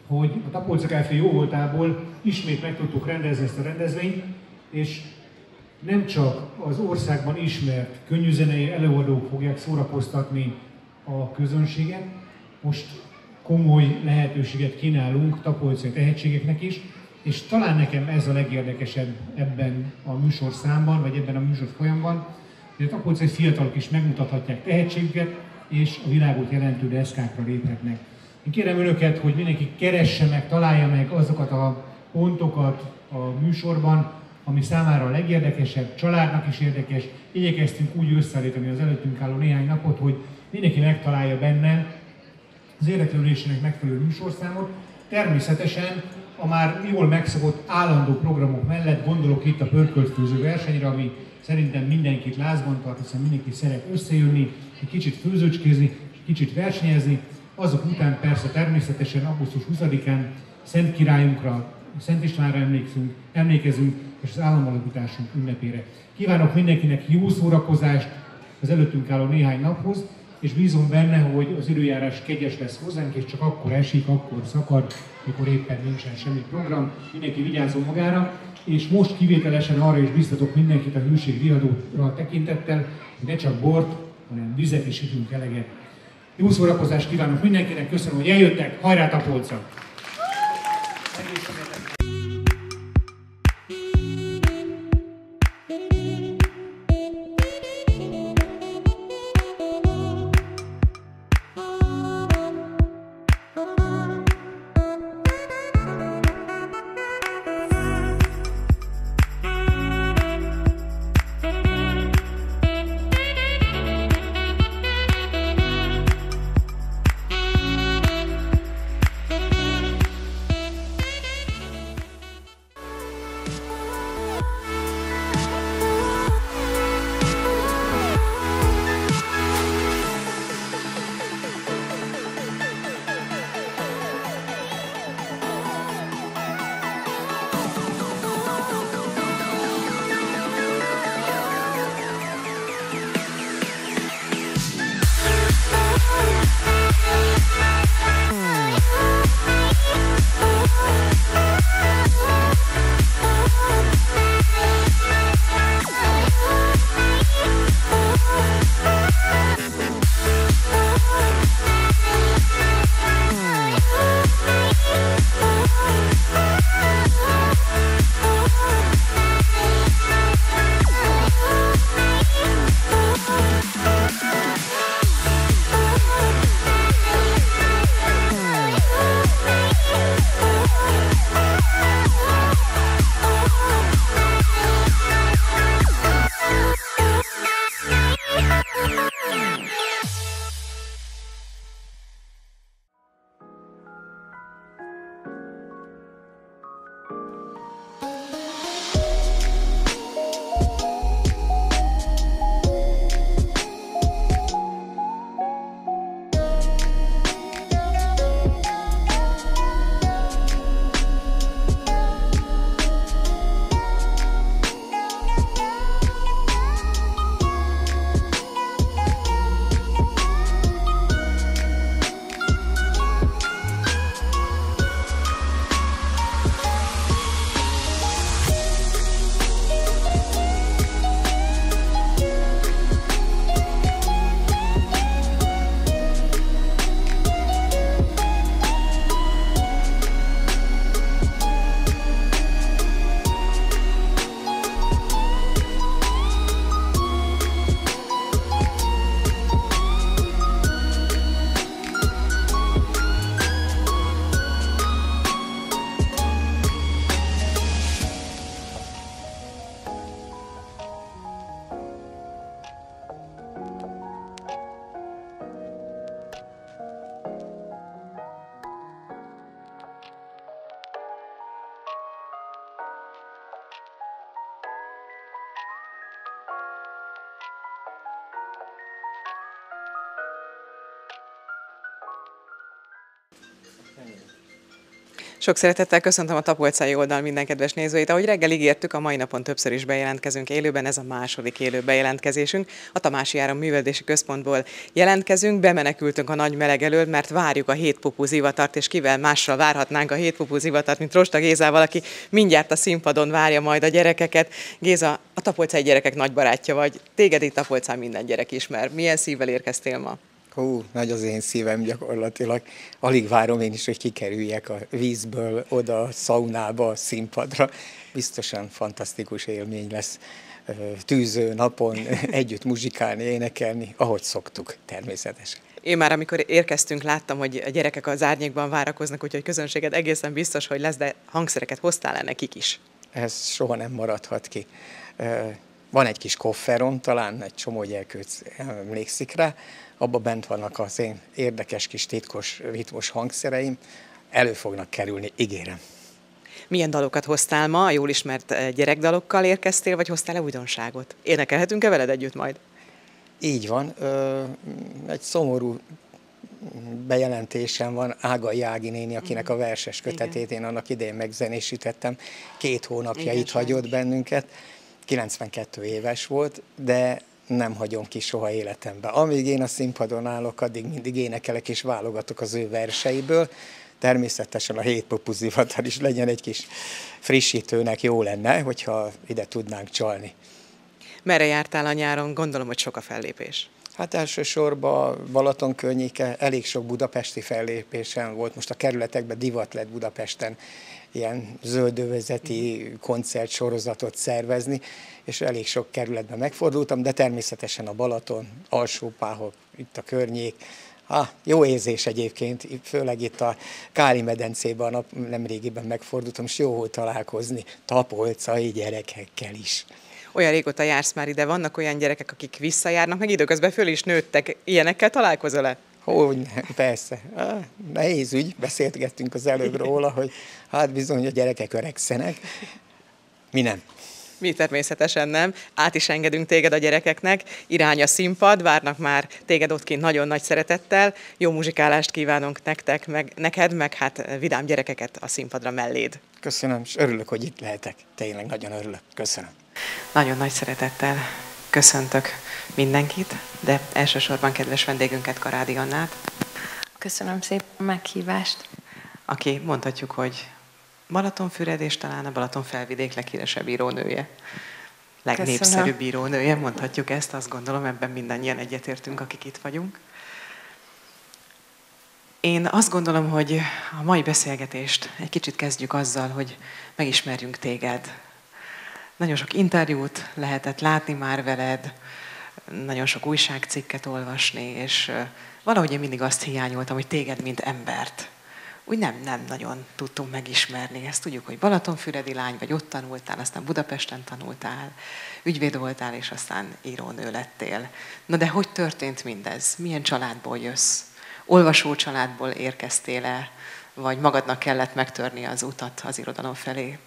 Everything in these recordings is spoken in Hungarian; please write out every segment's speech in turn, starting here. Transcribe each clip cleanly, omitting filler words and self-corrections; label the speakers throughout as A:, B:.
A: hogy a Tapolca Kft. Jó voltából ismét meg tudtuk rendezni ezt a rendezvényt, és nem csak az országban ismert könnyűzenei előadók fogják szórakoztatni a közönséget, most komoly lehetőséget kínálunk tapolcai tehetségeknek is, és talán nekem ez a legérdekesebb ebben a műsorszámban, vagy ebben a műsor folyamban, hogy a tapolcai fiatalok is megmutathatják tehetségüket, és a világot jelentő deszkákra léphetnek. Én kérem önöket, hogy mindenki keresse meg, találja meg azokat a pontokat a műsorban, ami számára a legérdekesebb, családnak is érdekes. Igyekeztünk úgy összeállítani az előttünk álló néhány napot, hogy mindenki megtalálja benne az érdeklődésének megfelelő műsorszámot. Természetesen a már jól megszokott állandó programok mellett gondolok itt a pörköltfőző versenyre, ami szerintem mindenkit lázban tart, hiszen mindenki szeret összejönni, egy kicsit főzőcskézni, kicsit versenyezni. Azok után persze természetesen augusztus 20-án Szent Királyunkra, Szent Istvánra emlékezünk, és az államalapításunk ünnepére. Kívánok mindenkinek jó szórakozást az előttünk álló néhány naphoz, és bízom benne, hogy az időjárás kegyes lesz hozzánk, és csak akkor esik, akkor szakad, mikor éppen nincsen semmi program. Mindenki vigyázzon magára, és most kivételesen arra is biztatok mindenkit a hőségriadóra tekintettel, hogy ne csak bort, hanem vizet is igyunk eleget. Jó szórakozást kívánok mindenkinek, köszönöm, hogy eljöttek, hajrá Tapolca!
B: Sok szeretettel köszöntöm a Tapolcai oldal minden kedves nézőit. Ahogy reggel ígértük, a mai napon többször is bejelentkezünk élőben, ez a második élő bejelentkezésünk. A Tamási Áron Művelődési Központból jelentkezünk, bemenekültünk a nagy meleg elől, mert várjuk a hétpupú zivatart, és kivel mással várhatnánk a hétpupú zivatart, mint Rosta Gézával, aki mindjárt a színpadon várja majd a gyerekeket. Géza, a tapolcai gyerekek nagy barátja vagy, téged itt Tapolcán minden gyerek ismer. Milyen szívvel érkeztél ma?
C: Nagy az én szívem gyakorlatilag. Alig várom én is, hogy kikerüljek a vízből oda a szaunába, a színpadra. Biztosan fantasztikus élmény lesz tűző napon együtt muzsikálni, énekelni, ahogy szoktuk természetesen.
B: Én már amikor érkeztünk, láttam, hogy a gyerekek az árnyékban várakoznak, úgyhogy közönséged egészen biztos, hogy lesz, de hangszereket hoztál-e nekik is?
C: Ez soha nem maradhat ki. Van egy kis kofferom, talán egy csomó gyerkőc emlékszik rá, abban bent vannak az én érdekes kis titkos ritmus hangszereim, elő fognak kerülni, ígérem.
B: Milyen dalokat hoztál ma? A jól ismert gyerekdalokkal érkeztél, vagy hoztál-e újdonságot? Énekelhetünk-e veled együtt majd?
C: Így van. Egy szomorú bejelentésem van Ágai Ági néni, akinek a verses kötetét én annak idején megzenésítettem. 2 hónapja itt hagyott bennünket. 92 éves volt, de nem hagyom ki soha életemben. Amíg én a színpadon állok, addig mindig énekelek és válogatok az ő verseiből. Természetesen a hétpupú zivatar is legyen egy kis frissítőnek, jó lenne, hogyha ide tudnánk csalni.
B: Merre jártál a nyáron? Gondolom, hogy sok a fellépés.
C: Hát elsősorban Balaton környéke, elég sok budapesti fellépésen volt. Most a kerületekben divat lett Budapesten ilyen zöldövezeti koncertsorozatot szervezni, és elég sok kerületben megfordultam, de természetesen a Balaton, Alsó-Páhok, itt a környék. Jó érzés egyébként, főleg itt a Káli-medencében nemrégiben megfordultam, és jó volt találkozni tapolcai gyerekekkel is.
B: Olyan régóta jársz már ide, vannak olyan gyerekek, akik visszajárnak, meg időközben föl is nőttek. Ilyenekkel találkozol-e?
C: Hogyne, persze. Nehéz ügy, beszélgettünk az előbb róla, hogy hát bizony a gyerekek öregszenek. Mi nem.
B: Mi természetesen nem. Át is engedünk téged a gyerekeknek. Irány a színpad, várnak már téged ott kint nagyon nagy szeretettel. Jó muzsikálást kívánunk neked, meg hát vidám gyerekeket a színpadra melléd.
C: Köszönöm, és örülök, hogy itt lehetek. Tényleg nagyon örülök. Köszönöm.
B: Nagyon nagy szeretettel köszöntök mindenkit, de elsősorban kedves vendégünket, Karádi Annát.
D: Köszönöm szépen a meghívást.
B: Aki mondhatjuk, hogy Balatonfüred és talán a Balatonfelvidék leghíresebb írónője. Legnépszerűbb írónője, mondhatjuk ezt, azt gondolom, ebben mindannyian egyetértünk, akik itt vagyunk. Én azt gondolom, hogy a mai beszélgetést egy kicsit kezdjük azzal, hogy megismerjünk téged. Nagyon sok interjút lehetett látni már veled, nagyon sok újságcikket olvasni, és valahogy én mindig azt hiányoltam, hogy téged, mint embert, úgy nem nagyon tudtunk megismerni. Ezt tudjuk, hogy balatonfüredi lány, vagy ott tanultál, aztán Budapesten tanultál, ügyvéd voltál, és aztán írónő lettél. Na de hogy történt mindez? Milyen családból jössz? Olvasó családból érkeztél-e, vagy magadnak kellett megtörni az utat az irodalom felé?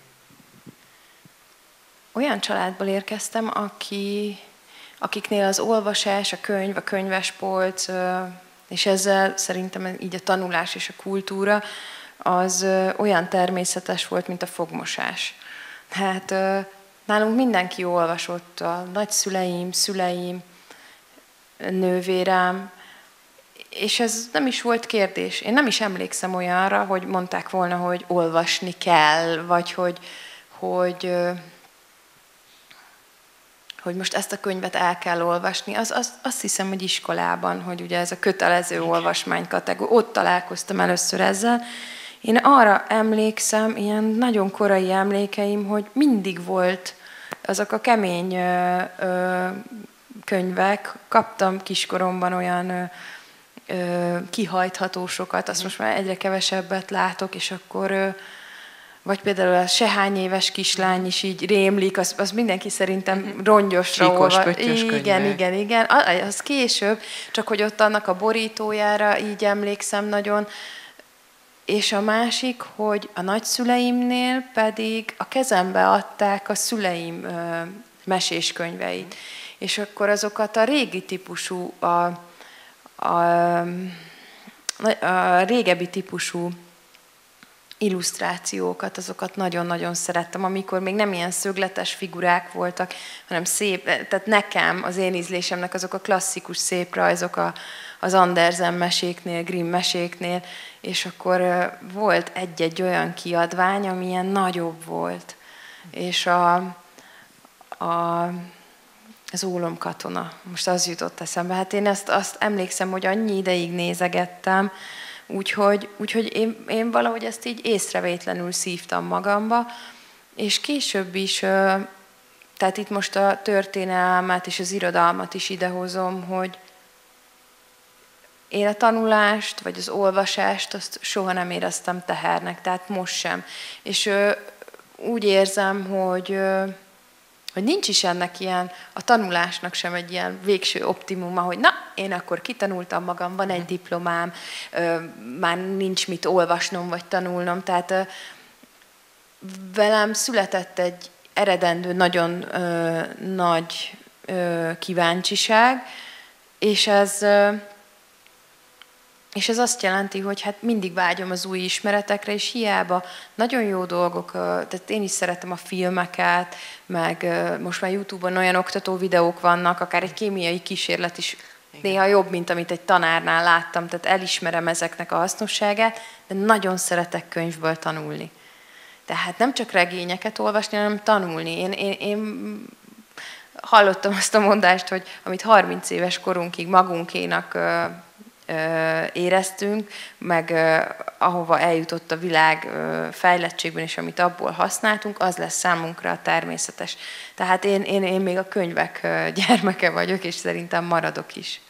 D: Olyan családból érkeztem, akiknél az olvasás, a könyv, a könyvespolc, és ezzel szerintem így a tanulás és a kultúra az olyan természetes volt, mint a fogmosás. Hát nálunk mindenki olvasott, a nagyszüleim, szüleim, nővérem, és ez nem is volt kérdés. Én nem is emlékszem olyanra, hogy mondták volna, hogy olvasni kell, vagy hogy most ezt a könyvet el kell olvasni. Azt hiszem, hogy iskolában, hogy ugye ez a kötelező olvasmány kategória, ott találkoztam először ezzel. Én arra emlékszem, ilyen nagyon korai emlékeim, hogy mindig volt azok a kemény könyvek. Kaptam kiskoromban olyan kihajthatósokat, azt most már egyre kevesebbet látok, és akkor... Vagy például a sehány éves kislány is így rémlik, az mindenki szerintem rongyosra olva. Igen. Az később, csak hogy ott annak a borítójára így emlékszem nagyon. És a másik, hogy a nagyszüleimnél pedig a kezembe adták a szüleim meséskönyveit. És akkor azokat a régi típusú, a régebbi típusú illusztrációkat, azokat nagyon-nagyon szerettem, amikor még nem ilyen szögletes figurák voltak, hanem szép, tehát nekem, az én ízlésemnek azok a klasszikus szép rajzok az Andersen meséknél, Grimm meséknél, és akkor volt egy-egy olyan kiadvány, ami ilyen nagyobb volt. És az ólomkatona, most az jutott eszembe. Hát én azt emlékszem, hogy annyi ideig nézegettem, úgyhogy én valahogy ezt így észrevétlenül szívtam magamba, és később is, tehát itt most a történelmet és az irodalmat is idehozom, hogy én a tanulást, vagy az olvasást, azt soha nem éreztem tehernek, tehát most sem. És úgy érzem, hogy nincs is ennek ilyen, a tanulásnak sem egy ilyen végső optimuma, hogy na, én akkor kitanultam magam, van egy diplomám, már nincs mit olvasnom vagy tanulnom. Tehát velem született egy eredendő, nagyon nagy kíváncsiság, és ez azt jelenti, hogy hát mindig vágyom az új ismeretekre, és hiába nagyon jó dolgok, tehát én is szeretem a filmeket, meg most már YouTube-on olyan oktató videók vannak, akár egy kémiai kísérlet is néha jobb, mint amit egy tanárnál láttam, tehát elismerem ezeknek a hasznosságát, de nagyon szeretek könyvből tanulni. Tehát nem csak regényeket olvasni, hanem tanulni. Én hallottam azt a mondást, hogy amit 30 éves korunkig magunkénak éreztünk, meg ahova eljutott a világ fejlettségben, és amit abból használtunk, az lesz számunkra a természetes. Tehát én még a könyvek gyermeke vagyok, és szerintem maradok is.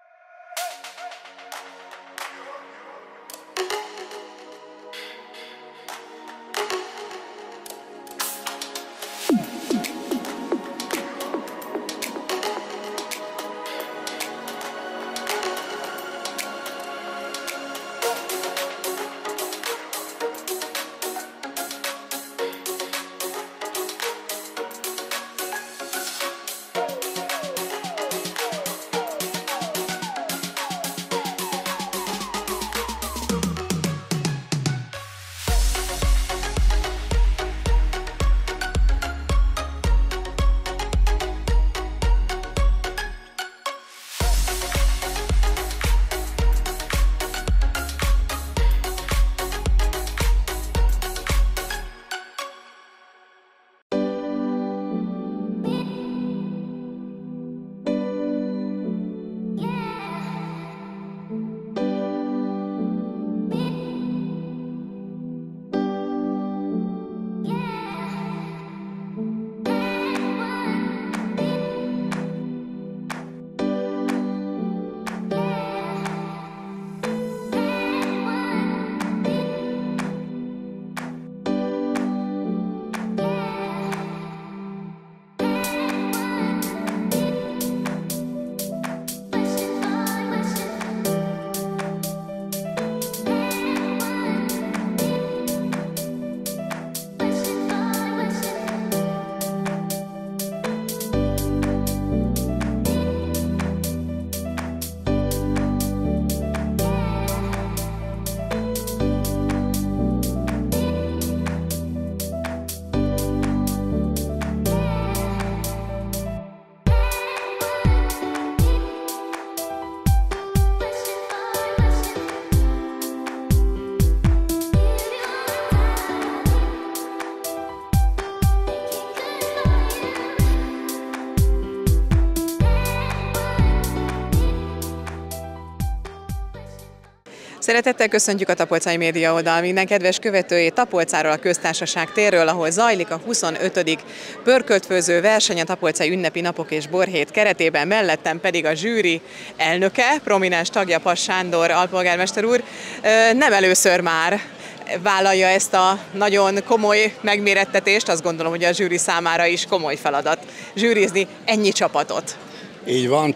B: Szeretettel köszöntjük a Tapolcai Média Oldal minden kedves követőjét Tapolcáról, a Köztársaság térről, ahol zajlik a 25. pörköltfőző verseny a Tapolcai ünnepi napok és borhét keretében, mellettem pedig a zsűri elnöke, prominens tagja, Pass Sándor alpolgármester úr. Nem először már vállalja ezt a nagyon komoly megmérettetést, azt gondolom, hogy a zsűri számára is komoly feladat zsűrizni ennyi csapatot.
E: Így van,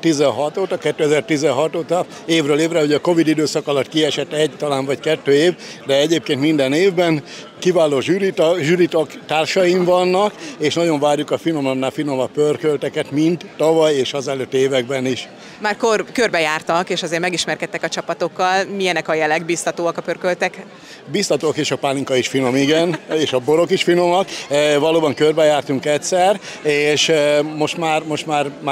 E: 2016 óta, évről évre, ugye a Covid időszak alatt kiesett talán vagy 2 év, de egyébként minden évben kiváló zsűritag társaim vannak, és nagyon várjuk a finomabbnál finomabb pörkölteket, mint tavaly és az előtt években is.
B: Már körbejártak, és azért megismerkedtek a csapatokkal. Milyenek a jelek, biztatóak a pörköltek?
E: Biztatóak, és a pálinka is finom, igen, és a borok is finomak. Valóban körbejártunk egyszer, és most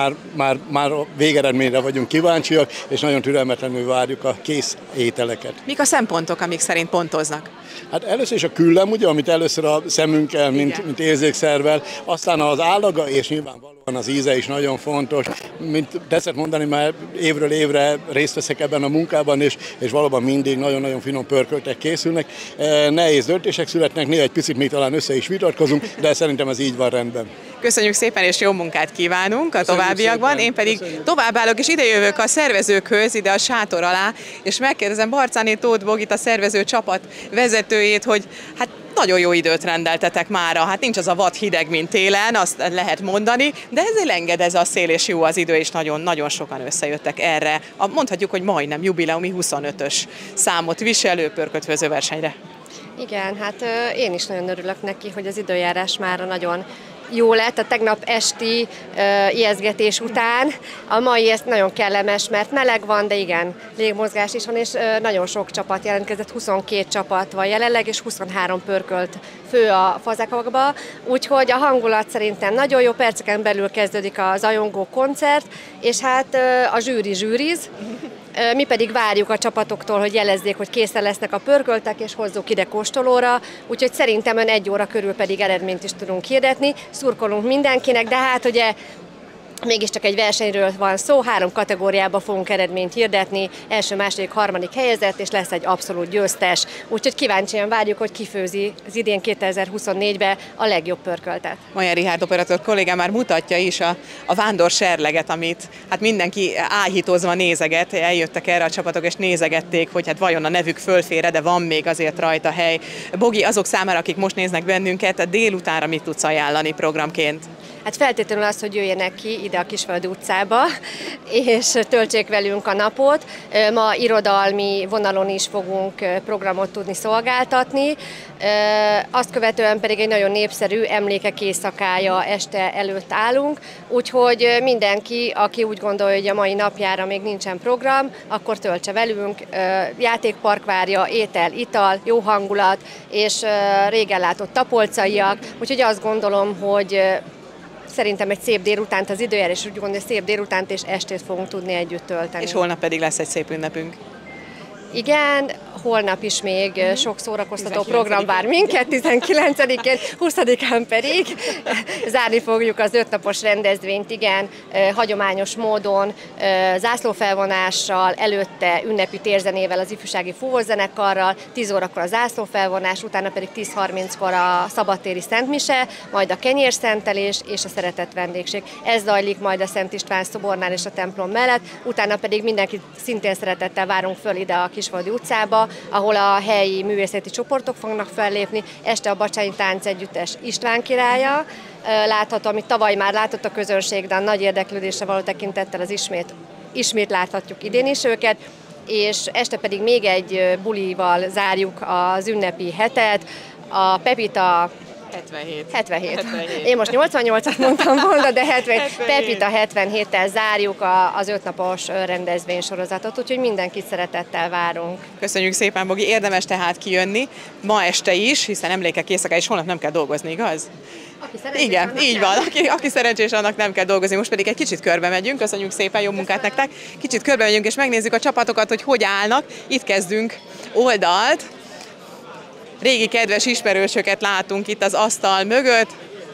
E: már végeredményre vagyunk kíváncsiak, és nagyon türelmetlenül várjuk a kész ételeket.
B: Mik a szempontok, amik szerint pontoznak?
E: Hát először is a küllem, ugye, amit először a szemünkkel, mint érzékszervel, aztán az állaga, és nyilvánvalóan az íze is nagyon fontos. Mint tetszett mondani, már évről évre részt veszek ebben a munkában, és valóban mindig nagyon-nagyon finom pörköltek készülnek. Nehéz döntések születnek, néha egy picit még talán össze is vitatkozunk, de szerintem ez így van rendben.
B: Köszönjük szépen, és jó munkát kívánunk a továbbiakban. Én pedig továbbállok, és idejövök a szervezőkhöz, ide a sátor alá, és megkérdezem Barcáné Tóth Bogit, a szervező csapat vezetőjét, hogy hát nagyon jó időt rendeltetek mára, hát nincs az a vad hideg, mint télen, azt lehet mondani, de ezzel enged ez a szél, és jó az idő, és nagyon sokan összejöttek erre. Mondhatjuk, hogy majdnem jubileumi 25-ös számot viselő pörköltfőző versenyre.
F: Igen, hát én is nagyon örülök neki, hogy az időjárás mára nagyon jó lett a tegnap esti ijesztgetés után. A mai ez nagyon kellemes, mert meleg van, de igen, légmozgás is van, és nagyon sok csapat jelentkezett, 22 csapat van jelenleg, és 23 pörkölt fő a Fazekas-ba, úgyhogy a hangulat szerintem nagyon jó, perceken belül kezdődik a zajongó koncert, és hát a zsűri zsűriz. Mi pedig várjuk a csapatoktól, hogy jelezzék, hogy készen lesznek a pörköltek, és hozzuk ide kóstolóra, úgyhogy szerintem 1 óra körül pedig eredményt is tudunk hirdetni. Szurkolunk mindenkinek, de hát ugye mégiscsak egy versenyről van szó, 3 kategóriába fogunk eredményt hirdetni, első, második, harmadik helyezett, és lesz egy abszolút győztes. Úgyhogy kíváncsian várjuk, hogy kifőzi az idén 2024-ben a legjobb pörköltet.
B: Majer Richárd operatőr kollégám már mutatja is a vándor serleget, amit hát mindenki áhítozva nézeget, eljöttek erre a csapatok, és nézegették, hogy hát vajon a nevük fölfér, de van még azért rajta hely. Bogi, azok számára, akik most néznek bennünket, a délutánra mit tudsz ajánlani programként?
F: Hát feltétlenül az, hogy jöjjenek ki ide a Kisföldi utcába, és töltsék velünk a napot. Ma irodalmi vonalon is fogunk programot tudni szolgáltatni. Azt követően pedig egy nagyon népszerű emlékek éjszakája este előtt állunk, úgyhogy mindenki, aki úgy gondolja, hogy a mai napjára még nincsen program, akkor töltse velünk. Játékpark várja, étel, ital, jó hangulat, és régen látott tapolcaiak, úgyhogy azt gondolom, hogy szerintem egy szép délutánt az időjárás, úgy gondolom, hogy szép délutánt és estét fogunk tudni együtt tölteni.
B: És holnap pedig lesz egy szép ünnepünk.
F: Igen, holnap is még sok szórakoztató program vár minket, 19-én, 20-án pedig zárni fogjuk az 5 napos rendezvényt, igen, hagyományos módon, zászlófelvonással, előtte ünnepi térzenével, az ifjúsági fúvózenekarral, 10 órakor a zászlófelvonás, utána pedig 10:30-kor a szabadtéri szentmise, majd a kenyérszentelés és a szeretett vendégség. Ez zajlik majd a Szent István szobornál és a templom mellett, utána pedig mindenkit szintén szeretettel várunk föl ide a Kisföldi utcába, ahol a helyi művészeti csoportok fognak fellépni. Este a Bacsányi Táncegyüttes István királya látható, amit tavaly már látott a közönség, de a nagy érdeklődésre való tekintettel az ismét láthatjuk idén is őket, és este pedig még egy bulival zárjuk az ünnepi hetet, a Pepita 77. Én most 88-at mondtam volna, de 77. Pepita 77-tel zárjuk az 5 napos rendezvénysorozatot, úgyhogy mindenkit szeretettel várunk.
B: Köszönjük szépen, Bogi. Érdemes tehát kijönni ma este is, hiszen emlékek éjszaka, és holnap nem kell dolgozni, igaz? Igen, így van. Aki szerencsés, annak nem kell dolgozni. Most pedig egy kicsit körbe megyünk. Köszönjük szépen, jó munkát nektek. Kicsit körbe megyünk, és megnézzük a csapatokat, hogy állnak. Itt kezdünk oldalt. Régi kedves ismerősöket látunk itt az asztal mögött.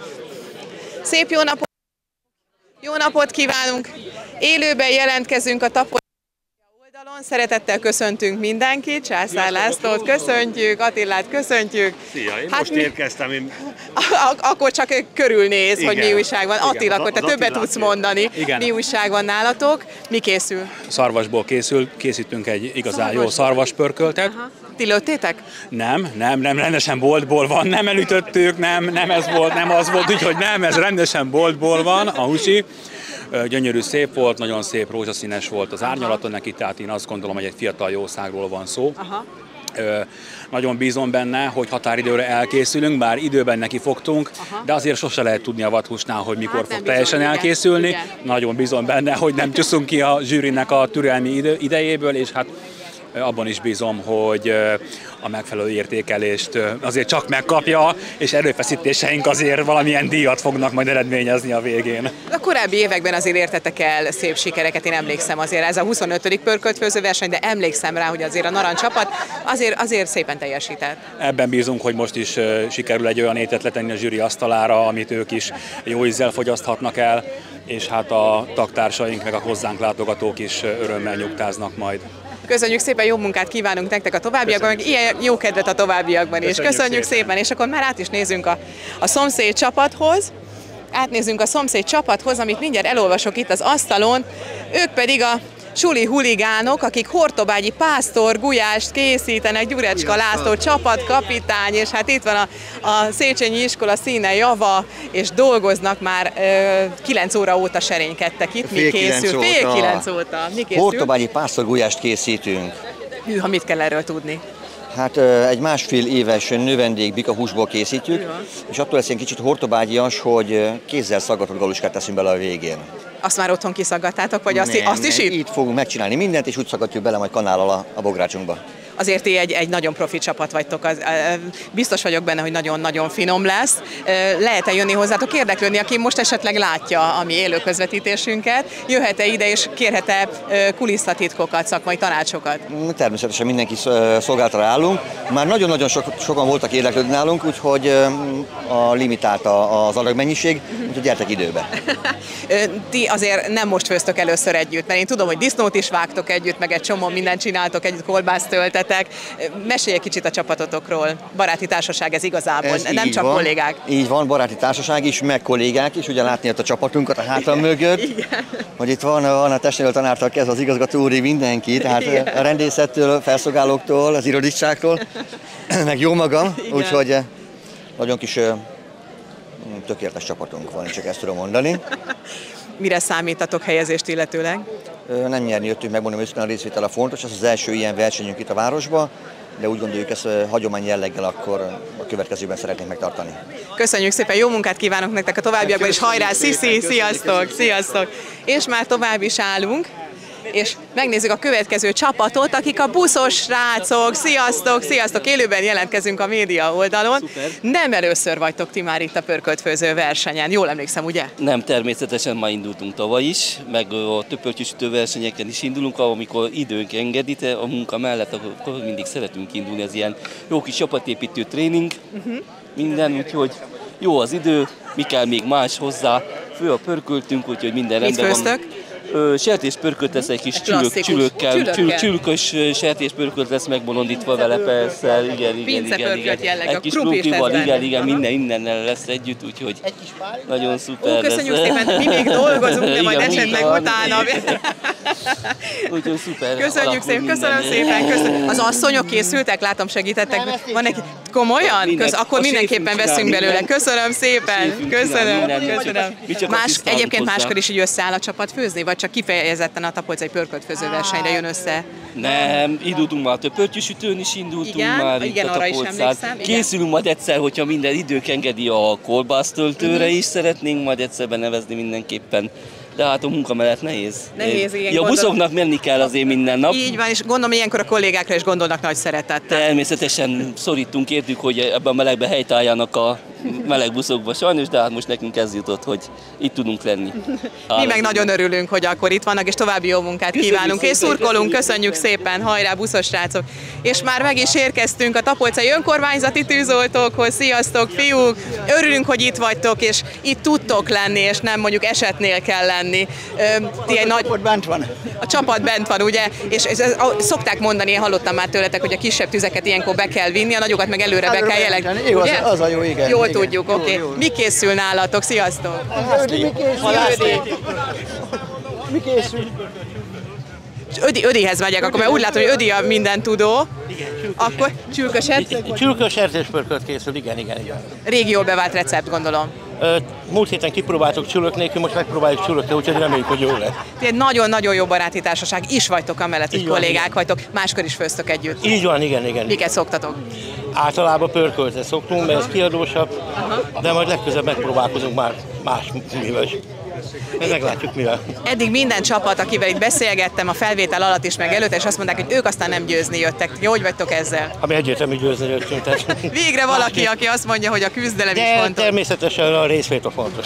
B: Szép jó napot! Jó napot kívánunk! Élőben jelentkezünk a Tapolca oldalon. Szeretettel köszöntünk mindenkit. Császár Lászlót köszöntjük, Attilát köszöntjük.
G: Szia, én most érkeztem.
B: Akkor csak körülnéz, igen, hogy mi újság van. Attila, akkor te többet tudsz mondani. Igen. Mi újság van nálatok? Mi készül?
G: Szarvasból készítünk egy igazán jó szarvaspörköltet.
B: Ti lőttétek?
G: Nem, rendesen boltból van, nem elütöttük, nem ez volt, nem az volt, úgyhogy nem, ez rendesen boltból van, a husi. Gyönyörű, szép volt, nagyon szép rózsaszínes volt az árnyalaton neki, tehát én azt gondolom, hogy egy fiatal jószágról van szó. Aha. Nagyon bízom benne, hogy határidőre elkészülünk, bár időben neki fogtunk, de azért sose lehet tudni a vadhúsnál, hogy mikor fog teljesen elkészülni. Igen. Nagyon bízom benne, hogy nem csúszunk ki a zsűrinek a türelmi idejéből, és hát abban is bízom, hogy a megfelelő értékelést azért csak megkapja, és erőfeszítéseink azért valamilyen díjat fognak majd eredményezni a végén.
B: A korábbi években azért értetek el szép sikereket, én emlékszem azért, ez a 25. pörköltfőző verseny, de emlékszem rá, hogy azért a Narancs csapat azért szépen teljesített.
G: Ebben bízunk, hogy most is sikerül egy olyan ételt letenni a zsűri asztalára, amit ők is jó ízzel fogyaszthatnak el, és hát a tagtársaink meg a hozzánk látogatók is örömmel nyugtáznak majd.
B: Köszönjük szépen, jó munkát kívánunk nektek a továbbiakban, meg ilyen jó kedvet a továbbiakban is. Köszönjük szépen, és akkor már át is nézünk a szomszéd csapathoz. Átnézzünk a szomszéd csapathoz, amit mindjárt elolvasok itt az asztalon. Ők pedig a suli huligánok, akik hortobágyi pásztor gulyást készítenek, Gyurecska László csapatkapitány, és hát itt van a Széchenyi iskola színe java, és dolgoznak már 9 óra óta serénykedtek itt. Mi készül? Fél 9 óta. Mi készül?
H: Hortobágyi pásztor gulyást készítünk.
B: Hűha, mit kell erről tudni?
H: Hát egy 1,5 éves növendék bikahúsból készítjük, és attól lesz egy kicsit hortobágyias, hogy kézzel szaggatott galuskát teszünk bele a végén.
B: Azt már otthon kiszaggattátok, vagy azt is itt?
H: Itt fogunk megcsinálni mindent, és úgy szaggatjuk bele majd kanállal a bográcsunkba.
B: Azért ti egy nagyon profi csapat vagytok, biztos vagyok benne, hogy nagyon-nagyon finom lesz. Lehet-e jönni hozzátok, érdeklődni, aki most esetleg látja a mi élő közvetítésünket, jöhet-e ide és kérhet-e kulisszatitkokat, szakmai tanácsokat?
H: Természetesen mindenki szolgálatra állunk. Már nagyon-nagyon sokan voltak érdeklődni nálunk, úgyhogy a limitált az alagmennyiség, úgyhogy gyertek időbe.
B: Ti azért nem most főztök először együtt, mert én tudom, hogy disznót is vágtok együtt, meg egy csomó mindent csináltok együtt, kolbászt töltetek. Mesélj egy kicsit a csapatotokról. Baráti társaság ez igazából, ez nem csak kollégák.
H: Így van, baráti társaság is, meg kollégák is, ugye látni ott a csapatunkat a hátam mögött.
B: Igen.
H: Hogy itt van a testnevelő tanártól kezdve az igazgató úrig mindenki, tehát igen. A rendészettől, felszolgálóktól, az irodistáktól, meg jó magam, úgyhogy nagyon kis tökéletes csapatunk van, csak ezt tudom mondani.
B: Mire számítatok helyezést illetőleg?
H: Nem nyerni jöttünk, megmondom őszintén, a részvétel a fontos, ez az első ilyen versenyünk itt a városban, de úgy gondoljuk, ezt hagyomány jelleggel akkor a következőben szeretnénk megtartani.
B: Köszönjük szépen, jó munkát kívánok nektek a továbbiakban, és hajrá, Sziszi, sziasztok! És már tovább is állunk, és megnézzük a következő csapatot, akik a buszos srácok. Sziasztok! Élőben jelentkezünk a média oldalon. Szuper. Nem először vagytok ti már itt a pörköltfőző versenyen, jól emlékszem, ugye?
I: Nem, természetesen már indultunk tavaly is, meg a többpörköltésütő versenyeken is indulunk, amikor időnk engedi, a munka mellett akkor mindig szeretünk indulni, az ilyen jó kis csapatépítő tréning, minden, úgyhogy jó az idő, mi kell még más hozzá, fő a pörköltünk, úgyhogy minden rendben van. Sertéspörkölt lesz egy kis csülkös sertéspörkölt lesz megbolondítva vele, persze, igen. Egy kis krumplival, igen, mindennel lesz együtt, úgyhogy nagyon szuper lesz.
B: Köszönjük szépen, mi még dolgozunk, de majd esetleg utána.
I: Úgyhogy szuper.
B: Köszönjük szépen, köszönöm szépen. Az asszonyok készültek, látom segítettek. Van egy komolyan? Akkor mindenképpen veszünk belőle. Köszönöm szépen, köszönöm. Egyébként máskor is így összeáll a csapat főzni, vagy csak kifejezetten a tapolcai pörköltfőző versenyre jön össze?
I: Nem, indultunk már a többpörköltésütőn is indultunk már itt a Tapolcán. Készülünk majd egyszer, hogyha minden idők engedi a kolbásztöltőre is, szeretnénk majd egyszer benevezni mindenképpen. De hát a munka mellett nehéz.
B: Igen,
I: a buszoknak menni kell azért minden nap.
B: Így van, és gondolom ilyenkor a kollégákra is gondolnak nagy szeretettel.
I: Természetesen szorítunk, értük, hogy ebben a melegben helytálljanak a meleg buszokba sajnos, de hát most nekünk ez jutott, hogy itt tudunk lenni.
B: Mi meg nagyon örülünk, hogy akkor itt vannak, és további jó munkát kívánunk, és szurkolunk, köszönjük szépen, hajrá buszos srácok! És már meg is érkeztünk a tapolcai önkormányzati tűzoltókhoz, sziasztok fiúk! Örülünk, hogy itt vagytok, és itt tudtok lenni, és nem mondjuk esetnél kell lenni.
J: A csapat bent van.
B: A csapat bent van, ugye? És szokták mondani, én hallottam már tőletek, hogy a kisebb tüzeket ilyenkor be kell vinni, a nagyokat meg előre be kell jelenteni.
J: Az a jó, igen.
B: Jól tudjuk, oké. Mi készül nálatok? Sziasztok!
J: Mi készül?
B: Ödihez megyek, akkor mert úgy látom, hogy Ödi a minden tudó. Akkor csülkös
J: sertéspörkölt készül, igen.
B: Régi jól bevált recept, gondolom.
K: Múlt héten kipróbáltuk csülök nélkül, most megpróbáljuk csülökkel, úgyhogy reméljük, hogy jó lesz.
B: Egy nagyon-nagyon jó baráti társaság is vagytok, amellett, hogy kollégák vagytok, máskor is főztök együtt.
K: Így van, igen.
B: Miket szoktatok?
K: Általában pörköltre szoktunk, mert ez kiadósabb, de majd legközelebb megpróbálkozunk már más mivel is. Meglátjuk mivel.
B: Eddig minden csapat, akivel itt beszélgettem a felvétel alatt is meg előtte, és azt mondták, hogy ők aztán nem győzni jöttek. Jó, hogy vagytok ezzel?
K: Mi egyértelmű győzni jöttünk.
B: Végre valaki, aki azt mondja, hogy a küzdelem is fontos.
K: Természetesen a részvét a fontos.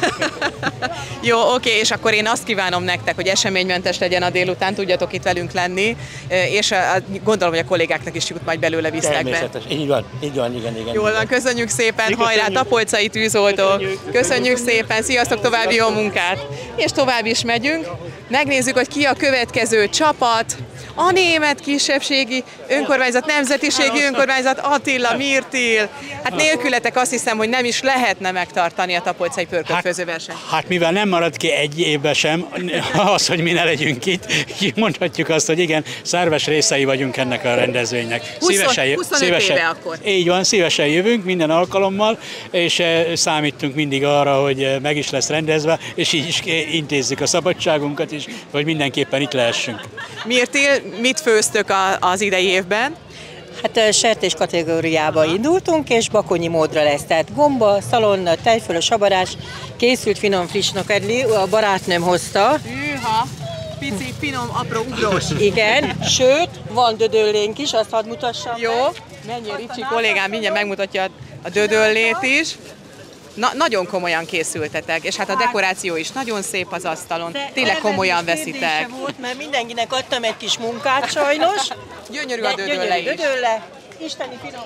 B: Jó, oké, és akkor én azt kívánom nektek, hogy eseménymentes legyen a délután, tudjatok itt velünk lenni, és gondolom, hogy a kollégáknak is jut majd belőle visznek be.
K: Természetes, így van, igen.
B: Jól van, köszönjük szépen, hajrá, tapolcai tűzoltók! Köszönjük szépen, sziasztok, további jó munkát! És tovább is megyünk, megnézzük, hogy ki a következő csapat. A német kisebbségi önkormányzat, nemzetiségi önkormányzat, Attila, Mirtil. Hát nélkületek azt hiszem, hogy nem is lehetne megtartani a tapolcai pörköltfőzőversenyt.
L: Hát mivel nem marad ki egy évben sem, az, hogy mi ne legyünk itt, mondhatjuk azt, hogy igen, szerves részei vagyunk ennek a rendezvénynek.
B: 25 éve akkor.
L: Így van, szívesen jövünk minden alkalommal, és számítunk mindig arra, hogy meg is lesz rendezve, és így is intézzük a szabadságunkat is, hogy mindenképpen itt lehessünk.
B: Mirtil, mit főztök az idei évben?
M: Hát sertés kategóriába indultunk, és bakonyi módra lesz. Tehát gomba, szalonna, tejföl, sabarás, készült finom friss nokedli, a barátnőm hozta.
B: Hűha, pici, finom, apró ugrós.
M: Igen, sőt, van dödöllénk is, azt hadd mutassam.
B: Jó, menjél Ricsi kollégám, mindjárt megmutatja a dödöllét is. Nagyon komolyan készültetek, és hát a dekoráció is nagyon szép az asztalon. Tényleg komolyan veszitek.
M: Volt, mert mindenkinek adtam egy kis munkát sajnos.
B: Gyönyörű a dödölle is.
M: Dödölle, isteni finom.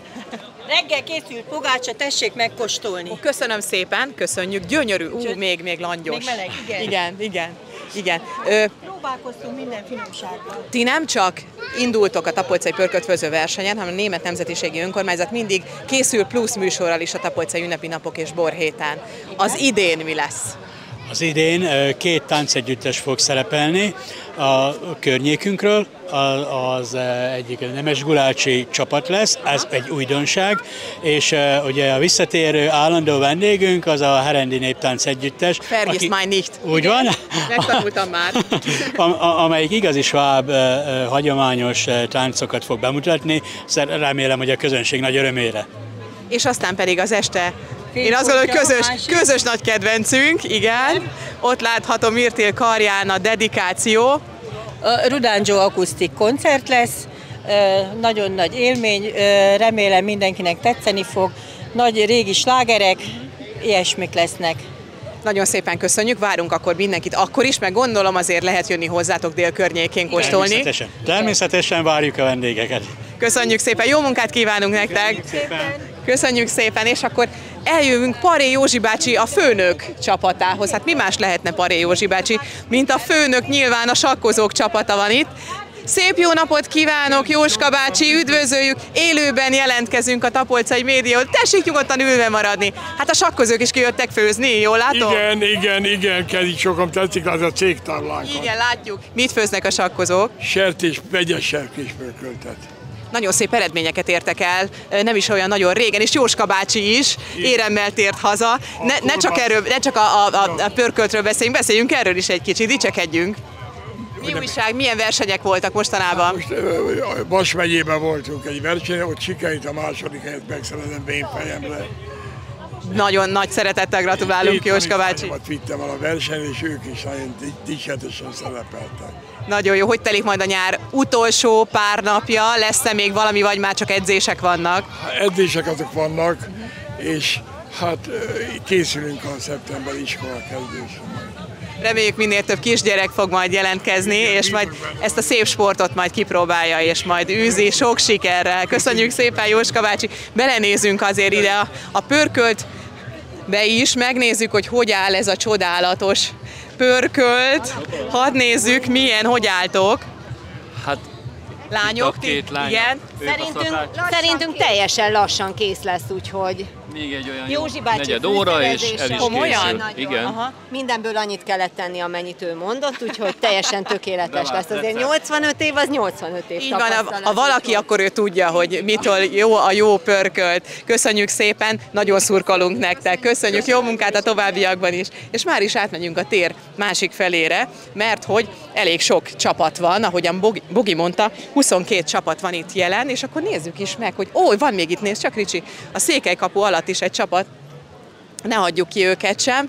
M: Reggel készült pogácsa, tessék megkóstolni.
B: Köszönöm szépen, köszönjük. Gyönyörű, még langyos.
M: Még meleg,
B: igen.
M: Próbálkoztunk minden finomsággal.
B: Ti nem csak indultok a tapolcai pörköltfőző versenyen, hanem a Német Nemzetiségi Önkormányzat mindig készül plusz műsorral is a tapolcai ünnepi napok és borhétán. Az idén mi lesz?
L: Az idén 2 táncegyüttes fog szerepelni a környékünkről, az egyik Nemes Gulácsi csapat lesz, ez egy újdonság, és ugye a visszatérő állandó vendégünk az a Herendi Néptánc Együttes.
B: Vergiss mein nicht.
L: Úgy van.
B: Megtanultam már.
L: Amelyik igazi sváb hagyományos táncokat fog bemutatni, remélem, hogy a közönség nagy örömére.
B: És aztán pedig az este, én azt gondolom, hogy közös nagy kedvencünk, igen. Ott láthatom Mirtil karján a dedikáció.
M: Rudánzsó akusztik koncert lesz, nagyon nagy élmény, remélem mindenkinek tetszeni fog. Nagy régi slágerek, ilyesmik lesznek.
B: Nagyon szépen köszönjük, várunk akkor mindenkit akkor is, meg gondolom azért lehet jönni hozzátok délkörnyékén kóstolni.
L: Természetesen várjuk a vendégeket.
B: Köszönjük szépen, jó munkát kívánunk nektek! Köszönjük szépen, és akkor eljövünk Paré Józsi bácsi a főnök csapatához. Hát mi más lehetne Paré Józsi bácsi, mint a főnök, nyilván a sakkozók csapata van itt. Szép jó napot kívánok, Jóska bácsi, üdvözöljük, élőben jelentkezünk a tapolcai médiához. Tessék nyugodtan ülve maradni. Hát a sakkozók is kijöttek főzni, jól látom?
N: Igen, kezdik sokan tetszik az a cégtáblánkat.
B: Igen, látjuk. Mit főznek a sakkozók?
N: Vegyes sertéspörköltet.
B: Nagyon szép eredményeket értek el, nem is olyan nagyon régen, és Jóska bácsi is éremmel tért haza. Ne csak a pörköltről beszéljünk erről is egy kicsit, dicsekedjünk. Mi újság, milyen versenyek voltak mostanában?
N: Most Vas megyében voltunk egy versenyen, ott sikerült a második helyet megszerezem én fejemre.
B: Nagyon nagy szeretettel gratulálunk, Jóska bácsi.
N: Vittem el a versenyt, és ők is nagyon dicséretesen szerepeltek.
B: Nagyon jó, hogy telik majd a nyár utolsó pár napja, lesz-e még valami, vagy már csak edzések vannak?
N: Edzések azok vannak, és hát készülünk a szeptemberi iskola kezdésre.
B: Reméljük minél több kisgyerek fog majd jelentkezni, és majd ezt a szép sportot majd kipróbálja, és majd űzi sok sikerrel. Köszönjük szépen, Jóska bácsi! Belenézünk azért ide a pörköltbe is, megnézzük, hogy áll ez a csodálatos pörkölt. Hadd nézzük, hogy álltok.
O: Hát
B: Lányok,
O: két lány.
B: Igen.
P: Szerintünk teljesen lassan kész lesz, úgyhogy...
O: Még egy olyan
P: Józsi bácsi
O: negyed óra, és el is készül. Igen.
P: Aha. Mindenből annyit kellett tenni, amennyit ő mondott, úgyhogy teljesen tökéletes lesz. Azért 85 év, az 85 év.
B: Így van, ha valaki, akkor ő tudja, hogy mitől jó a jó pörkölt. Köszönjük szépen, nagyon szurkolunk nektek. Köszönjük, jó munkát a továbbiakban is. És már is átmegyünk a tér másik felére, mert hogy elég sok csapat van, ahogyan Bogi mondta, 22 csapat van itt jelen, és akkor nézzük is meg, hogy van még itt, nézd csak Ricsi, a Székelykapu alatt is egy csapat, ne hagyjuk ki őket sem.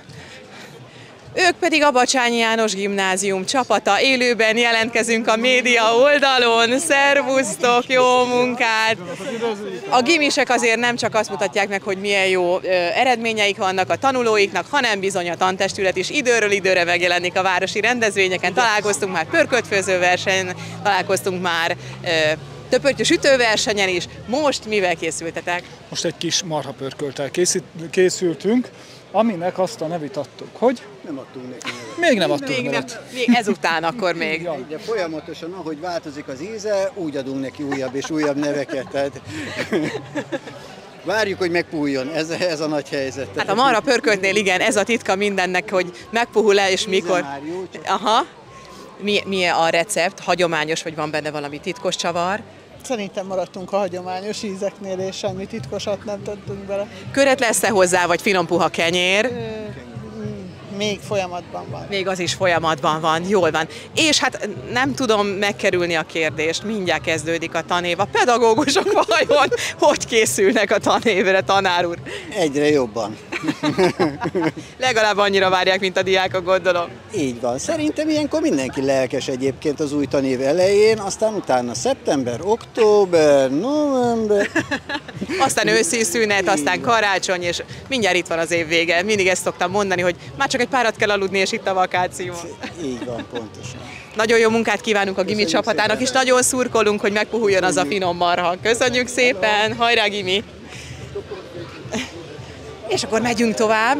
B: Ők pedig a Bacsányi János Gimnázium csapata, élőben jelentkezünk a média oldalon. Szervusztok, jó munkát! A gimisek azért nem csak azt mutatják meg, hogy milyen jó eredményeik vannak a tanulóiknak, hanem bizony a tantestület is időről időre megjelenik a városi rendezvényeken. Találkoztunk már pörköltfőzőversenyen, találkoztunk már töpörtyös ütőversenyen is. Most mivel készültetek?
Q: Most egy kis marhapörkölttel készültünk, aminek azt a nevét adtuk, hogy?
J: Nem adtunk neki nevet.
Q: Még nem adtunk nevet.
B: Még ezután akkor még.
J: De folyamatosan, ahogy változik az íze, úgy adunk neki újabb és újabb neveket. Tehát várjuk, hogy megpuhuljon, ez a nagy helyzet.
B: Hát a marhapörköltnél igen, ez a titka mindennek, hogy megpuhul-e és mikor. Aha. Mi a recept? Hagyományos, vagy van benne valami titkos csavar?
R: Szerintem maradtunk a hagyományos ízeknél, és semmi titkosat nem tettünk bele.
B: Köret lesz-e hozzá, vagy finom puha kenyér?
R: Még folyamatban van.
B: Még az is folyamatban van, jól van. És hát nem tudom megkerülni a kérdést, mindjárt kezdődik a tanév. A pedagógusok vajon hogy készülnek a tanévre, tanár úr?
J: Egyre jobban.
B: Legalább annyira várják, mint a diákok, gondolom.
J: Így van. Szerintem ilyenkor mindenki lelkes egyébként az új tanév elején, aztán utána szeptember, október, november.
B: Aztán őszi szünet, aztán karácsony, és mindjárt itt van az év vége. Mindig ezt szoktam mondani, hogy már csak egy párat kell aludni, és itt a vakáció.
J: Így van, pontosan.
B: Nagyon jó munkát kívánunk a Gimi csapatának, és nagyon szurkolunk, hogy megpuhuljon az a finom marha. Köszönjük szépen, hajrá Gimi! És akkor megyünk tovább.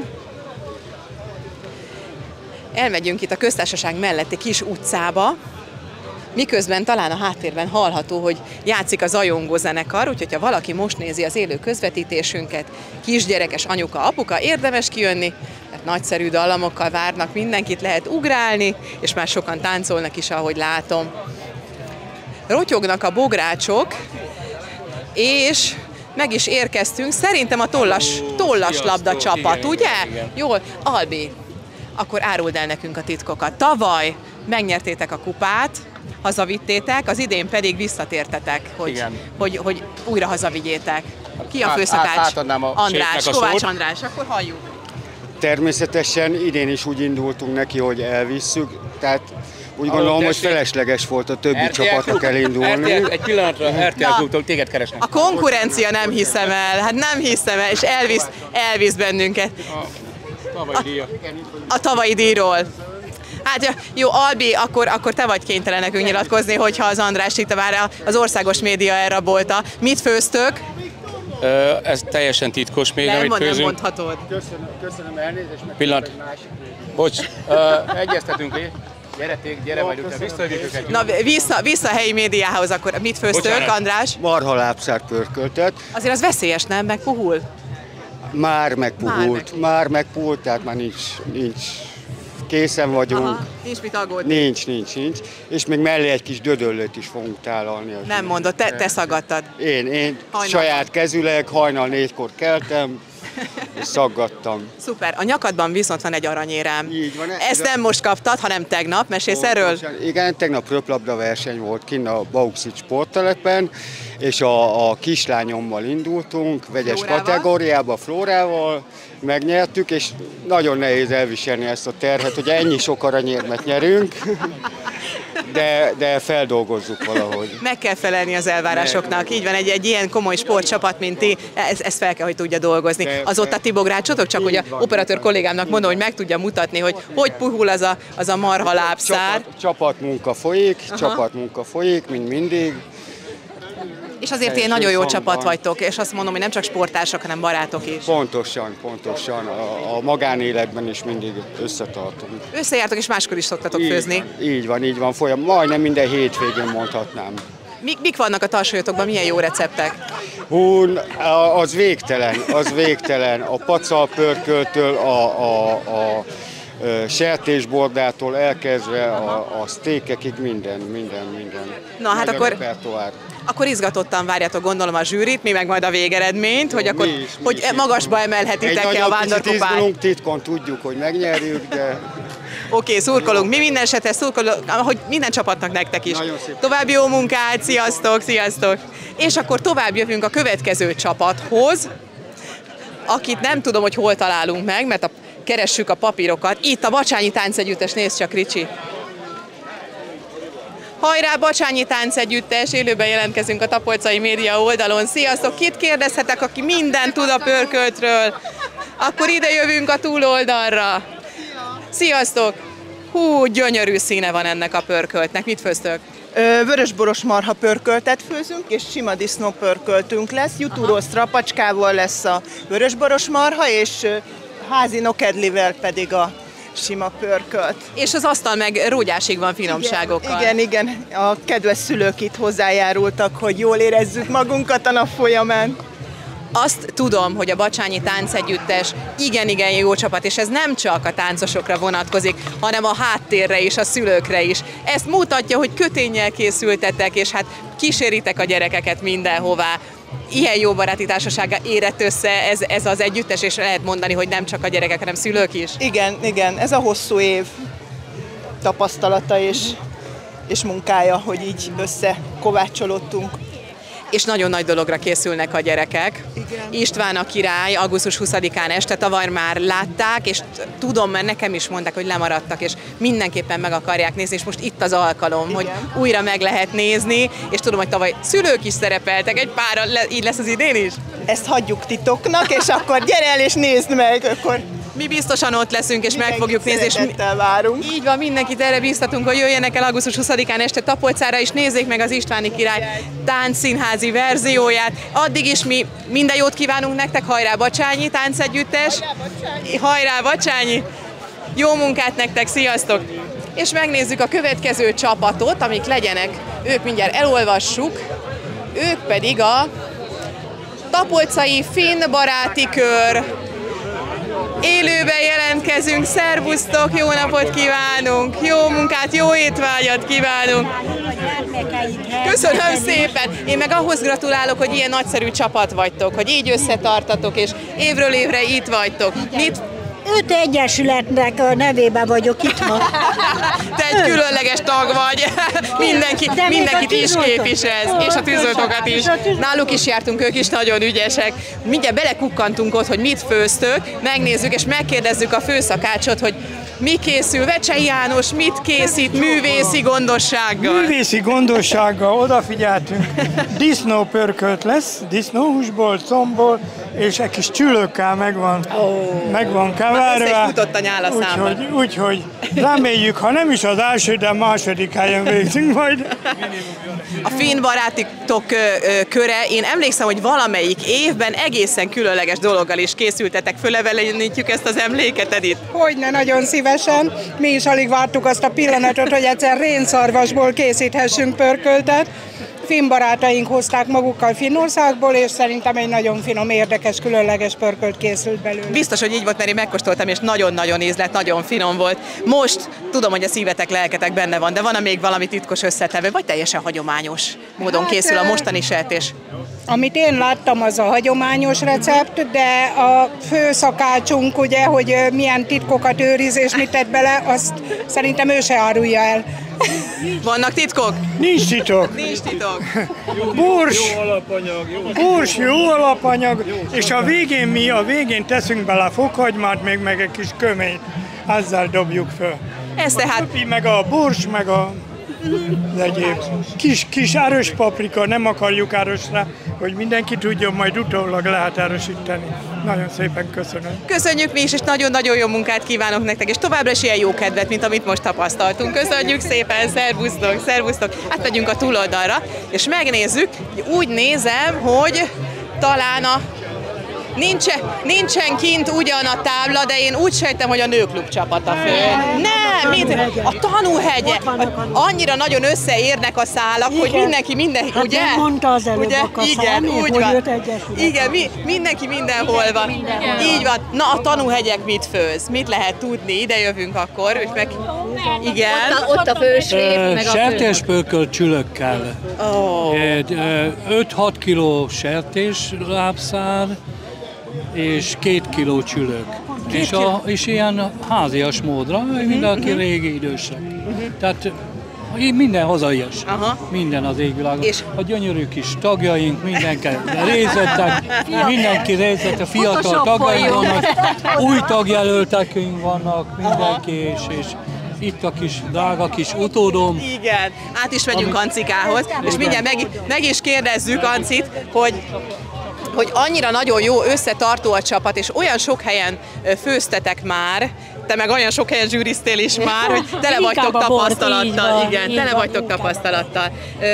B: Elmegyünk itt a köztársaság melletti kis utcába, miközben talán a háttérben hallható, hogy játszik a zajongó zenekar, úgyhogy ha valaki most nézi az élő közvetítésünket, kisgyerekes anyuka, apuka, érdemes kijönni, mert nagyszerű dallamokkal várnak mindenkit, lehet ugrálni, és már sokan táncolnak is, ahogy látom. Rotyognak a bográcsok, és meg is érkeztünk, szerintem a tollas labda csapat, ugye?
O: Igen.
B: Jól, Albi, akkor áruld el nekünk a titkokat. Tavaly megnyertétek a kupát, hazavittétek, az idén pedig visszatértetek, hogy újra hazavigyétek. Ki a főszakács? András, Kovács András, akkor halljuk.
S: Természetesen idén is úgy indultunk neki, hogy elvisszük, tehát úgy gondolom, hogy felesleges volt a többi csapatnak elindulni.
G: Egy pillanatra RTL Klubtól téged keresnek.
B: A konkurencia nem hiszem el, hát nem hiszem el, és elvisz bennünket. A tavalyi díjról. Hát jó, Albi, akkor te vagy kénytelen nekünk nyilatkozni, hogyha az András itt már az országos média elrabolta. Mit főztök?
G: Ez teljesen titkos még, amit főzünk.
B: Nem mondhatod.
S: Köszönöm, elnézést.
G: Pillanat. Bocs, egyeztetünk lé. Gyere majd utána, visszajövjük őket.
B: Na, vissza a helyi médiához, akkor mit főztök, András?
S: Marhalábszár pörköltet.
B: Azért az veszélyes, nem? Megpuhul?
S: Már megpuhult, tehát már nincs. Készen vagyunk.
B: Aha, nincs mit aggódni.
S: Nincs. És még mellé egy kis dödöllőt is fogunk tálalni.
B: Nem mondod, te szaggattad.
S: Én saját kezüleg hajnal 4-kor keltem, és szaggattam.
B: Szuper, a nyakadban viszont van egy aranyérem. Így van. Ezt nem most kaptad, hanem tegnap, mesélsz erről?
S: Igen, tegnap röplabda verseny volt kint a Bauxit sporttelepen, és a kislányommal indultunk, vegyes kategóriába, Flórával, megnyertük, és nagyon nehéz elviselni ezt a terhet, hogy ennyi sok aranyérmet nyerünk, de feldolgozzuk valahogy.
B: Meg kell felelni az elvárásoknak. Így van, egy ilyen komoly sportcsapat, mint ti, ezt fel kell, hogy tudja dolgozni. Az ott a ti bográcsotok, csak hogy a operatőr kollégámnak mondom, hogy meg tudja mutatni, hogy puhul az a marha lábszár.
S: Csapatmunka folyik, mint mindig.
B: És azért ilyen nagyon jó csapat vagytok, és azt mondom, hogy nem csak sportársak, hanem barátok is.
S: Pontosan. A magánéletben is mindig összetartunk.
B: Összejártok, és máskor is szoktatok főzni.
S: Így van, majdnem minden hétvégén mondhatnám.
B: Mik vannak a tarsolyotokban, milyen jó receptek?
S: Az végtelen. A pacalpörköltől, a sertésbordától elkezdve a sztékekig minden.
B: Na hát akkor izgatottan várjátok, gondolom, a zsűrit, mi meg majd a végeredményt, hogy akkor hogy magasba emelhetitek-e a vándorkupát.
S: Egy titkon tudjuk, hogy megnyerjük, de...
B: Oké, szurkolunk. Mi minden esetre szurkolunk, hogy minden csapatnak nektek is. További jó munkát, sziasztok! És akkor tovább jövünk a következő csapathoz, akit nem tudom, hogy hol találunk meg, mert keressük a papírokat. Itt a Bacsányi Táncegyüttes, nézd csak, Ricsi! Hajrá, Bacsányi Táncegyüttes, élőben jelentkezünk a Tapolcai Média oldalon. Sziasztok, kit kérdezhetek, aki mindent tud a pörköltről? Akkor ide jövünk a túloldalra. Sziasztok! Hú, gyönyörű színe van ennek a pörköltnek. Mit főztök?
R: Vörösboros marha pörköltet főzünk, és sima disznó pörköltünk lesz. Jutúró strapacskával lesz a vörösboros marha, és házi nokedlivel pedig a sima pörkölt.
B: És az asztal meg rógyásig van finomságokkal.
R: Igen. A kedves szülők itt hozzájárultak, hogy jól érezzük magunkat a nap folyamán.
B: Azt tudom, hogy a Bacsányi Táncegyüttes igen jó csapat, és ez nem csak a táncosokra vonatkozik, hanem a háttérre és a szülőkre is. Ezt mutatja, hogy köténnyel készültetek, és hát kíséritek a gyerekeket mindenhová. Ilyen jó baráti társasága érett össze ez az együttes, és lehet mondani, hogy nem csak a gyerekek, hanem szülők is.
R: Igen, ez a hosszú év tapasztalata és munkája, hogy így összekovácsolódtunk.
B: És nagyon nagy dologra készülnek a gyerekek. Igen. István a király augusztus 20-án este, tavaly már látták, és tudom, mert nekem is mondták, hogy lemaradtak, és mindenképpen meg akarják nézni, és most itt az alkalom, igen, hogy újra meg lehet nézni, és tudom, hogy tavaly szülők is szerepeltek, egy pár, így lesz az idén is?
R: Ezt hagyjuk titoknak, és akkor gyere el és nézd meg, akkor...
B: Mi biztosan ott leszünk, és meg fogjuk nézni, és
R: várunk.
B: Így van, mindenkit erre biztatunk, hogy jöjjenek el augusztus 20-án este Tapolcára, és nézzék meg az Istváni király táncszínházi verzióját. Addig is mi minden jót kívánunk nektek, hajrá Bacsányi Táncegyüttes! Hajrá Bacsányi! Jó munkát nektek, sziasztok! És megnézzük a következő csapatot, amik legyenek, ők mindjárt elolvassuk, ők pedig a Tapolcai Finn Baráti Kör. Élőben jelentkezünk, szervusztok, jó napot kívánunk, jó munkát, jó étvágyat kívánunk. Köszönöm szépen, én meg ahhoz gratulálok, hogy ilyen nagyszerű csapat vagytok, hogy így összetartatok, és évről évre itt vagytok. Mit?
T: 5 egyesületnek a nevében vagyok itt ma.
B: Te egy különleges tag vagy. Mindenkit is képviselsz, és a tűzoltókat is. Náluk is jártunk, ők is nagyon ügyesek. Mindjárt belekukkantunk ott, hogy mit főztök, megnézzük és megkérdezzük a főszakácsot, hogy mi készül. Vecsei János mit készít művészi gondossággal?
U: Művészi gondossággal odafigyeltünk. Disznópörkölt lesz, disznóhúsból, combból, és egy kis csülökkel megvan kevárva.
B: Összejutott a nyál a számban.
U: Úgyhogy reméljük, ha nem is az első, de a második helyen végzünk majd.
B: A Finn Barátitok köre, én emlékszem, hogy valamelyik évben egészen különleges dologgal is készültetek, fölevelenítjük ezt az emléket, Edith?
R: Hogyne, nagyon szívesen. Mi is alig vártuk azt a pillanatot, hogy egyszer rénszarvasból készíthessünk pörköltet. Finn barátaink hozták magukkal Finnországból, és szerintem egy nagyon finom, érdekes, különleges pörkölt készült belőle.
B: Biztos, hogy így volt, mert én megkóstoltam, és nagyon-nagyon ízlett, nagyon finom volt. Most tudom, hogy a szívetek, lelketek benne van, de van még valami titkos összetevő, vagy teljesen hagyományos módon készül a mostani sertés?
R: Amit én láttam, az a hagyományos recept, de a főszakácsunk, ugye, hogy milyen titkokat őriz és mit tett bele, azt szerintem ő se árulja el.
B: Vannak titkok?
U: Nincs titok.
B: Nincs titok.
U: Bors, jó alapanyag, és a végén teszünk bele fokhagymát, még meg egy kis köményt. Ezzel dobjuk föl.
B: Ez tehát...
U: Meg a bors, meg a egyéb. Kis erős paprika, nem akarjuk erősre, hogy mindenki tudjon, majd utólag lehet erősíteni. Nagyon szépen köszönöm.
B: Köszönjük mi is, és nagyon-nagyon jó munkát kívánok nektek, és továbbra is ilyen jó kedvet, mint amit most tapasztaltunk. Köszönjük szépen, szervusztok! Átmegyünk a túloldalra, és megnézzük, úgy nézem, hogy talán a Nincsen kint ugyan a tábla, de én úgy sejtem, hogy a nőklub csapata föl. Nem, a Tanúhegye. Annyira nagyon összeérnek a szálak, hogy mindenki,
T: hát
B: ugye?
T: Mondta az előbb
B: ugye?
T: a kaszán,
B: Igen, úgy van. Igen, mindenki mindenhol van. Így van. Na, a Tanúhegyek mit főz? Mit lehet tudni? Ide jövünk akkor, és meg... Igen.
P: Ott a főslép, meg a
L: sertéspörkölt csülökkel. 5-6 kiló sertéslábszár és 2 kiló csülök. És ilyen házias módra, mindenki régi idősek. Tehát minden hazaias. Minden az égvilágon. A gyönyörű kis tagjaink, mindenki részletek, fiatal tagjaink vannak, új tagjelöltekünk vannak, mindenki, és itt a kis drága kis utódom.
B: Igen, át is megyünk Ancikához, és mindjárt meg is kérdezzük Ancit, hogy annyira nagyon jó összetartó a csapat, és olyan sok helyen főztetek már, te meg olyan sok helyen zsűriztél is már, hogy tele vagytok tapasztalattal. Igen, tele vagytok tapasztalattal.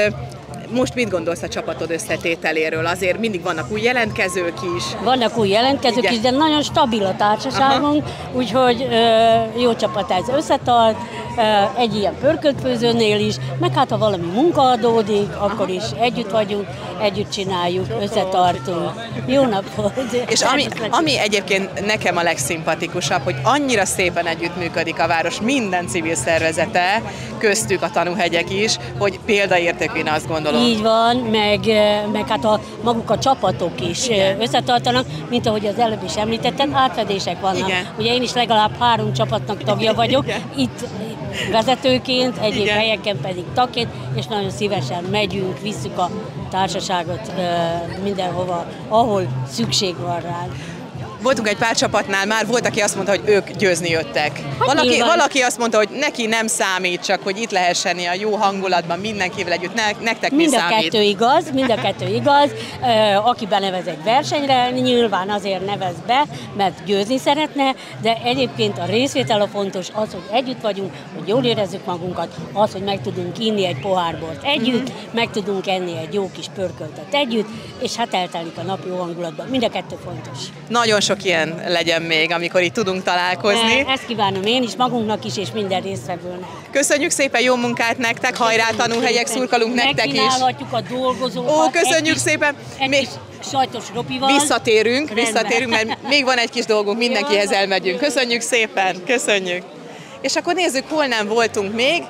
B: Most mit gondolsz a csapatod összetételéről? Azért mindig vannak új jelentkezők is.
T: Vannak új jelentkezők is, de nagyon stabil a társaságunk, úgyhogy jó csapat ez összetart, egy ilyen pörköltfőzőnél is, meg hát ha valami munka adódik, akkor is együtt vagyunk, együtt csináljuk, összetartunk. Jó napot!
B: És ami egyébként nekem a legszimpatikusabb, hogy annyira szépen együttműködik a város minden civil szervezete, köztük a Tanúhegyek is, hogy példaértékű, én azt gondolom.
T: Így van, meg hát maguk a csapatok is összetartanak, mint ahogy az előbb is említettem, átfedések vannak. Igen. Ugye én is legalább 3 csapatnak tagja vagyok, itt vezetőként, egyéb helyeken pedig tagként, és nagyon szívesen megyünk, visszük a társaságot mindenhova, ahol szükség van ránk.
B: Voltunk egy pár csapatnál már, volt, aki azt mondta, hogy ők győzni jöttek. Valaki azt mondta, hogy neki nem számít, csak hogy itt lehessen a jó hangulatban mindenkivel együtt. Nektek mi számít?
T: Mind a kettő igaz. Aki benevez egy versenyre, nyilván azért nevez be, mert győzni szeretne, de egyébként a részvétel a fontos, az, hogy együtt vagyunk, hogy jól érezzük magunkat, az, hogy meg tudunk inni egy pohár bort együtt, meg tudunk enni egy jó kis pörköltet együtt, és hát eltelik a nap jó hangulatban. Mind a kettő fontos.
B: Nagyon sok ilyen legyen még, amikor itt tudunk találkozni.
T: Ezt kívánom én is, magunknak is, és minden résztvevőnek.
B: Köszönjük szépen, jó munkát nektek, hajrá Tanúhegyek, szurkolunk nektek is.
T: Megkínálhatjuk a dolgozókat.
B: Köszönjük szépen.
T: Még sajtos ropival.
B: Visszatérünk, mert még van egy kis dolgunk, mindenkihez elmegyünk. Köszönjük szépen, köszönjük. És akkor nézzük, hol nem voltunk még.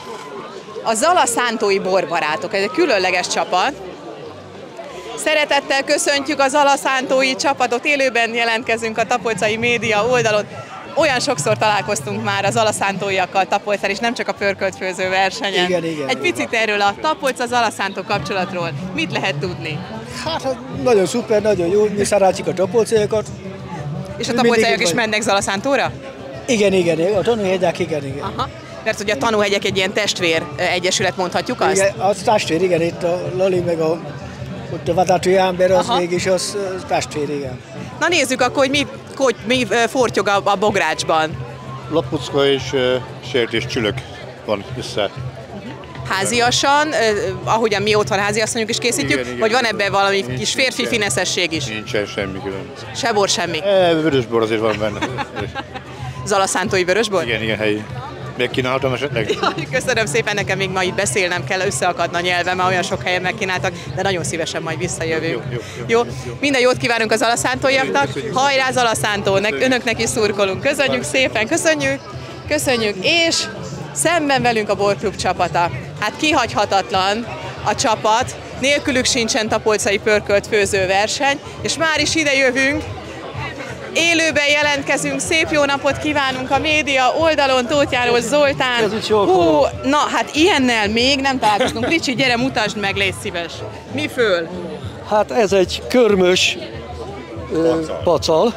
B: A Zala Szántói Borbarátok, ez egy különleges csapat. Szeretettel köszöntjük az Zala Szántói csapatot, élőben jelentkezünk a Tapolcai Média oldalon. Olyan sokszor találkoztunk már az Zala Szántóiakkal Tapolcán, és nem csak a pörköltfőző versenyen.
J: Igen.
B: Egy picit erről a Tapolca-Zala Szántó kapcsolatról mit lehet tudni?
J: Hát nagyon szuper, nagyon jó, mi szeretjük a tapolcaiakat.
B: És a tapolcaiak is mennek Zala Szántóra?
J: Igen, a Tanúhegyek, igen.
B: Aha. Mert ugye a Tanúhegyek egy ilyen testvér egyesület, mondhatjuk azt?
J: Igen, az testvér, igen, itt a Lali meg ott a vezető ember, az mégis az testvér, igen.
B: Na nézzük akkor, hogy mi fortyog a bográcsban.
E: Lapucka és sertés csülök van össze.
B: Háziasan, ahogyan mi otthon háziasszonyunk is készítjük,
E: igen,
B: vagy van ebben valami kis férfi fineszesség is?
E: Nincsen semmi különböző.
B: Se bor, semmi?
E: Vörösbor azért van benne.
B: Zala Szántói vörösbor?
E: Igen, helyi. Megkínálhatom esetleg?
B: Köszönöm szépen, nekem még ma itt beszélnem kell, összeakadna a nyelvem, mert olyan sok helyen megkínáltak, de nagyon szívesen majd visszajövünk. Jó. Minden jót kívánunk az Zala Szántóiaknak, hajrá Zala Szántó, önöknek is szurkolunk. Köszönjük szépen, köszönjük, és szemben velünk a borklub csapata. Hát kihagyhatatlan a csapat, nélkülük sincsen tapolcai pörkölt főzőverseny, és már is ide jövünk. Élőben jelentkezünk, szép jó napot kívánunk a média oldalon, Tóth János Zoltán. Na hát ilyennel még nem találkoztunk. Ricsi, gyere, mutasd meg, légy szíves. Mi föl?
A: Hát ez egy körmös pacal.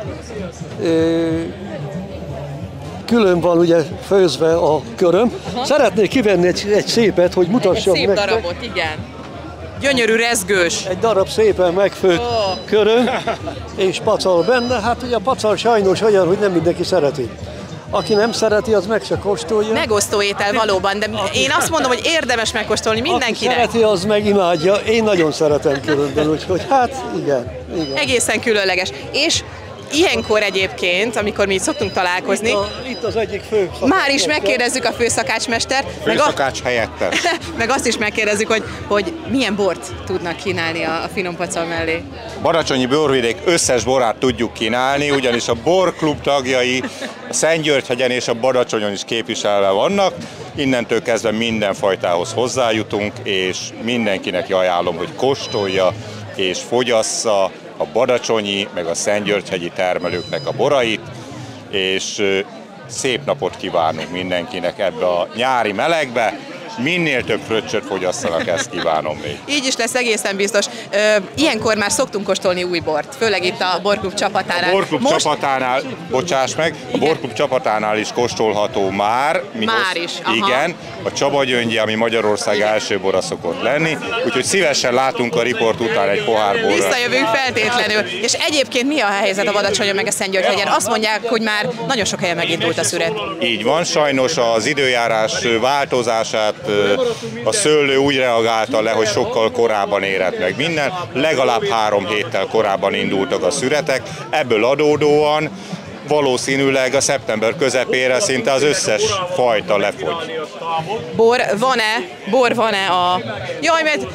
A: Külön van ugye főzve a köröm. Szeretnék kivenni egy szépet, hogy mutassam
B: egy szép nektek. Darabot, igen. Gyönyörű, rezgős.
A: Egy darab szépen megfőtt köröm, és pacal benne. Hát ugye a pacal sajnos olyan, hogy nem mindenki szereti. Aki nem szereti, az meg se kóstolja.
B: Megosztó étel valóban, de én azt mondom, hogy érdemes megkóstolni mindenkinek.
A: Aki szereti, az meg imádja. Én nagyon szeretem különben, úgyhogy hát igen. Igen.
C: Egészen különleges. És ilyenkor egyébként, amikor mi itt szoktunk találkozni,
A: itt az egyik fő
C: már is megkérdezzük a főszakácsmestert,
V: főszakács helyettes.
C: meg azt is megkérdezzük, hogy milyen bort tudnak kínálni a finom pacal mellé.
V: Badacsonyi borvidék összes borát tudjuk kínálni, ugyanis a borklub tagjai a Szentgyörgyhegyen és a Badacsonyon is képviselve vannak. Innentől kezdve minden fajtához hozzájutunk, és mindenkinek ajánlom, hogy kóstolja és fogyassza a badacsonyi, meg a Szentgyörgyhegyi termelőknek a borait, és szép napot kívánunk mindenkinek ebbe a nyári melegbe. Minél több fröccsöt fogyasszanak, ezt kívánom még.
C: Így is lesz, egészen biztos. Ilyenkor már szoktunk kóstolni új bort, főleg itt a Borklub csapatánál.
V: A Borklub csapatánál, bocsáss meg, a Borklub csapatánál is kóstolható már.
C: Már is, aha.
V: Igen, a Csaba Gyöngyi, ami Magyarország első bora szokott lenni, úgyhogy szívesen látunk a riport után egy pohár borra.
C: Visszajövünk feltétlenül. És egyébként mi a helyzet a Badacsonyon meg a Szentgyörgyhegyen? Azt mondják, hogy már nagyon sok helyen megindult a szüret.
V: Így van, sajnos az időjárás változását a szőlő úgy reagálta le, hogy sokkal korábban érett meg minden. Legalább 3 héttel korábban indultak a szüretek, ebből adódóan valószínűleg a szeptember közepére szinte az összes fajta lefogy.
C: Bor van-e a... Jaj, mert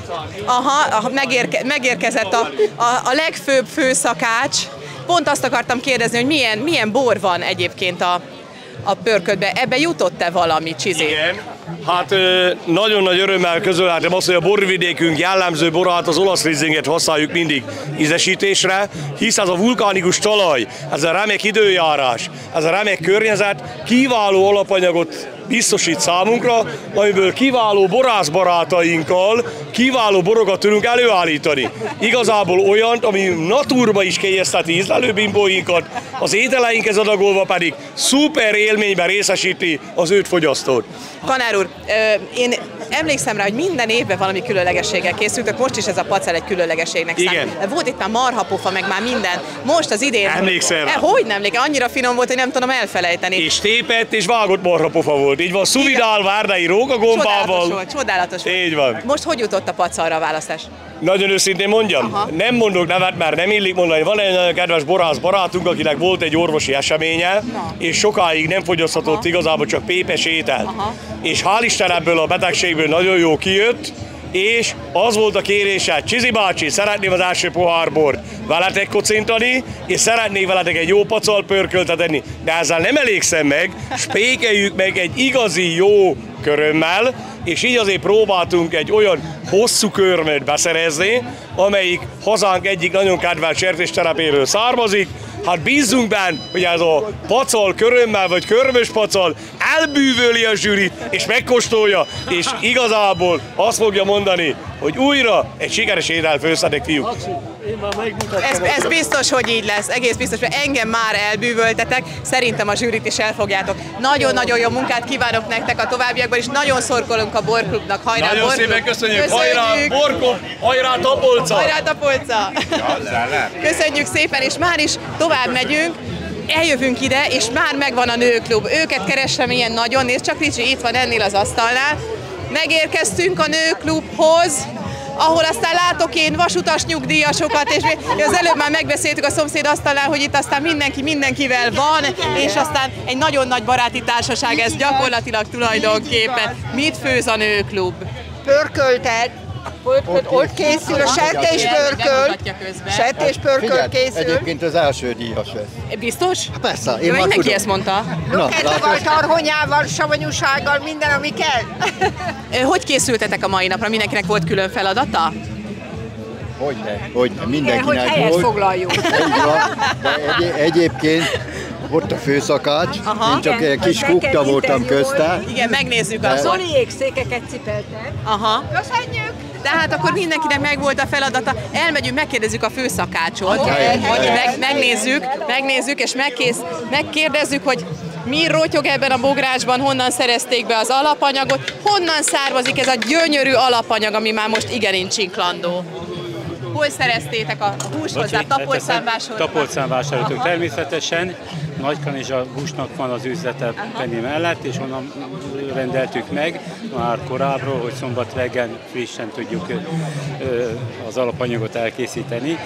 C: megérkezett a legfőbb főszakács. Pont azt akartam kérdezni, hogy milyen bor van egyébként a pörköltbe. Ebbe jutott-e valami, Csizi?
W: Igen. Hát nagyon nagy örömmel közölhetem azt, hogy a borvidékünk jellemző borát, az olasz rizzinget használjuk mindig ízesítésre, hisz ez a vulkánikus talaj, ez a remek időjárás, ez a remek környezet kiváló alapanyagot biztosít számunkra, amiből kiváló borászbarátainkkal kiváló borokat tudunk előállítani. Igazából olyant, ami naturba is kényezteti ízlelőbimbóinkat, az ételeinkhez adagolva pedig szuper élményben részesíti az őt fogyasztót.
C: Kanár úr, én emlékszem rá, hogy minden évben valami különlegességgel készültök, most is ez a pacel egy különlegességnek számít. Volt itt már marhapofa, meg már minden. Most az idén...
W: Emlékszem rá.
C: Hogy nem emlékszem, annyira finom volt, hogy nem tudom elfelejteni.
W: És tépett és vágott marhapofa volt. Így van, szuvidál, várdai rókagombával.
C: Csodálatos volt.
W: Így van.
C: Most hogy jutott a pacalra a választás?
W: Nagyon őszintén mondjam, nem mondok nevet, mert nem illik mondani. Van egy nagyon kedves borász barátunk, akinek volt egy orvosi eseménye, és sokáig nem fogyaszthatott igazából csak pépes ételt. És hál' Isten ebből a betegségből nagyon jó kijött, és az volt a kérése, Csizi bácsi, szeretném az első pohár bort veletek kocintani, és szeretnék veletek egy jó pacal pörköltet enni. De ezzel nem elégszem meg, spékeljük meg egy igazi jó körömmel, és így azért próbáltunk egy olyan hosszú körmöt beszerezni, amelyik hazánk egyik nagyon kedvelt sertéstelepéről származik. Hát bízzunk benne, hogy ez a pacal körömmel, vagy körmös pacal elbűvöli a zsűrit, és megkóstolja, és igazából azt fogja mondani, hogy újra egy sikeres étel főztetek, fiúk.
C: Ez biztos, hogy így lesz, egész biztos, hogy engem már elbűvöltetek, szerintem a zsűrit is elfogjátok. Nagyon-nagyon jó munkát kívánok nektek a továbbiakban, és nagyon szorkolunk a Borklubnak. Hajrá,
W: nagyon
C: Borklub!
W: Szépen köszönjük! Hajrá, Borklub! Hajrá, Tapolca!
C: Hajrá, Tapolca! Köszönjük szépen, és már is tovább megyünk. Eljövünk ide, és már megvan a nőklub. Őket keresem ilyen nagyon, nézd csak, Ricsi itt van ennél az asztalnál. Megérkeztünk a nőklubhoz, ahol aztán látok én vasutas nyugdíjasokat, és az előbb már megbeszéltük a szomszéd asztalnál, hogy itt aztán mindenki mindenkivel van, és aztán egy nagyon nagy baráti társaság ez gyakorlatilag tulajdonképpen. Mit főz a nőklub?
X: Pörköltet. Ott készül a sertéspörköl készül.
H: Egyébként az első díjas lesz.
C: Biztos?
H: Persze.
C: Én mindenki tudom. Ezt mondta.
X: Loketával, tarhonyával, savanyúsággal, minden, ami kell.
C: Hogy készültetek a mai napra? Mindenkinek volt külön feladata?
H: Hogyne, mindenkinek
X: hogy
H: volt.
X: helyet foglaljunk.
H: De egyébként ott a főszakács, én csak egy kis kukta voltam közte.
C: Igen, megnézzük azt.
X: Zoliék székeket cipeltek.
C: Aha.
X: Köszönjük!
C: Tehát akkor mindenkinek megvolt a feladata. Elmegyünk, megkérdezzük a főszakácsot, hogy megnézzük, és megkérdezzük, hogy mi rotyog ebben a bográcsban, honnan szerezték be az alapanyagot, honnan származik ez a gyönyörű alapanyag, ami már most igenin csinklandó. Hol szereztétek a húst hozzá? Tapolcán vásároltuk?
L: Tapolcán vásároltuk természetesen. Nagykanizsa húsnak van az üzlete Penny mellett, és onnan rendeltük meg már korábbról, hogy szombat reggel frissen tudjuk az alapanyagot elkészíteni.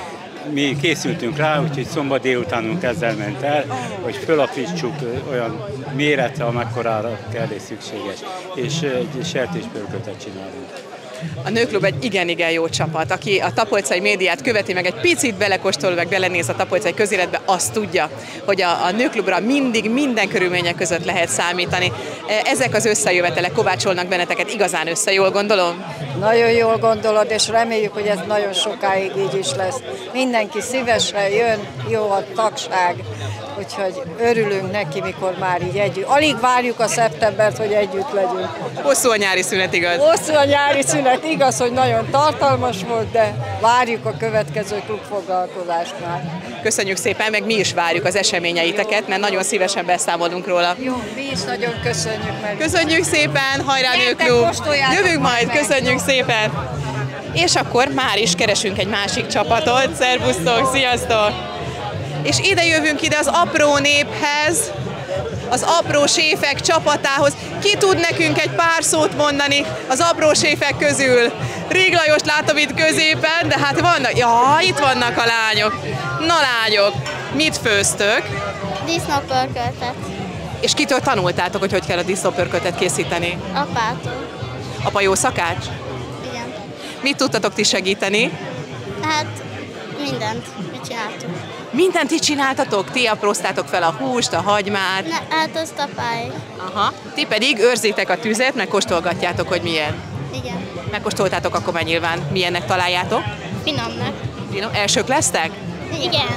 L: mi készültünk rá, úgyhogy szombat délutánunk ezzel ment el, hogy fölaprítsuk olyan méretre, amekkorára kell és szükséges, és egy sertéspörköltet csinálunk.
C: A Nőklub egy igen-igen jó csapat. Aki a tapolcai médiát követi, meg egy picit belekóstol, meg belenéz a tapolcai közéletbe, azt tudja, hogy a Nőklubra mindig, minden körülmények között lehet számítani. Ezek az összejövetelek kovácsolnak benneteket igazán össze, jól gondolom?
X: Nagyon jól gondolod, és reméljük, hogy ez nagyon sokáig így is lesz. Mindenki szívesen jön, jó a tagság, úgyhogy örülünk neki, mikor már így együtt. Alig várjuk a szeptembert, hogy együtt legyünk.
C: Hosszú a nyári szünet, igaz?
X: Hosszú a nyári szünet, igaz, hogy nagyon tartalmas volt, de várjuk a következő klubfoglalkozásnál.
C: Köszönjük szépen, meg mi is várjuk az eseményeiteket, mert nagyon szívesen beszámolunk róla.
X: Jó, mi is nagyon köszönjük meg.
C: Köszönjük szépen, hajrá Nőklub! Jövünk majd, köszönjük szépen! És akkor már is keresünk egy másik csapatot. Szervusztok, sziasztok! És ide jövünk ide az apró néphez, az apró séfek csapatához. Ki tud nekünk egy pár szót mondani az apró séfek közül? Rég Lajost látom itt középen, de hát vannak, ja, itt vannak a lányok. Na lányok, mit főztök?
D: Disznópörköltet.
C: És kitől tanultátok, hogy kell a disznópörköltet készíteni?
D: Apától.
C: Apa jó szakács?
D: Igen.
C: Mit tudtatok ti segíteni?
D: Hát mindent, mit csináltunk.
C: Mindent így csináltatok? Ti apróztátok fel a húst, a hagymát?
D: Hát azt apáig.
C: Aha. Ti pedig őrzitek a tüzet, meg kóstolgatjátok, hogy milyen.
D: Igen.
C: Megkóstoltátok, akkor már nyilván milyennek találjátok?
D: Finomnak.
C: Finom. Elsők lesztek?
D: Igen.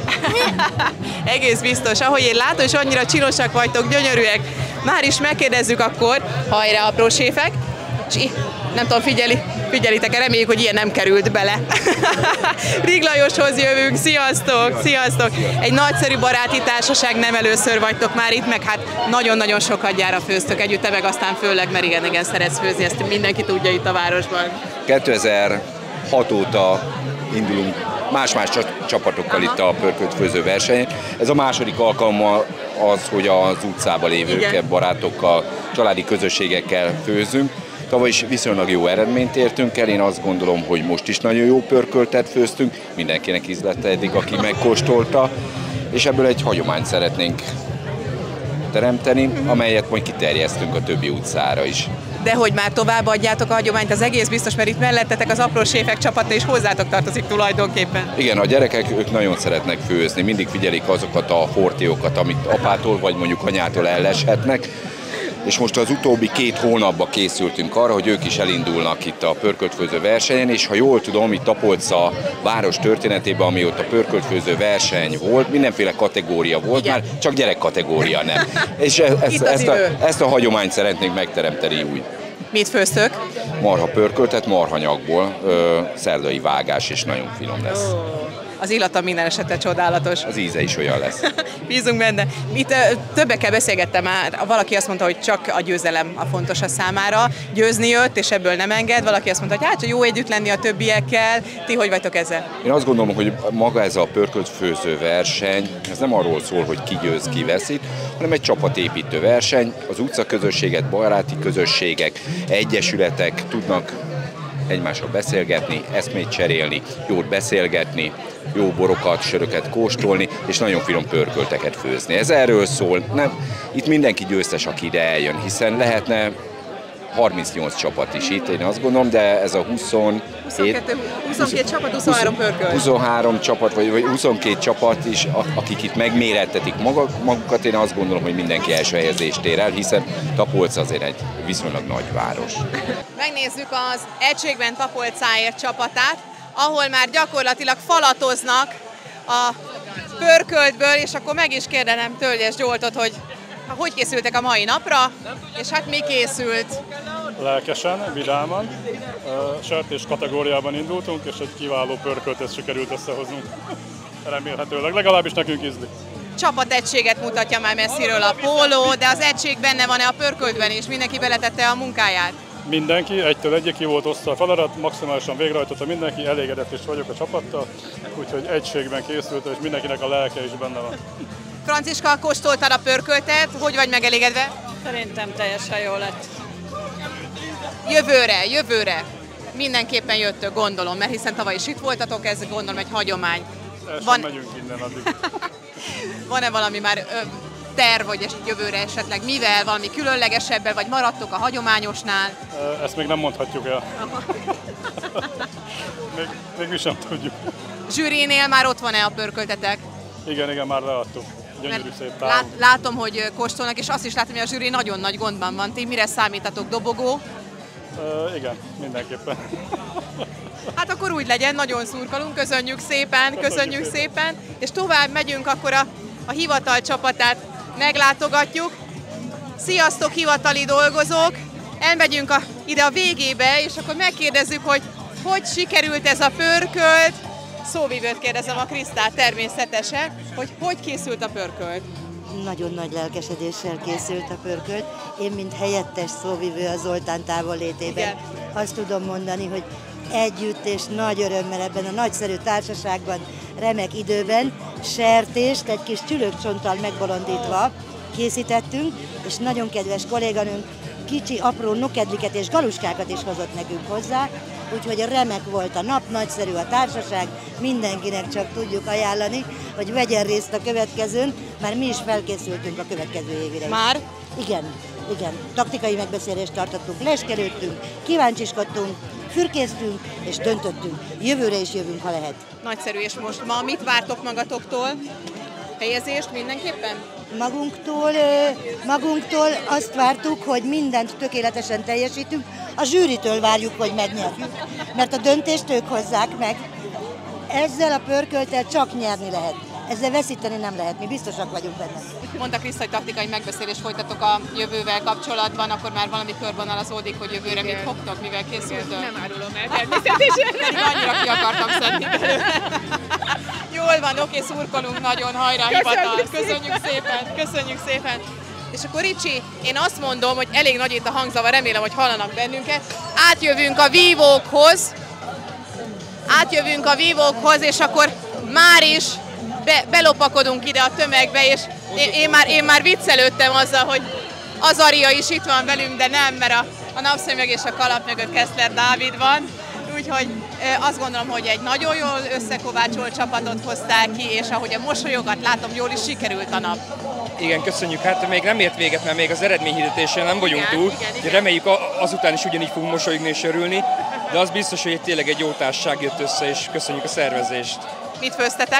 C: Egész biztos. Ahogy én látom, és annyira csinosak vagytok, gyönyörűek. Már is megkérdezzük akkor, hajrá apró séfek. És nem tudom, figyelitek-e, reméljük, hogy ilyen nem került bele. Rég Lajoshoz jövünk, sziasztok, sziasztok! Egy nagyszerű baráti társaság, nem először vagytok már itt, meg hát nagyon-nagyon sokadjára főztök együtt, te meg aztán főleg, mert igen, szeretsz főzni, ezt mindenki tudja itt a városban.
F: 2006 óta indulunk más-más csapatokkal itt a pörkölt főző versenyen. Ez a második alkalommal az, hogy az utcában lévőkkel, barátokkal, családi közösségekkel főzünk. Tavaly is viszonylag jó eredményt értünk el, én azt gondolom, hogy most is nagyon jó pörköltet főztünk, mindenkinek ízlette eddig, aki megkóstolta, és ebből egy hagyományt szeretnénk teremteni, amelyet majd kiterjesztünk a többi utcára is.
C: De hogy már továbbadjátok a hagyományt, az egész biztos, mert itt mellettetek az apró séfek csapata, és hozzátok tartozik tulajdonképpen.
F: Igen, a gyerekek, ők nagyon szeretnek főzni, mindig figyelik azokat a fortiókat, amit apától vagy mondjuk anyától elleshetnek, és most az utóbbi 2 hónapban készültünk arra, hogy ők is elindulnak itt a pörköltfőző versenyen, és ha jól tudom, itt Tapolca város történetében, amióta pörköltfőző verseny volt, mindenféle kategória volt, igen. Már csak gyerek kategória nem. És ezt a hagyományt szeretnénk megteremteni úgy.
C: Mit főztök?
F: Marha pörköltet, marhanyagból, szerdai vágás, és nagyon finom lesz.
C: Az illata minden esetre csodálatos.
F: Az íze is olyan lesz.
C: Bízunk benne. Itt többekkel beszélgettem már, valaki azt mondta, hogy csak a győzelem a fontos a számára. Győzni jött, és ebből nem enged. Valaki azt mondta, hogy hát jó együtt lenni a többiekkel. Ti hogy vagytok ezzel?
F: Én azt gondolom, hogy maga ez a pörkölt főző verseny, ez nem arról szól, hogy ki győz, ki veszít, hanem egy csapatépítő verseny. Az utcaközösséget, baráti közösségek, egyesületek tudnak egymással beszélgetni, eszmét cserélni, jót beszélgetni, jó borokat, söröket kóstolni, és nagyon finom pörkölteket főzni. Ez erről szól. Nem, itt mindenki győztes, aki ide eljön, hiszen lehetne 38 csapat is itt, én azt gondolom, de ez a
C: 22 csapat, 23 pörkölt.
F: 23 csapat, vagy 22 csapat is, akik itt megmérettetik magukat, én azt gondolom, hogy mindenki első helyezést ér el, hiszen Tapolca azért egy viszonylag nagy város.
C: Megnézzük az Egységben Tapolcáért csapatát, ahol már gyakorlatilag falatoznak a pörköltből, és akkor meg is kérdenem Tölgyes Zsoltot, hogy készültek a mai napra, és hát mi készült?
I: Lelkesen, vidáman, sertés kategóriában indultunk, és egy kiváló pörköltet sikerült összehoznunk. Remélhetőleg, legalábbis nekünk ízlik.
C: Csapategységet mutatja már messziről a póló, de az egység benne van-e a pörköltben is? Mindenki beletette a munkáját?
I: Mindenki, egytől egyik ki volt osztva a feladat, maximálisan végrehajtotta mindenki, elégedett is vagyok a csapattal, úgyhogy egységben készült, és mindenkinek a lelke is benne van.
C: Franciska, kóstoltad a pörköltet, hogy vagy megelégedve?
M: Szerintem teljesen jó lett.
C: Jövőre mindenképpen jöttök, gondolom, mert hiszen tavaly is itt voltatok, ez gondolom egy hagyomány.
I: Van... megyünk innen addig.
C: Van-e valami már terv, vagy jövőre esetleg mivel, valami különlegesebben, vagy maradtok a hagyományosnál?
I: Ezt még nem mondhatjuk el. még mi sem tudjuk.
C: Zsűrinél már ott van-e a pörköltetek?
I: Igen, már leadtuk. Gyönyörű szép távunk.
C: Látom, hogy kóstolnak, és azt is látom, hogy a zsűri nagyon nagy gondban van. Ti mire számítatok? Dobogó?
I: Igen, mindenképpen.
C: Hát akkor úgy legyen, nagyon szurkolunk, köszönjük szépen, és tovább megyünk, akkor a hivatal csapatát meglátogatjuk. Sziasztok, hivatali dolgozók! Elmegyünk ide a végébe, és akkor megkérdezzük, hogy sikerült ez a pörkölt. Szóvivőt kérdezem, a Krisztát természetesen, hogy készült a pörkölt?
K: Nagyon nagy lelkesedéssel készült a pörkölt. Én, mint helyettes szóvivő a Zoltán távollétében, azt tudom mondani, hogy együtt és nagy örömmel ebben a nagyszerű társaságban, remek időben sertést egy kis csülökcsonttal megbolondítva készítettünk, és nagyon kedves kolléganőnk kicsi, apró nokedliket és galuskákat is hozott nekünk hozzá, úgyhogy remek volt a nap, nagyszerű a társaság, mindenkinek csak tudjuk ajánlani, hogy vegyen részt a következőn, már mi is felkészültünk a következő évire is.
C: Már?
K: Igen. Taktikai megbeszélést tartottunk, leskelődtünk, kíváncsiskodtunk, fürkésztünk és döntöttünk. Jövőre is jövünk, ha lehet.
C: Nagyszerű, és most ma mit vártok magatoktól? Helyezést mindenképpen?
K: Magunktól azt vártuk, hogy mindent tökéletesen teljesítünk, a zsűritől várjuk, hogy megnyerjük, mert a döntést ők hozzák meg. Ezzel a pörkölttel csak nyerni lehet. Ezzel veszíteni nem lehet, mi biztosak vagyunk benne.
C: Mondta Kriszta, hogy taktikai megbeszélést folytatok a jövővel kapcsolatban, akkor már valami körvonalazódik, hogy jövőre mit fogtok, mivel készültök? Nem árulom el, természetesen. Pedig annyira ki akartam szedni belőle. Jól van, oké, szurkolunk nagyon, hajrá hivatal. Köszönjük szépen. És akkor Ricsi, én azt mondom, hogy elég nagy itt a hangzavar, remélem, hogy hallanak bennünket. Átjövünk a vívókhoz, és akkor már is belopakodunk ide a tömegbe, és én már viccelődtem azzal, hogy Azaria is itt van velünk, de nem, mert a napszemüveg és a kalap mögött Keszler Dávid van. Úgyhogy azt gondolom, hogy egy nagyon jól összekovácsolt csapatot hozták ki, és ahogy a mosolyogat látom, jól is sikerült a nap.
N: Igen, köszönjük. Hát még nem ért véget, mert még az eredményhirdetésen nem vagyunk túl. Igen. Reméljük azután is ugyanígy fogunk mosolyogni és örülni, de az biztos, hogy tényleg egy jó társaság jött össze, és köszönjük a szervezést.
C: Mit főztetek?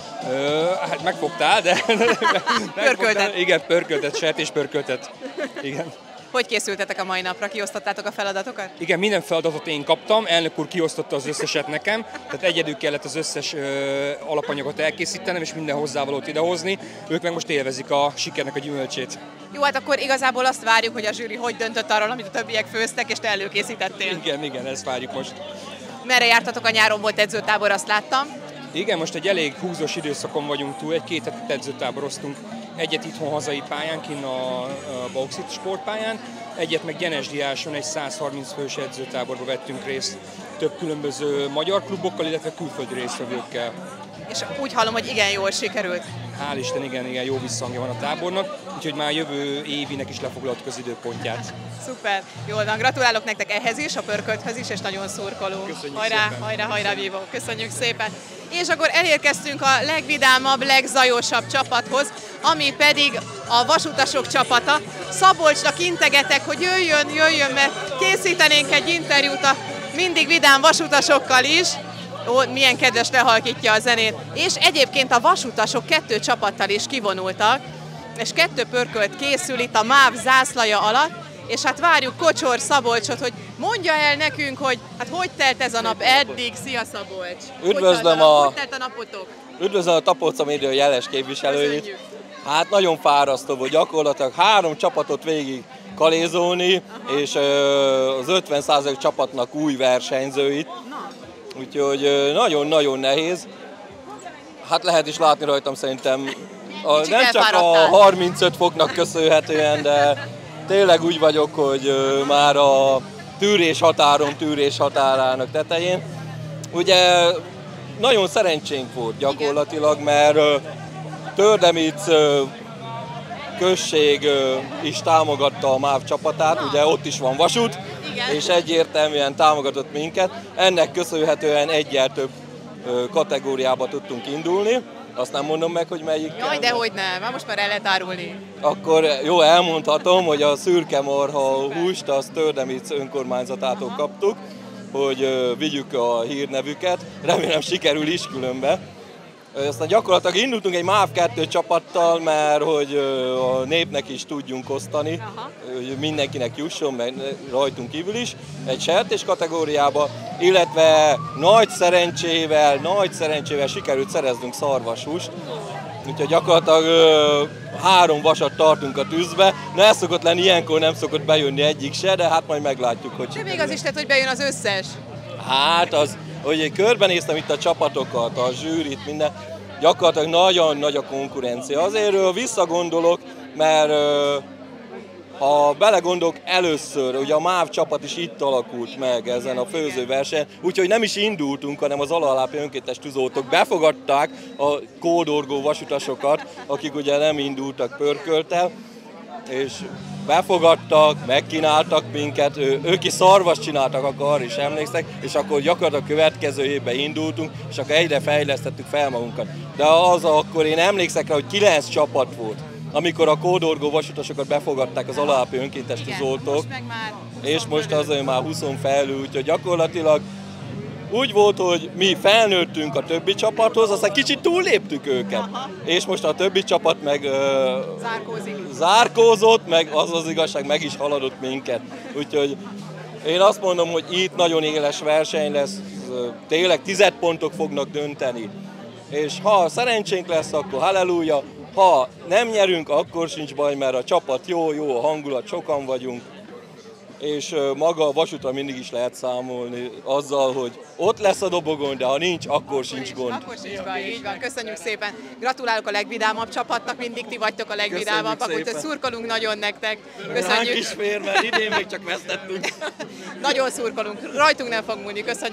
N: Hát megfogtál, de...
C: Pörköltet.
N: Igen, pörköltet, sertéspörköltet. Igen.
C: Hogy készültetek a mai napra? Kiosztottátok a feladatokat?
N: Igen, minden feladatot én kaptam, elnök úr kiosztotta az összeset nekem, tehát egyedül kellett az összes alapanyagot elkészítenem, és minden hozzávalót idehozni. Ők meg most élvezik a sikernek a gyümölcsét.
C: Jó, hát akkor igazából azt várjuk, hogy a zsűri hogy döntött arról, amit a többiek főztek, és te előkészítettél.
N: Igen, ezt várjuk most.
C: Merre jártatok a nyáron? Volt edzőtábor, azt láttam.
N: Igen, most egy elég húzós időszakon vagyunk túl, egy-két hetet edzőtáboroztunk. Egyet itthon hazai pályán, kinn a Bauxit sportpályán, egyet meg Gyenesdiáson egy 130 fős edzőtáborba vettünk részt több különböző magyar klubokkal, illetve külföldi résztvevőkkel.
C: És úgy hallom, hogy igen jól sikerült.
N: Hál' Isten, igen, jó visszhangja van a tábornak, úgyhogy már jövő évinek is lefoglaltuk az időpontját.
C: Szuper, jól van, gratulálok nektek ehhez is, a pörkölthöz is, és nagyon szurkolunk.
N: Köszönjük
C: hajrá, vívó, köszönjük szépen. És akkor elérkeztünk a legvidámabb, legzajosabb csapathoz, ami pedig a vasutasok csapata. Szabolcsnak integetek, hogy jöjjön, mert készítenénk egy interjút a mindig vidám vasutasokkal is. Ó, milyen kedves, lehalkítja a zenét. És egyébként a vasutasok 2 csapattal is kivonultak, és 2 pörkölt készül itt a MÁV zászlaja alatt, és hát várjuk Kocsor Szabolcsot, hogy mondja el nekünk, hogy hát hogy telt ez a nap eddig. Szia Szabolcs!
O: Üdvözlöm
C: hogy telt a napotok?
O: Üdvözlöm a Tapolca Média jeles képviselőit.
C: Köszönjük.
O: Hát nagyon fárasztó volt, gyakorlatilag 3 csapatot végig kalézolni, és az 50% csapatnak új versenyzőit. Úgyhogy nagyon-nagyon nehéz. Hát lehet is látni rajtam szerintem, nem csak a 35 foknak köszönhetően, de tényleg úgy vagyok, hogy már a tűrés határának tetején. Ugye nagyon szerencsénk volt gyakorlatilag, mert Tördemic község is támogatta a MÁV csapatát, ugye ott is van vasút, és egyértelműen támogatott minket. Ennek köszönhetően egyel több kategóriába tudtunk indulni. Azt nem mondom meg, hogy melyik.
C: Jaj, dehogy nem, már most már el lehet árulni.
O: Akkor jó, elmondhatom, hogy a szürke marha húst azt Tördemic önkormányzatától kaptuk, hogy vigyük a hírnevüket. Remélem sikerül is különbe. Aztán gyakorlatilag indultunk egy MÁV 2 csapattal, mert hogy a népnek is tudjunk osztani, hogy mindenkinek jusson, meg rajtunk kívül is, egy sertés kategóriába, illetve nagy szerencsével sikerült szereznünk szarvashúst. Úgyhogy gyakorlatilag 3 vasat tartunk a tűzbe. Ne szokott lenni, ilyenkor nem szokott bejönni egyik se, de hát majd meglátjuk, hogy...
C: De még az is tett, hogy bejön az összes.
O: Hát az, hogy körbenéztem itt a csapatokat, a zsűrit, minden, gyakorlatilag nagyon nagy a konkurencia. Azért visszagondolok, mert ha belegondolok, először, ugye a MÁV csapat is itt alakult meg ezen a főzőversenyen, úgyhogy nem is indultunk, hanem az Alalápi önkéntes tűzoltók befogadták a kódorgó vasutasokat, akik ugye nem indultak pörkölttel, és befogadtak, megkínáltak minket, ők is szarvast csináltak, akkor arra is emlékszek, és akkor gyakorlatilag a következő évben indultunk, és akkor egyre fejlesztettük fel magunkat. De az akkor én emlékszek rá, hogy 9 csapat volt, amikor a kódorgó vasutasokat befogadták az Alalápi önkéntes tűzoltók, és most azért már 20 felül, úgyhogy gyakorlatilag úgy volt, hogy mi felnőttünk a többi csapathoz, aztán kicsit túlléptük őket. Aha. És most a többi csapat meg zárkózott, meg az igazság, meg is haladott minket. Úgyhogy én azt mondom, hogy itt nagyon éles verseny lesz, tényleg 10 pontok fognak dönteni. És ha szerencsénk lesz, akkor halleluja, ha nem nyerünk, akkor sincs baj, mert a csapat jó, a hangulat, sokan vagyunk. És maga a vasútra mindig is lehet számolni azzal, hogy ott lesz a dobogon, de ha nincs, akkor sincs gond.
C: Akkor sincs baj, így van. Köszönjük szépen. Gratulálok a legvidámabb csapatnak, mindig ti vagytok a legvidámabbak, úgyhogy szurkolunk nagyon nektek. Köszönjük.
O: Ránk is fér, mert idén még csak vesztettünk.
C: Nagyon szurkolunk, rajtunk nem fog múlni. Köszönjük.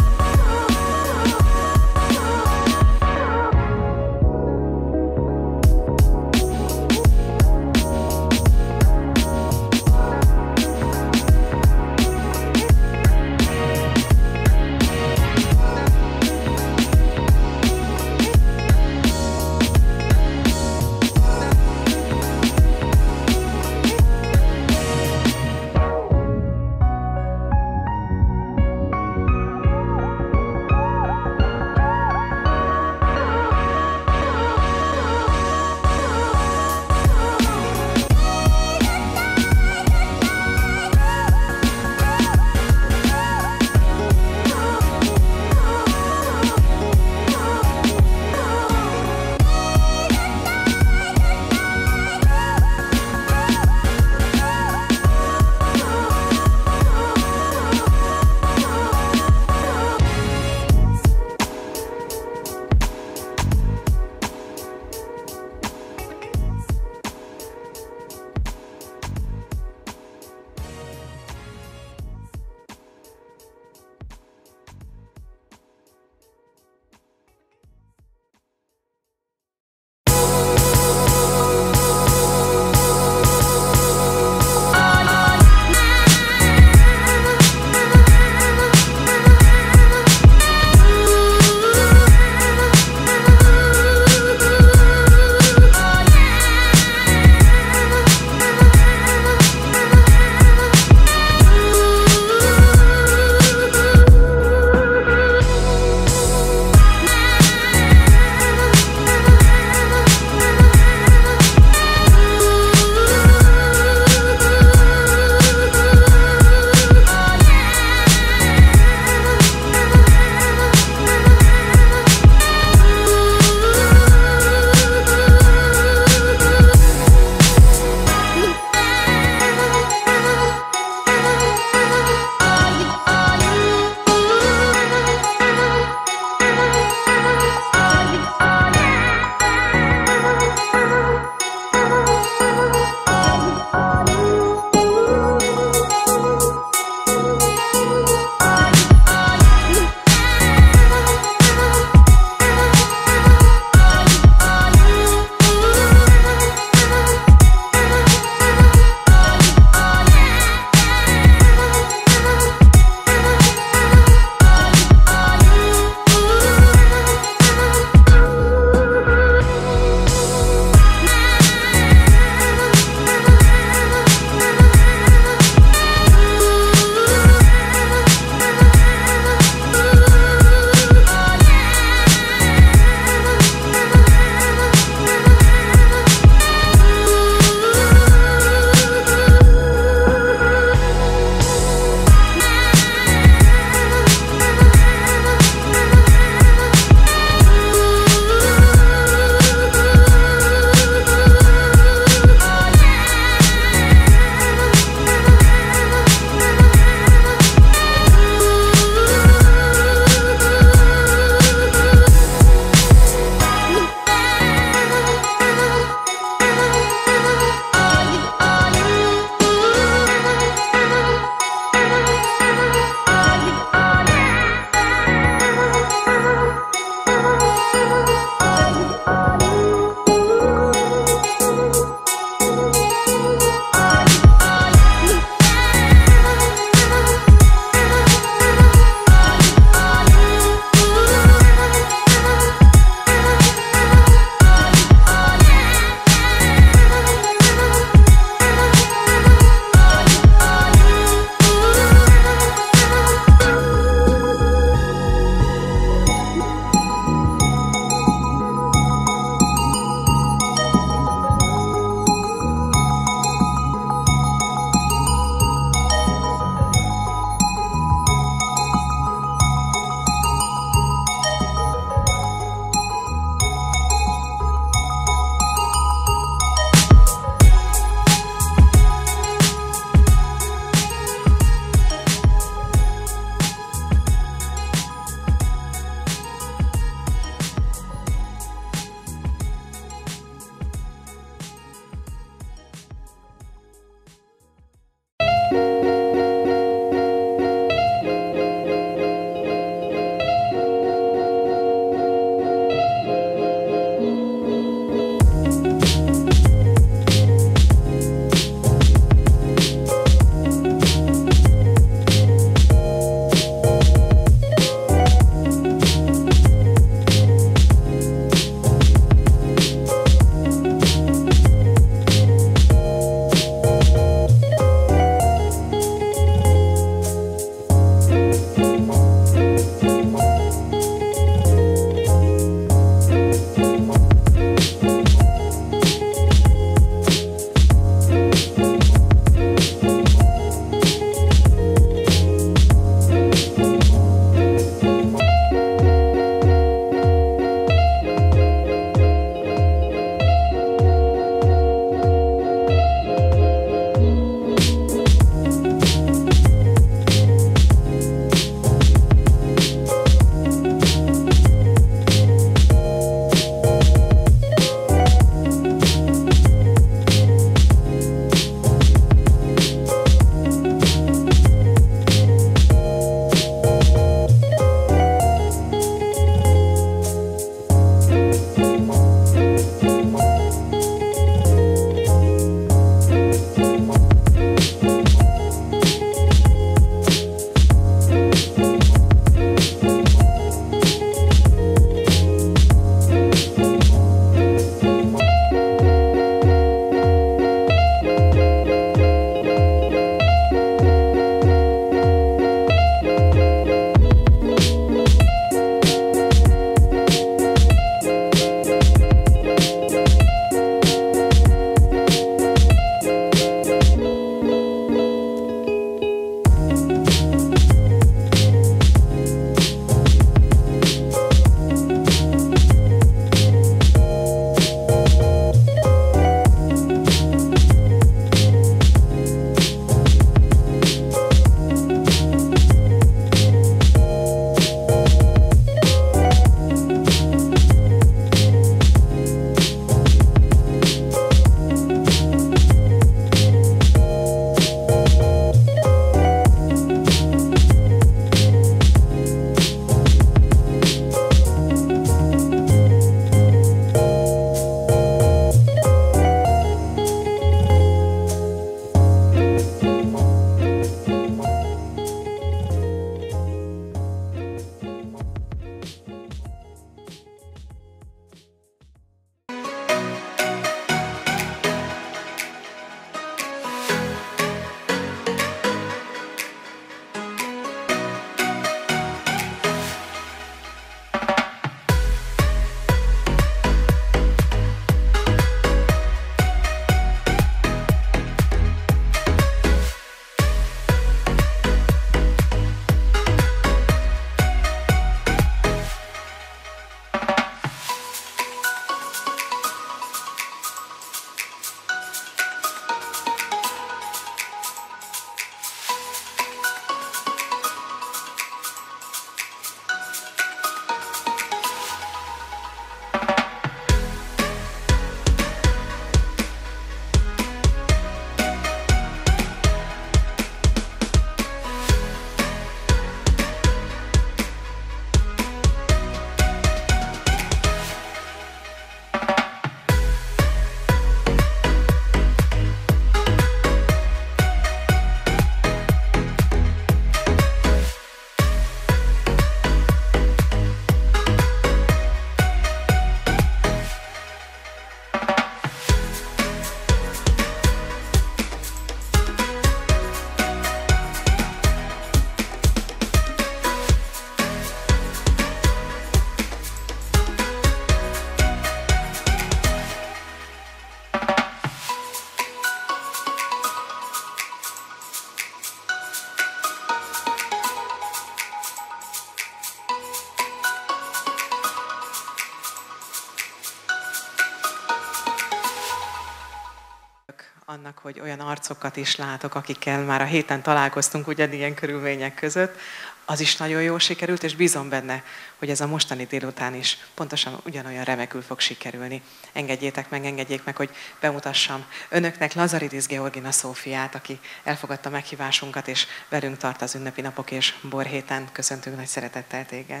B: annak, hogy olyan arcokat is látok, akikkel már a héten találkoztunk ugyanilyen körülmények között, az is nagyon jól sikerült, és bízom benne, hogy ez a mostani délután is pontosan ugyanolyan remekül fog sikerülni. Engedjék meg, hogy bemutassam önöknek Lazaridis Georgina Szófiát, aki elfogadta meghívásunkat, és velünk tart az ünnepi napok és borhéten. Köszöntünk nagy szeretettel téged!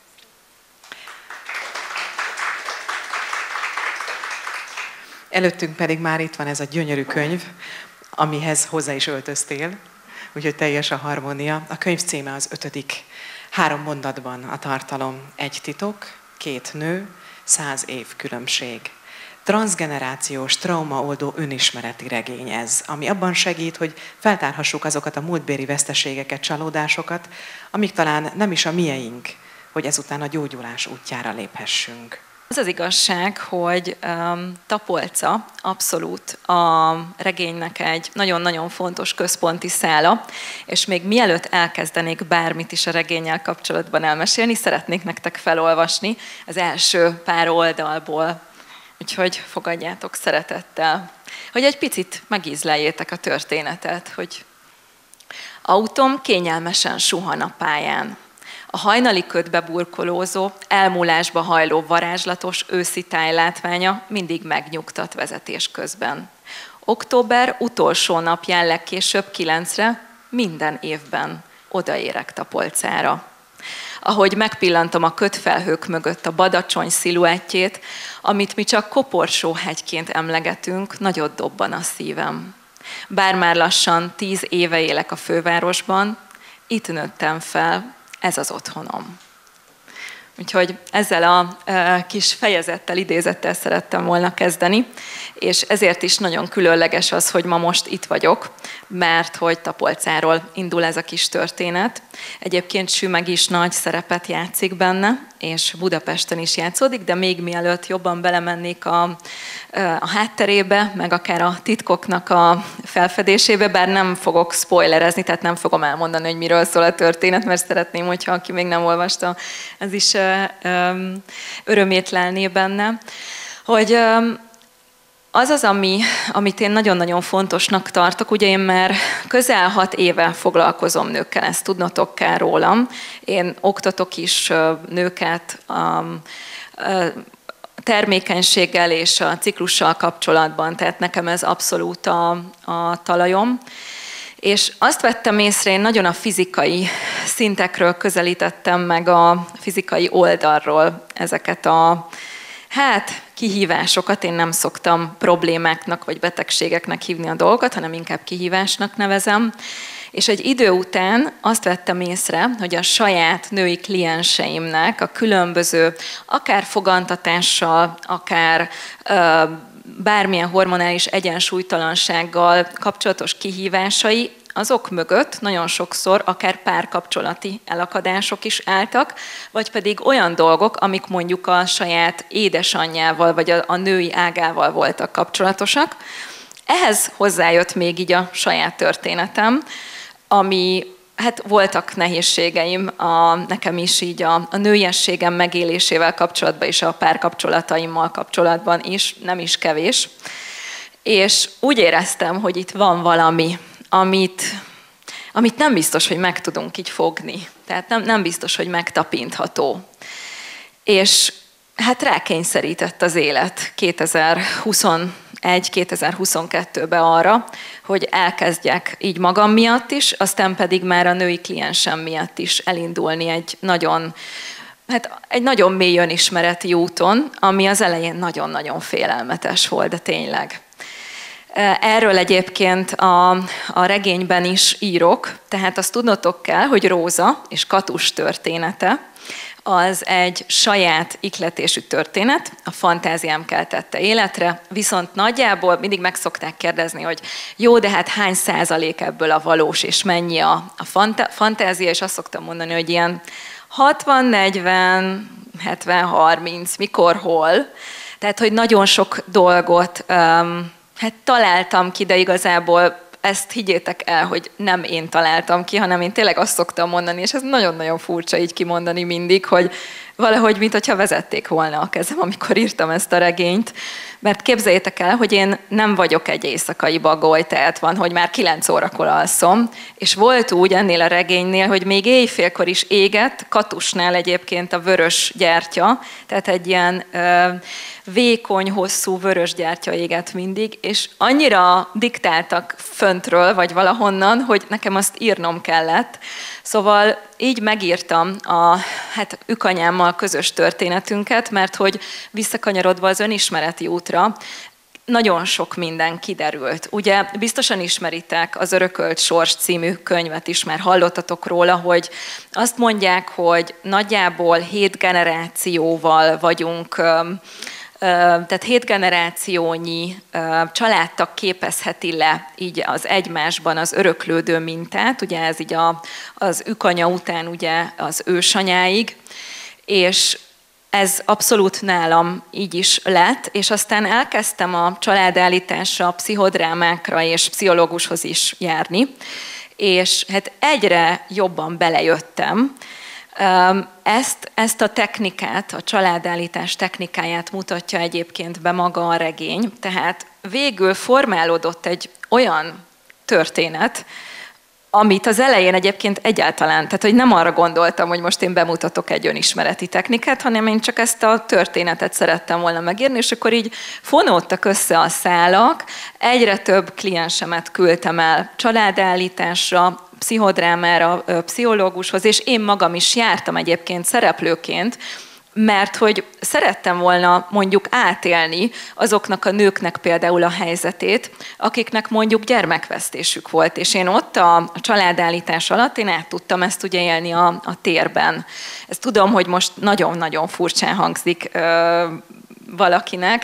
B: Előttünk pedig már itt van ez a gyönyörű könyv, amihez hozzá is öltöztél, úgyhogy teljes a harmónia. A könyv címe az 5. 3 mondatban a tartalom: 1 titok, 2 nő, 100 év különbség. Transzgenerációs, traumaoldó önismereti regény ez, ami abban segít, hogy feltárhassuk azokat a múltbéli veszteségeket, csalódásokat, amik talán nem is a mieink, hogy ezután a gyógyulás útjára léphessünk.
G: Az az igazság, hogy Tapolca abszolút a regénynek egy nagyon-nagyon fontos központi szála, és még mielőtt elkezdenék bármit is a regénnyel kapcsolatban elmesélni, szeretnék nektek felolvasni az első pár oldalból. Úgyhogy fogadjátok szeretettel, hogy egy picit megízleljétek a történetet, hogy autóm kényelmesen suhan a pályán. A hajnali ködbe burkolózó, elmúlásba hajló varázslatos őszi tájlátványa mindig megnyugtat vezetés közben. Október utolsó napján legkésőbb 9-re minden évben odaérek Tapolcára. Ahogy megpillantom a ködfelhők mögött a Badacsony sziluettjét, amit mi csak Koporsóhegyként emlegetünk, nagyot dobban a szívem. Bár már lassan 10 éve élek a fővárosban, itt nőttem fel, ez az otthonom. Úgyhogy ezzel a kis fejezettel, idézettel szerettem volna kezdeni, és ezért is nagyon különleges az, hogy ma most itt vagyok, mert hogy Tapolcáról indul ez a kis történet. Egyébként Sümeg is nagy szerepet játszik benne, és Budapesten is játszódik, de még mielőtt jobban belemennék a hátterébe, meg akár a titkoknak a felfedésébe, bár nem fogok spoilerezni, tehát nem fogom elmondani, hogy miről szól a történet, mert szeretném, hogyha aki még nem olvasta, ez is örömét lelné benne, hogy az, amit én nagyon-nagyon fontosnak tartok, ugye én már közel 6 éve foglalkozom nőkkel, ezt tudnotok kell rólam. Én oktatok is nőket a termékenységgel és a ciklussal kapcsolatban, tehát nekem ez abszolút a talajom. És azt vettem észre, én nagyon a fizikai szintekről közelítettem meg, a fizikai oldalról ezeket a kihívásokat. Én nem szoktam problémáknak vagy betegségeknek hívni a dolgokat, hanem inkább kihívásnak nevezem. És egy idő után azt vettem észre, hogy a saját női klienseimnek a különböző, akár fogantatással, akár bármilyen hormonális egyensúlytalansággal kapcsolatos kihívásai, azok mögött nagyon sokszor akár párkapcsolati elakadások is álltak, vagy pedig olyan dolgok, amik mondjuk a saját édesanyjával, vagy a női ágával voltak kapcsolatosak. Ehhez hozzájött még így a saját történetem, ami, voltak nehézségeim nekem is így a nőiességem megélésével kapcsolatban és a párkapcsolataimmal kapcsolatban is, nem is kevés. És úgy éreztem, hogy itt van valami, amit nem biztos, hogy meg tudunk így fogni. Tehát nem biztos, hogy megtapintható. És rákényszerített az élet 2021-2022-ben arra, hogy elkezdjek így magam miatt is, aztán pedig már a női kliensem miatt is elindulni egy nagyon mély önismereti úton, ami az elején nagyon-nagyon félelmetes volt, de tényleg. Erről egyébként a regényben is írok, tehát azt tudnotok kell, hogy Róza és Katus története az egy saját ihletésű történet, a fantáziám keltette életre, viszont nagyjából mindig meg szokták kérdezni, hogy jó, de hány százalék ebből a valós, és mennyi a fantázia, és azt szoktam mondani, hogy ilyen 60-40, 70-30, mikor, hol. Tehát, hogy nagyon sok dolgot találtam ki, de igazából ezt higgyétek el, hogy nem én találtam ki, hanem én tényleg azt szoktam mondani, és ez nagyon-nagyon furcsa így kimondani mindig, hogy valahogy, mintha vezették volna a kezem, amikor írtam ezt a regényt, Mert képzeljétek el, hogy én nem vagyok egy éjszakai bagoly, tehát van, hogy már 9 órakor alszom, és volt úgy ennél a regénynél, hogy még éjfélkor is égett, Katusnál egyébként a vörös gyertya, tehát egy ilyen vékony, hosszú vörös gyertya égett mindig, és annyira diktáltak föntről, vagy valahonnan, hogy nekem azt írnom kellett. Szóval így megírtam a ükanyámmal közös történetünket, mert hogy visszakanyarodva az önismereti útra, nagyon sok minden kiderült. Ugye biztosan ismeritek az Örökölt Sors című könyvet is, már hallottatok róla, hogy azt mondják, hogy nagyjából 7 generációval vagyunk, tehát 7 generációnyi családtag képezheti le így az egymásban az öröklődő mintát, ugye ez így az ükanya után ugye az ősanyáig, és ez abszolút nálam így is lett, és aztán elkezdtem a családállításra, pszichodrámákra és pszichológushoz is járni, és hát egyre jobban belejöttem. Ezt a technikát, a családállítás technikáját mutatja egyébként be maga a regény, tehát végül formálódott egy olyan történet, amit az elején egyébként egyáltalán, tehát hogy nem arra gondoltam, hogy most én bemutatok egy önismereti technikát, hanem én csak ezt a történetet szerettem volna megírni, és akkor így fonódtak össze a szálak, egyre több kliensemet küldtem el családállításra, pszichodrámára, pszichológushoz, és én magam is jártam egyébként szereplőként, mert hogy szerettem volna mondjuk átélni azoknak a nőknek például a helyzetét, akiknek mondjuk gyermekvesztésük volt, és én ott a családállítás alatt én át tudtam ezt ugye élni a térben. Ezt tudom, hogy most nagyon-nagyon furcsán hangzik valakinek,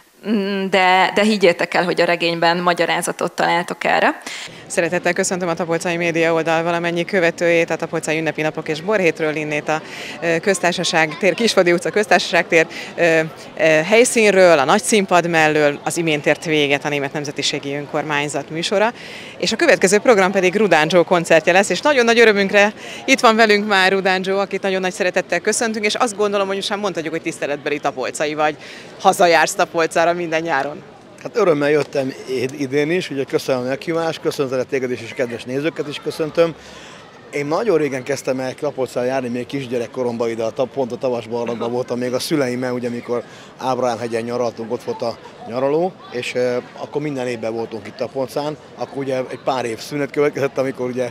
G: de higgyétek el, hogy a regényben magyarázatot találtok erre.
B: Szeretettel köszöntöm a Tapolcai Média oldal valamennyi követőjét, a Tapolcai Ünnepi Napok és Borhétről, innét a Köztársaság tér, Kisfadi utca Köztársaság tér helyszínről, a nagy színpad mellől az imént ért véget a Német Nemzetiségi Önkormányzat műsora, és a következő program pedig Rudán Joe koncertje lesz, és nagyon nagy örömünkre itt van velünk már Rudán Joe, akit nagyon nagy szeretettel köszöntünk, és azt gondolom, hogy most már mondhatjuk, hogy tiszteletbeli tapolcai vagy, hazajársz Tapolcára minden nyáron.
Q: Hát örömmel jöttem idén is, ugye köszönöm a meghívást, köszönöm téged is, és kedves nézőket is köszöntöm. Én nagyon régen kezdtem el Tapolcára járni, még kisgyerekkoromban ide, pont a Tavasbarlangban voltam még a szüleimmel, ugye amikor Ábrahám-hegyen nyaraltunk, ott volt a nyaraló, és akkor minden évben voltunk itt Tapolcán, akkor ugye egy pár év szünet következett, amikor ugye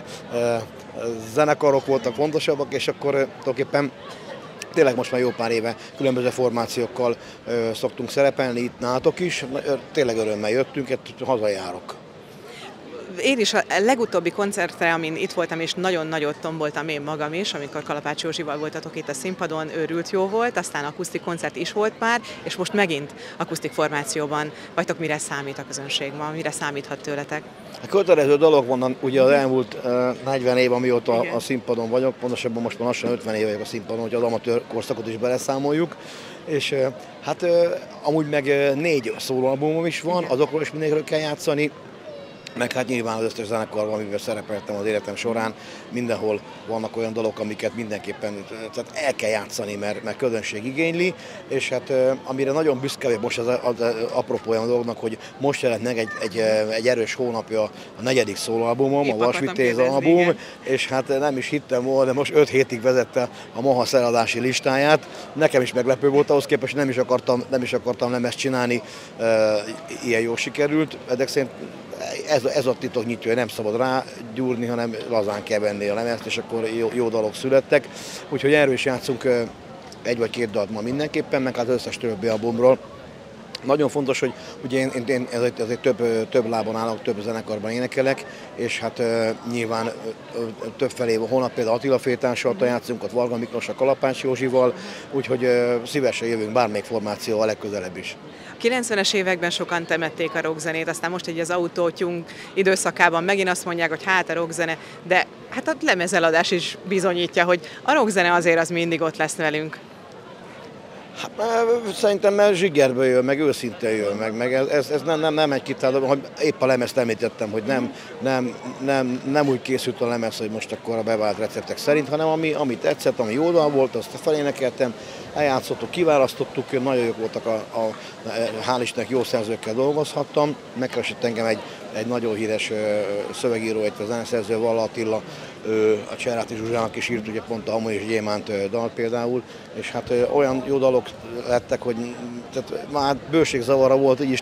Q: zenekarok voltak fontosabbak, és akkor tulajdonképpen tényleg most már jó pár éve különböző formációkkal szoktunk szerepelni, itt nálatok is, tényleg örömmel jöttünk, hazajárok.
B: Én is a legutóbbi koncertre, amin itt voltam, és nagyon nagyot tomboltam én magam is, amikor Kalapács Józsival voltatok itt a színpadon, őrült jó volt, aztán akusztik koncert is volt már, és most megint akusztik formációban vagytok. Mire számít a közönség ma, mire számíthat tőletek?
Q: A kötelező dolog van, ugye az elmúlt 40 év, amióta a színpadon vagyok, pontosabban most már lassan 50 éve vagyok a színpadon, hogy az amatőr korszakot is beleszámoljuk, és hát amúgy meg 4 szólóalbumom is van, azokról is mindenkiről kell játszani, meg hát nyilván az összes zenekarban, amivel szerepeltem az életem során, mindenhol vannak olyan dolgok, amiket mindenképpen tehát el kell játszani, mert közönség igényli, és hát amire nagyon büszke vagyok most az apropója a dolognak, hogy most jelent meg egy erős hónapja a 4. szólóalbumom, a Vasvitéz album, és hát nem is hittem volna, de most 5 hétig vezette a Mahasz eladási listáját. Nekem is meglepő volt, ahhoz képest nem is akartam lemezt csinálni, ilyen jól sikerült, ezek szerint ez a titok nyitja, hogy nem szabad rágyúrni, hanem lazán kell venni a lemezt, és akkor jó dalok születtek. Úgyhogy erről is játszunk 1 vagy 2 dalt ma mindenképpen, meg az összes többi albumról. Nagyon fontos, hogy ugye én ezért több lábon állok, több zenekarban énekelek, és hát nyilván többfelé, holnap például Attila Fétással játszunk, ott Varga Miklóssal, Kalapács Józsival, úgyhogy szívesen jövünk bármelyik formációval legközelebb is.
B: A 90-es években sokan temették a rockzenét, aztán most egy az autótyunk időszakában megint azt mondják, hogy hát a rockzene, de hát a lemezeladás is bizonyítja, hogy a rockzene azért az mindig ott lesz velünk.
Q: Hát, szerintem mert zsigerből jön, meg őszintén jön, meg ez nem egy kitáló, hogy épp a lemezt említettem, hogy nem úgy készült a lemez, hogy most akkor a bevált receptek szerint, hanem ami tetszett, ami jó dal volt, azt felénekeltem, eljátszottuk, kiválasztottuk, nagyon jók voltak, hál' Istennek jó szerzőkkel dolgozhattam, megkeresett engem egy nagyon híres szövegíró, egy zeneszerző, Valla Attila, a Cseráti Zsuzsának is írt ugye pont a Hamu és Gyémánt dal például, és hát olyan jó dalok lettek, hogy tehát már bőségzavara volt, így is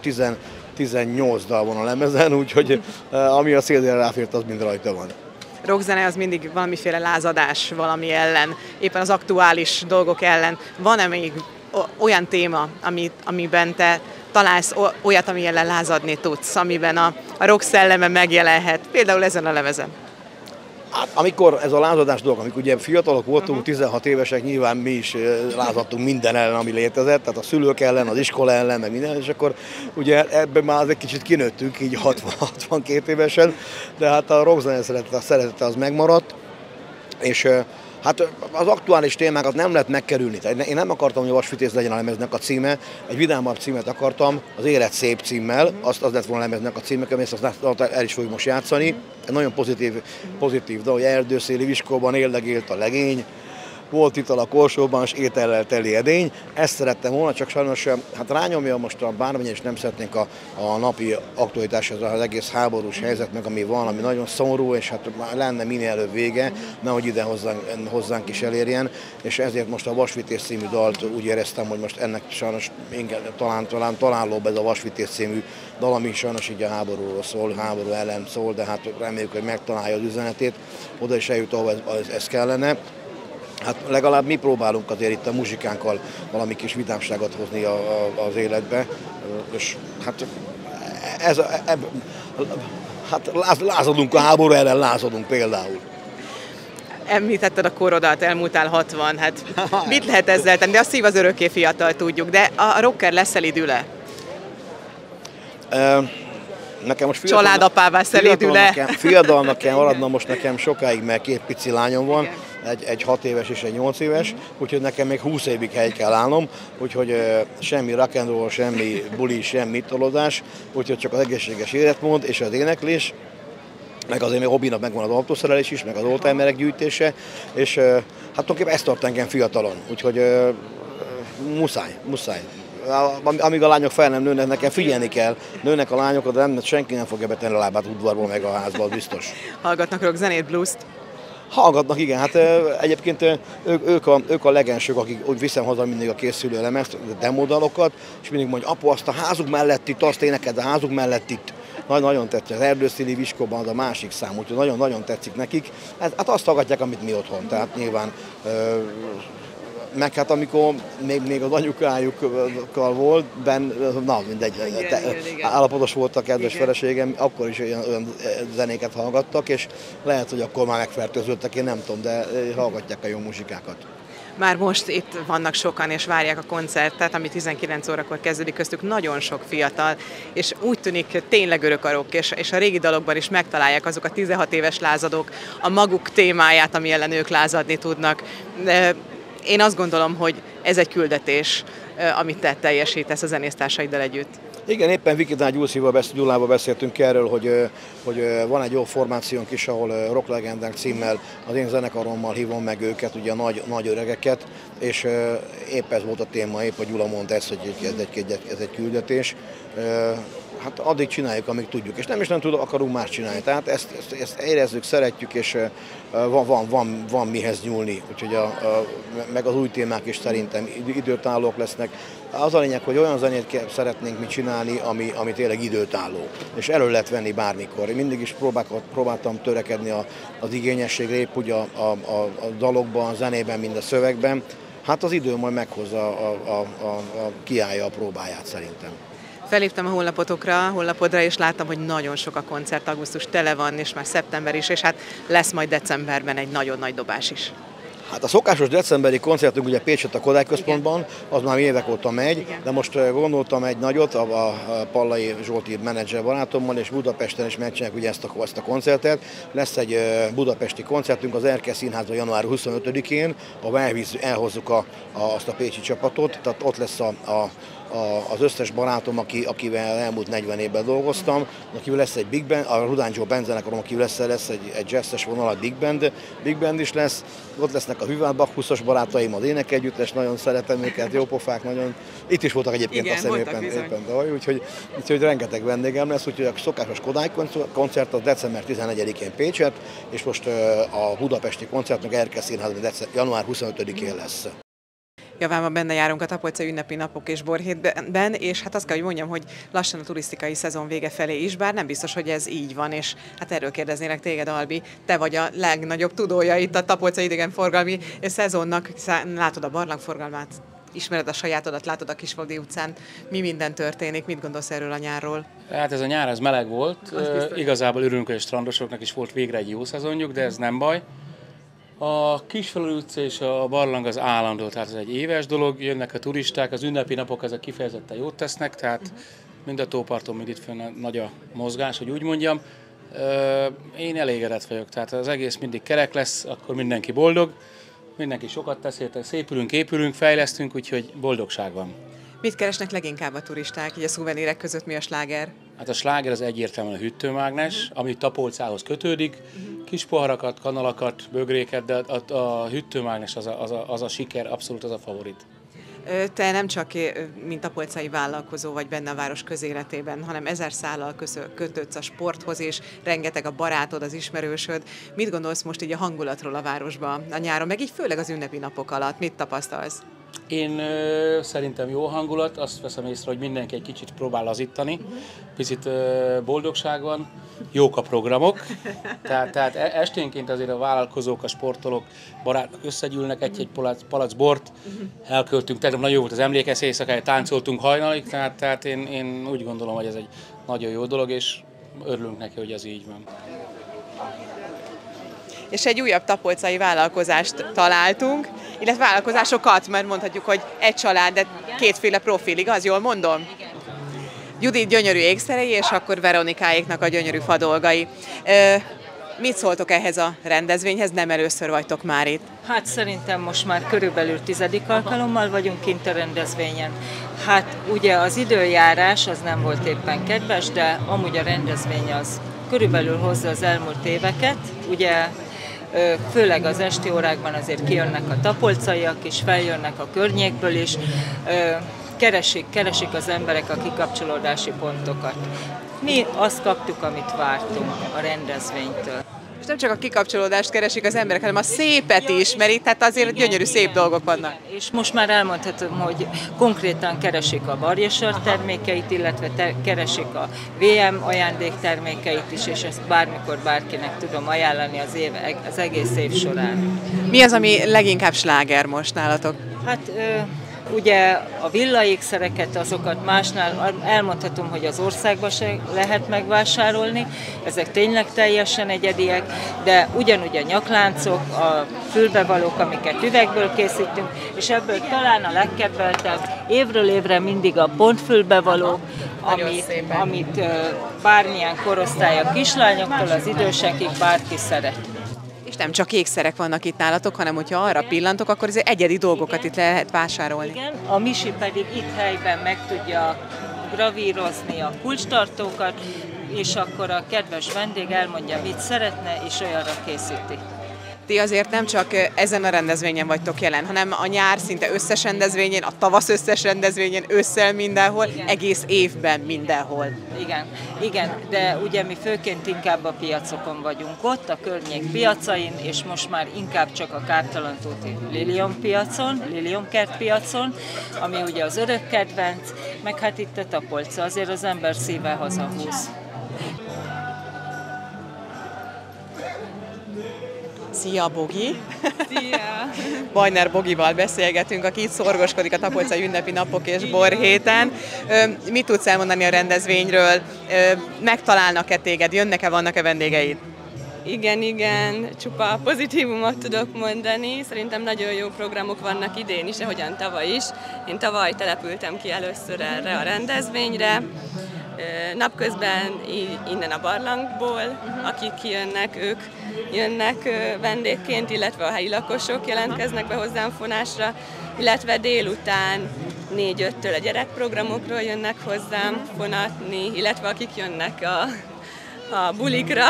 Q: 18 dal van a lemezen, úgyhogy ami a CD-re ráfért, az mind rajta van.
C: Rockzene az mindig valamiféle lázadás valami ellen, éppen az aktuális dolgok ellen. Van-e még olyan téma, amiben te találsz olyat, ami ellen lázadni tudsz, amiben a rock szelleme megjelenhet, például ezen a lemezen?
Q: Hát, amikor ez a lázadás dolog, amikor ugye fiatalok voltunk, 16 évesek, nyilván mi is lázadtunk minden ellen, ami létezett, tehát a szülők ellen, az iskola ellen, meg minden, és akkor ugye ebben már egy kicsit kinőttünk, így 62 évesen, de hát a rockzene szeretete az megmaradt, és hát az aktuális témákat nem lehet megkerülni. Én nem akartam, hogy a Vasvitéz legyen a lemeznek a címe, egy vidámabb címet akartam, az Élet szép címmel, az lett volna a lemeznek a címe, és azt el is fogjuk most játszani. Egy nagyon pozitív de hogy erdőszéli viskóban éldegélt a legény, volt ital a korsóban, és étellel teli edény. Ezt szerettem volna, csak sajnos hát rányomja most a bármennyire, és nem szeretnénk a napi aktualitáshoz az egész háborús helyzet, meg ami van, ami nagyon szomorú, és hát lenne minél előbb vége, nehogy ide hozzánk is elérjen, és ezért most a Vasvitéz című dalt úgy éreztem, hogy most ennek sajnos talán találóbb ez a Vasvitéz című dal, ami sajnos így a háborúról szól, háború ellen szól, de hát reméljük, hogy megtalálja az üzenetét, oda is eljut, ahol ez kellene. Hát legalább mi próbálunk azért itt a muzsikánkkal valami kis vidámságot hozni az életbe, és hát lázadunk a háború ellen, lázadunk például.
C: Említetted a korodat, elmúltál 60, hát mit lehet ezzel tenni? De a szív az örökké fiatal, tudjuk, de a rocker leszelidül-e?
Q: Nekem most
C: családapává szelidül-e?
Q: Fiadalnak kell maradnom most nekem sokáig, mert 2 pici lányom van, egy 6 éves és egy 8 éves, úgyhogy nekem még 20 évig hely kell állnom, úgyhogy semmi rock'n'roll, semmi buli, semmi tolódás, úgyhogy csak az egészséges életmód és az éneklés, meg azért még hobbinak megvan az autószerelés is, meg az oldtimerek gyűjtése, és hát tulajdonképpen ezt tart engem fiatalon, úgyhogy muszáj. Amíg a lányok fel nem nőnek, nekem figyelni kell, nőnek a lányok, de senki nem fogja betenni a lábát udvarból meg a házba, biztos.
C: Hallgatnak rockzenét, blues-t?
Q: Hallgatnak, igen, hát egyébként ők a legensők, akik úgy viszem haza mindig a készülő lemezt, a demodalokat, és mindig mondja, apu, azt a házuk mellett itt, azt éneked a házuk mellett itt. Nagyon tetszik, az erdőszéli viskóban az a másik szám, úgyhogy nagyon-nagyon tetszik nekik. Hát azt hallgatják, amit mi otthon, tehát nyilván meg hát amikor még az anyukájukkal volt, mindegy, állapotos volt a kedves feleségem, akkor is olyan zenéket hallgattak, és lehet, hogy akkor már megfertőződtek, én nem tudom, de hallgatják a jó muzsikákat.
C: Már most itt vannak sokan, és várják a koncertet, ami 19 órakor kezdődik, köztük nagyon sok fiatal, és úgy tűnik tényleg örök a rock, és a régi dalokban is megtalálják azok a 16 éves lázadók a maguk témáját, ami ellen ők lázadni tudnak. Én azt gondolom, hogy ez egy küldetés, amit te teljesítesz a zenésztársaiddal együtt.
Q: Igen, éppen Vikidán Gyulával beszéltünk erről, hogy van egy jó formációnk is, ahol Rock Legendák címmel az én zenekarommal hívom meg őket, ugye a nagy öregeket, és épp ez volt a téma, épp a Gyula mondta ezt, hogy ez egy küldetés. Hát addig csináljuk, amíg tudjuk, és nem akarunk más csinálni. Tehát ezt érezzük, szeretjük, és van mihez nyúlni. Úgyhogy meg az új témák is szerintem időtállók lesznek. Az a lényeg, hogy olyan zenét szeretnénk mi csinálni, ami tényleg időtálló, és elő lehet venni bármikor. Én mindig is próbáltam törekedni az igényességre, épp úgy a dalokban, a zenében, mind a szövegben. Hát az idő majd meghozza, kiállja a próbáját szerintem.
C: Felhívtam a honlapodra, és láttam, hogy nagyon sok a koncert, augusztus tele van, és már szeptember is, és hát lesz majd decemberben egy nagyon nagy dobás is.
Q: Hát a szokásos decemberi koncertünk ugye Pécsett a Kodály Központban, az már évek óta megy, de most gondoltam egy nagyot, a Pallai Zsolti menedzser barátommal, és Budapesten is megcsinálják ugye ezt a koncertet. Lesz egy budapesti koncertünk az Erkel Színházban január 25-én, ahol elhozzuk azt a pécsi csapatot, tehát ott lesz az összes barátom, akivel elmúlt 40 évben dolgoztam, akivel lesz egy big band, a Rudán Joe Band zenekarom, akivel lesz egy jazzes vonal, big band is lesz, ott lesznek a Hüvát Bakhuszos barátaim, az énekegyüttes, nagyon szeretem őket, jópofák, nagyon. Itt is voltak egyébként, azt hiszem éppen tavaly, úgyhogy rengeteg vendégem lesz, úgyhogy a szokásos Kodály koncert az december 14-én Pécsett, és most a budapesti koncertnek Erkel Színházban január 25-én lesz.
B: Javában benne járunk a Tapolcai ünnepi napok és borhétben, és hát azt kell, hogy mondjam, hogy lassan a turisztikai szezon vége felé is, bár nem biztos, hogy ez így van, és hát erről kérdeznélek téged, Albi, te vagy a legnagyobb tudója itt a Tapolcai idegenforgalmi szezonnak, látod a barlangforgalmát, ismered a sajátodat, látod a Kisfaludi utcán, mi minden történik, mit gondolsz erről a nyárról?
P: Hát ez a nyár, ez meleg volt, igazából örülünk, hogy a strandosoknak is volt végre egy jó szezonjuk, de ez nem baj. A Kisfaludi utca és a barlang az állandó, tehát ez egy éves dolog, jönnek a turisták, az ünnepi napok ezek kifejezetten jót tesznek, tehát mind a tóparton, mind itt fönn nagy a mozgás, hogy úgy mondjam. Én elégedett vagyok, tehát az egész mindig kerek lesz, akkor mindenki boldog, mindenki sokat tesz érte, szépülünk, épülünk, fejlesztünk, úgyhogy boldogság van.
B: Mit keresnek leginkább a turisták, így a szuvenírek között mi a sláger? Hát
P: a sláger az egyértelműen a hűtőmágnes, ami Tapolcához kötődik, kis poharakat, kanalakat, bögréket, de a hűtőmágnes az a siker, abszolút az a favorit.
B: Te nem csak mint tapolcai vállalkozó vagy benne a város közéletében, hanem 1000 szállal kötődsz a sporthoz, és rengeteg a barátod, az ismerősöd. Mit gondolsz most így a hangulatról a városban a nyáron, meg így főleg az ünnepi napok alatt? Mit tapasztalsz?
P: Én szerintem jó hangulat, azt veszem észre, hogy mindenki egy kicsit próbál lazítani, picit boldogság van, jók a programok, tehát esténként azért a vállalkozók, a sportolók, barátok összegyűlnek, egy palac bort, elköltünk, tegnap nagyon jó volt az emlékes éjszakája, táncoltunk hajnalig, tehát én úgy gondolom, hogy ez egy nagyon jó dolog, és örülünk neki, hogy ez így van.
B: És egy újabb tapolcai vállalkozást találtunk, illetve vállalkozásokat, mert mondhatjuk, hogy egy család, de kétféle profil, igaz? Jól mondom? Igen. Judit gyönyörű ékszerei, és akkor Veronikáéknak a gyönyörű fadolgai. Mit szóltok ehhez a rendezvényhez? Nem először vagytok már itt.
M: Hát szerintem most már körülbelül 10. alkalommal vagyunk kint a rendezvényen. Hát ugye az időjárás az nem volt éppen kedves, de amúgy a rendezvény az körülbelül hozza az elmúlt éveket. Ugye főleg az esti órákban azért kijönnek a tapolcaiak is, feljönnek a környékből is, keresik az emberek a kikapcsolódási pontokat. Mi azt kaptuk, amit vártunk a rendezvénytől.
B: És nem csak a kikapcsolódást keresik az emberek, hanem a szépet is, mert itt hát azért gyönyörű szép dolgok vannak.
M: És most már elmondhatom, hogy konkrétan keresik a varjasör termékeit, illetve keresik a VM ajándéktermékeit is, és ezt bármikor bárkinek tudom ajánlani az egész év során.
B: Mi az, ami leginkább sláger most nálatok?
M: Hát ugye a villaékszereket, azokat másnál elmondhatom, hogy az országban se lehet megvásárolni, ezek tényleg teljesen egyediek, de ugyanúgy a nyakláncok, a fülbevalók, amiket üvegből készítünk, és ebből talán a legkedveltebb évről évre mindig a pontfülbevaló, amit bármilyen korosztály a kislányoktól az idősekig bárki szeret.
B: És nem csak ékszerek vannak itt nálatok, hanem hogyha arra pillantok, akkor azért egyedi dolgokat itt lehet vásárolni.
M: Igen, a Misi pedig itt helyben meg tudja gravírozni a kulcstartókat, és akkor a kedves vendég elmondja, mit szeretne, és olyanra készíti.
B: Ti azért nem csak ezen a rendezvényen vagytok jelen, hanem a nyár szinte összes rendezvényen, a tavasz összes rendezvényen, ősszel mindenhol, igen. Egész évben mindenhol.
M: Igen, de ugye mi főként inkább a piacokon vagyunk ott, a környék piacain, és most már inkább csak a Kártalantóti Liliomkert piacon, ami ugye az örök kedvenc, meg hát itt a Tapolca, azért az ember szíve hazahúz.
B: Szia, Bogi!
R: Szia!
B: Bajner Bogival beszélgetünk, aki itt szorgoskodik a Tapolcai ünnepi napok és borhéten. Mit tudsz elmondani a rendezvényről? Megtalálnak-e téged? Jönnek-e, vannak-e vendégeid?
R: Igen, csupa pozitívumot tudok mondani. Szerintem nagyon jó programok vannak idén is, ahogyan tavaly is. Én tavaly települtem ki először erre a rendezvényre. Napközben innen a barlangból, akik kijönnek, ők jönnek vendégként, illetve a helyi lakosok jelentkeznek be hozzám fonásra, illetve délután 4-5-től a gyerekprogramokról jönnek hozzám fonatni, illetve akik jönnek a bulikra,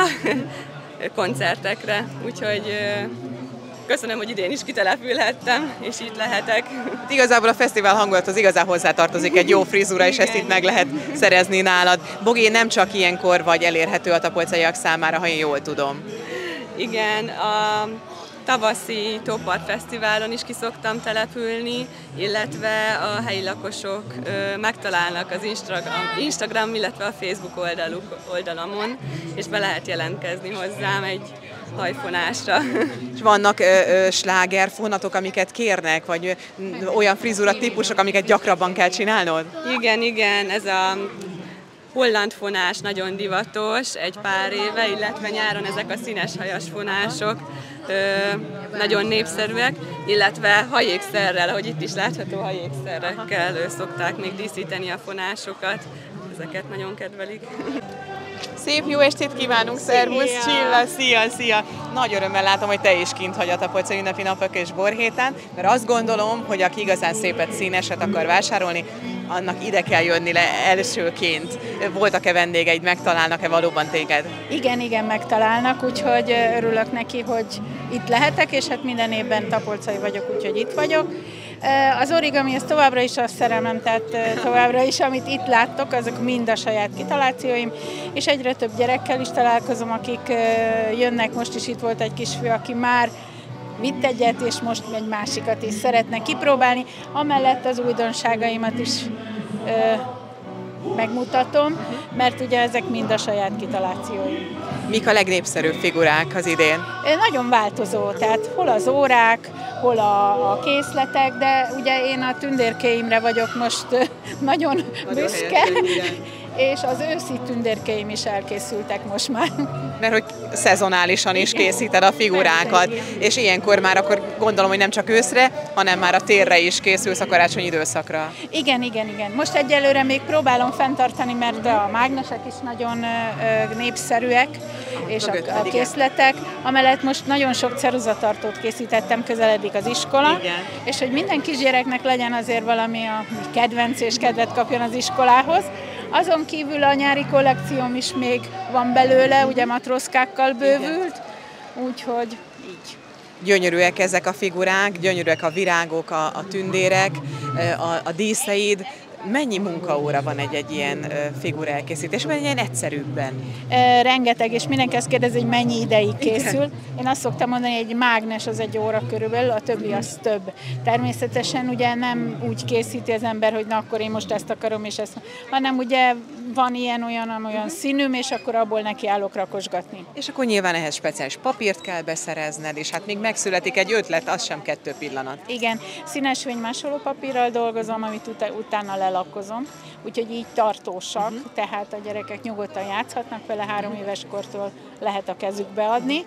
R: koncertekre, úgyhogy köszönöm, hogy idén is kitelepülhettem, és itt lehetek.
C: Igazából a fesztivál hangulathoz igazán hozzátartozik egy jó frizura, és ezt itt meg lehet szerezni nálad. Bogi, nem csak ilyenkor vagy elérhető a tapolcaiak számára, ha én jól tudom.
R: Igen, a tavaszi Tópart Fesztiválon is ki szoktam települni, illetve a helyi lakosok megtalálnak az Instagram, illetve a Facebook oldalamon, és be lehet jelentkezni hozzám egy hajfonásra.
C: És vannak slágerfonatok, amiket kérnek, vagy olyan frizura típusok, amiket gyakrabban kell csinálnod?
R: Igen, ez a holland fonás nagyon divatos egy pár éve, illetve nyáron ezek a színes hajas fonások nagyon népszerűek, illetve hajékszerrel, ahogy itt is látható, hajékszerrekkel szokták még díszíteni a fonásokat. Ezeket nagyon kedvelik.
C: Szép jó estét kívánunk, szervusz, Csilla, szia! Nagy örömmel látom, hogy te is kint vagy a Tapolca ünnepi napok és borhéten, mert azt gondolom, hogy aki igazán szépet, színeset akar vásárolni, annak ide kell jönni le elsőként. Voltak-e vendégeid, megtalálnak-e valóban téged?
S: Igen, megtalálnak, úgyhogy örülök neki, hogy itt lehetek, és hát minden évben tapolcai vagyok, úgyhogy itt vagyok. Az origami, ez továbbra is a szerelmem, tehát továbbra is, amit itt láttok, azok mind a saját kitalációim, és egyre több gyerekkel is találkozom, akik jönnek, most is itt volt egy kisfiú, aki már vitt egyet, és most egy másikat is szeretne kipróbálni, amellett az újdonságaimat is megmutatom, mert ugye ezek mind a saját kitalációim.
C: Mik a legnépszerűbb figurák az idén?
S: Nagyon változó, tehát hol az órák, hol a készletek, de ugye én a tündérkéimre vagyok most nagyon büszke, és az őszi tündérkeim is elkészültek most már.
C: Mert hogy szezonálisan is készíted a figurákat, és ilyenkor már akkor gondolom, hogy nem csak őszre, hanem már a térre is készülsz a karácsonyi időszakra.
S: Igen. Most egyelőre még próbálom fenntartani, mert a mágnesek is nagyon népszerűek, és a készletek. Amellett most nagyon sok ceruzatartót készítettem, közeledik az iskola, és hogy minden kisgyereknek legyen azért valami a kedvenc és kedvet kapjon az iskolához. Azon kívül a nyári kollekcióm is még van belőle, ugye matrózkákkal bővült, úgyhogy így.
C: Gyönyörűek ezek a figurák, gyönyörűek a virágok, a tündérek, a díszeid. Mennyi munkaóra van egy ilyen figura elkészítésben, egy ilyen egyszerűbben?
S: Rengeteg, és mindenki azt kérdezi, hogy mennyi ideig készül. Én azt szoktam mondani, hogy egy mágnes az egy óra körülbelül, a többi az több. Természetesen ugye nem úgy készíti az ember, hogy na akkor én most ezt akarom és ezt, hanem ugye van ilyen-olyan színűm, és akkor abból nekiállok rakosgatni.
C: És akkor nyilván ehhez speciális papírt kell beszerezned, és hát még megszületik egy ötlet, az sem 2 pillanat.
S: Igen, színes fénymásoló papírral dolgozom, amit utána lelakkozom, úgyhogy így tartósak, tehát a gyerekek nyugodtan játszhatnak vele, 3 éves kortól lehet a kezükbe adni,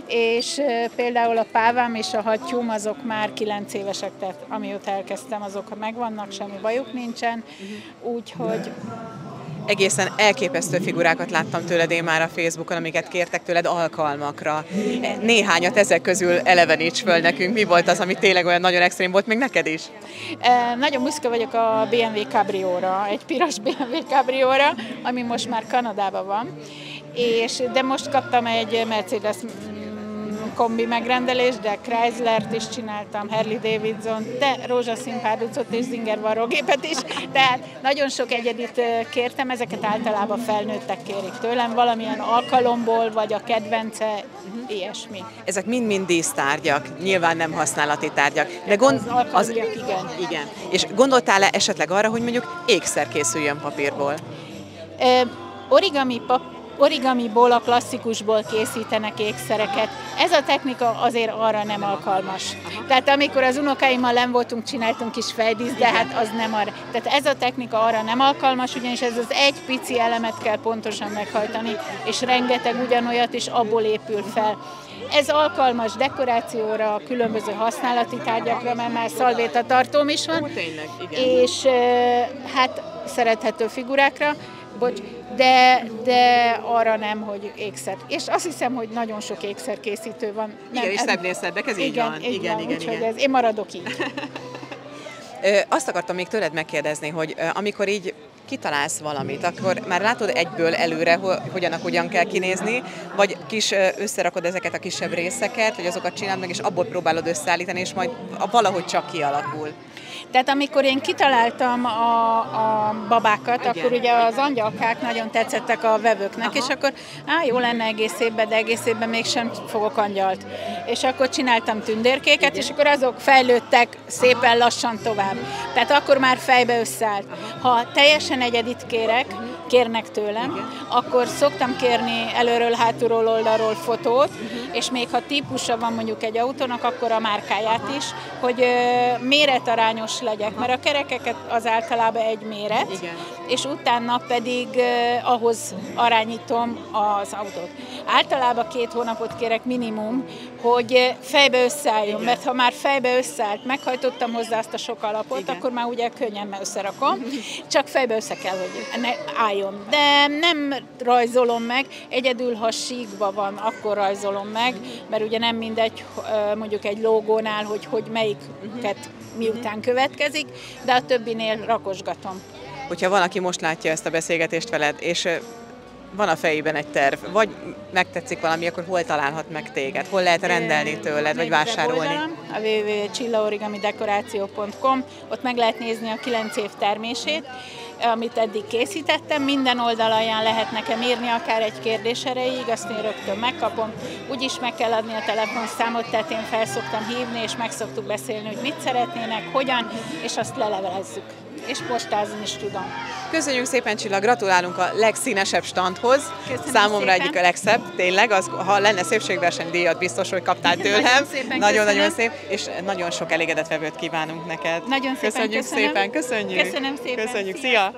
S: és például a pávám és a hattyúm azok már 9 évesek, tehát amióta elkezdtem, azok megvannak, semmi bajuk nincsen, úgyhogy...
C: Egészen elképesztő figurákat láttam tőled én már a Facebookon, amiket kértek tőled alkalmakra. Néhányat ezek közül eleveníts föl nekünk. Mi volt az, ami tényleg olyan nagyon extrém volt, még neked is?
S: Nagyon büszke vagyok a BMW Cabrióra, egy piros BMW Cabrióra, ami most már Kanadában van. De most kaptam egy Mercedes kombi megrendelést, de Chryslert is csináltam, Harley Davidson, de rózsaszín párducot és Singer varrógépet is. Tehát nagyon sok egyedit kértem, ezeket általában felnőttek kérik tőlem, valamilyen alkalomból, vagy a kedvence, ilyesmi.
C: Ezek mind-mind dísztárgyak, nyilván nem használati tárgyak. De igen. És gondoltál-e
S: origamiból, a klasszikusból készítenek ékszereket. Ez a technika azért arra nem alkalmas. Tehát amikor az unokáimmal lenn voltunk, csináltunk kis fejdíszt, de hát az nem arra. Tehát ez a technika arra nem alkalmas, ugyanis ez az egy pici elemet kell pontosan meghajtani, és rengeteg ugyanolyat, és abból épül fel. Ez alkalmas dekorációra, különböző használati tárgyakra, mert már szalvétatartóm is van,
C: tényleg, igen.
S: És hát szerethető figurákra, de arra nem, hogy ékszer. És azt hiszem, hogy nagyon sok ékszerkészítő van.
C: Igen, és szebbnél szebbek, ez így van. Igen.
S: Én maradok így.
C: Azt akartam még tőled megkérdezni, hogy amikor így kitalálsz valamit, akkor már látod egyből előre, hogyan kell kinézni, vagy összerakod ezeket a kisebb részeket, vagy azokat csinálod meg, és abból próbálod összeállítani, és majd valahogy csak kialakul.
S: Tehát amikor én kitaláltam a babákat, akkor ugye az angyalkák nagyon tetszettek a vevőknek, és akkor jó lenne egész évben, de egész évben mégsem fogok angyalt. És akkor csináltam tündérkéket, és akkor azok fejlődtek szépen lassan tovább. Tehát akkor már fejbe összeállt. Ha teljesen egyedit kérnek tőlem, akkor szoktam kérni előről, hátulról, oldalról fotót, és még ha típusa van mondjuk egy autónak, akkor a márkáját is, hogy méretarányos legyek, mert a kerekeket az általában egy méret, és utána pedig ahhoz arányítom az autót. Általában 2 hónapot kérek minimum, hogy fejbe összeálljon, mert ha már fejbe összeállt, meghajtottam hozzá azt a sok alapot, akkor már ugye könnyen összerakom, csak fejbe össze kell, hogy álljon. De nem rajzolom meg, egyedül ha síkban van, akkor rajzolom meg, mert ugye nem mindegy mondjuk egy logónál, hogy melyiket miután következik, de a többinél rakosgatom.
C: Hogyha valaki most látja ezt a beszélgetést veled, és van a fejében egy terv, vagy megtetszik valami, akkor hol találhat meg téged? Hol lehet rendelni tőled, vagy vásárolni?
S: A www.csillaorigamidekoráció.com, ott meg lehet nézni a 9 év termését, amit eddig készítettem. Minden oldalaján lehet nekem írni, akár egy kérdés erejéig, azt én rögtön megkapom. Úgyis meg kell adni a telefonszámot, tehát én fel szoktam hívni, és meg szoktuk beszélni, hogy mit szeretnének, hogyan, és azt lelevelezzük. És postázni is tudom.
C: Köszönjük szépen, Csilla, gratulálunk a legszínesebb standhoz.
S: Köszönöm
C: Számomra
S: szépen.
C: egyik a legszebb, tényleg, ha lenne szépségversenydíjat, biztos, hogy kaptál tőlem. Nagyon-nagyon szép, és nagyon sok elégedett vevőt kívánunk neked.
S: Nagyon szépen
C: köszönjük. Szépen, köszönjük.
S: Köszönöm szépen.
C: Köszönjük, szia!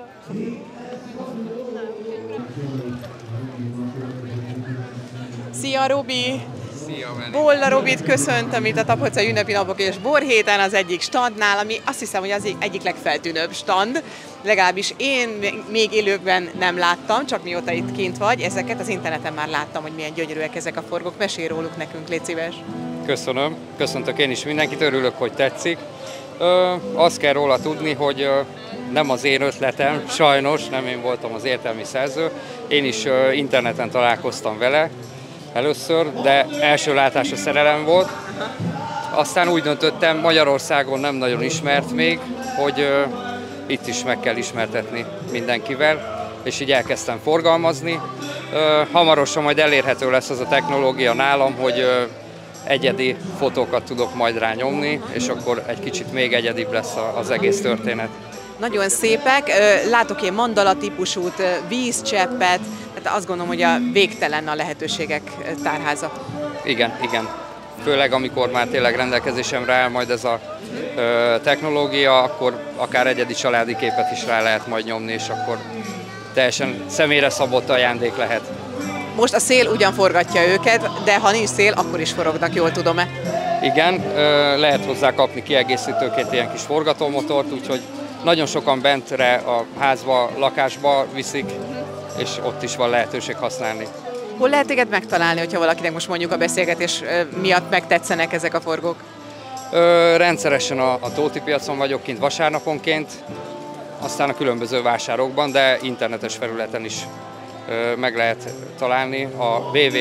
C: Szia, Robi! Bolla Robit köszöntöm itt a Tapolcai ünnepi napok és borhéten az egyik standnál, ami azt hiszem, hogy az egyik legfeltűnőbb stand. Legalábbis én még élőkben nem láttam, csak mióta itt kint vagy. Ezeket az interneten már láttam, hogy milyen gyönyörűek ezek a forgók. Mesélj róluk nekünk, légy szíves.
E: Köszönöm. Köszöntök én is mindenkit, örülök, hogy tetszik. Azt kell róla tudni, hogy nem az én ötletem, sajnos nem én voltam az értelmi szerző. Én is interneten találkoztam vele először, de első látásra szerelem volt. Aztán úgy döntöttem, Magyarországon nem nagyon ismert még, hogy itt is meg kell ismertetni mindenkivel, és így elkezdtem forgalmazni. Hamarosan majd elérhető lesz az a technológia nálam, hogy egyedi fotókat tudok majd rá nyomni, és akkor egy kicsit még egyedibb lesz az egész történet.
C: Nagyon szépek, látok én mandala típusút, vízcseppet, tehát azt gondolom, hogy a végtelen a lehetőségek tárháza.
E: Igen, igen. Főleg amikor már tényleg rendelkezésemre áll majd ez a technológia, akkor akár egyedi családi képet is rá lehet majd nyomni, és akkor teljesen személyre szabott ajándék lehet.
C: Most a szél ugyan forgatja őket, de ha nincs szél, akkor is forognak, jól tudom-e?
E: Igen, lehet hozzá kapni kiegészítőként ilyen kis forgatómotort, úgyhogy nagyon sokan bentre a házba, lakásba viszik, és ott is van lehetőség használni.
C: Hol lehet téged megtalálni, hogyha valakinek most mondjuk a beszélgetés miatt megtetszenek ezek a forgók?
E: Rendszeresen a Tóti piacon vagyok kint vasárnaponként, aztán a különböző vásárokban, de internetes felületen is meg lehet találni a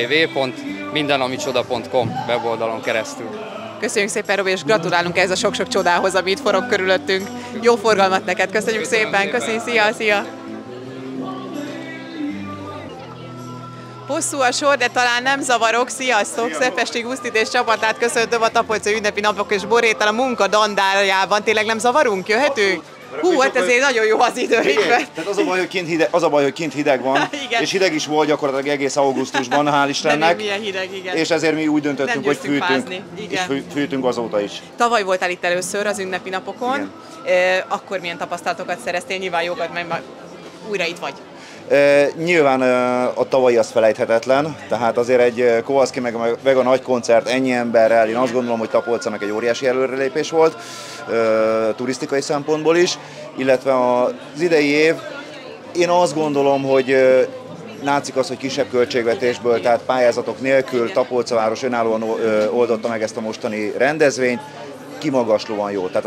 E: www.mindenamicsoda.com weboldalon keresztül.
C: Köszönjük szépen, Robi, és gratulálunk ez a sok-sok csodához, ami itt forog körülöttünk. Jó forgalmat neked, köszönjük szépen, köszönjük, szia! Hosszú a sor, de talán nem zavarok. Sziasztok! Szepesti Gusztit és csapatát köszöntöm a Tapolcai ünnepi napok és borhéten a munka dandárjában. Tényleg nem zavarunk? Jöhetünk? Hú, hát ezért nagyon jó az idő.
A: Tehát az a baj, hogy kint hideg van, és hideg is volt gyakorlatilag egész augusztusban, hál' Istennek.
C: De milyen hideg, igen.
A: És ezért mi úgy döntöttünk, hogy fűtünk, és
C: igen.
A: fűtünk azóta is.
C: Tavaly voltál itt először az ünnepi napokon, akkor milyen tapasztalatokat szereztél, nyilván jókat, mert újra itt vagy.
A: Nyilván a tavalyi az felejthetetlen, tehát azért egy Kowalski meg a nagy koncert ennyi emberrel, én azt gondolom, hogy Tapolcának egy óriási előrelépés volt, turisztikai szempontból is, illetve az idei év, én azt gondolom, hogy látszik az, hogy kisebb költségvetésből, tehát pályázatok nélkül Tapolca város önállóan oldotta meg ezt a mostani rendezvényt, kimagaslóan jó. Tehát a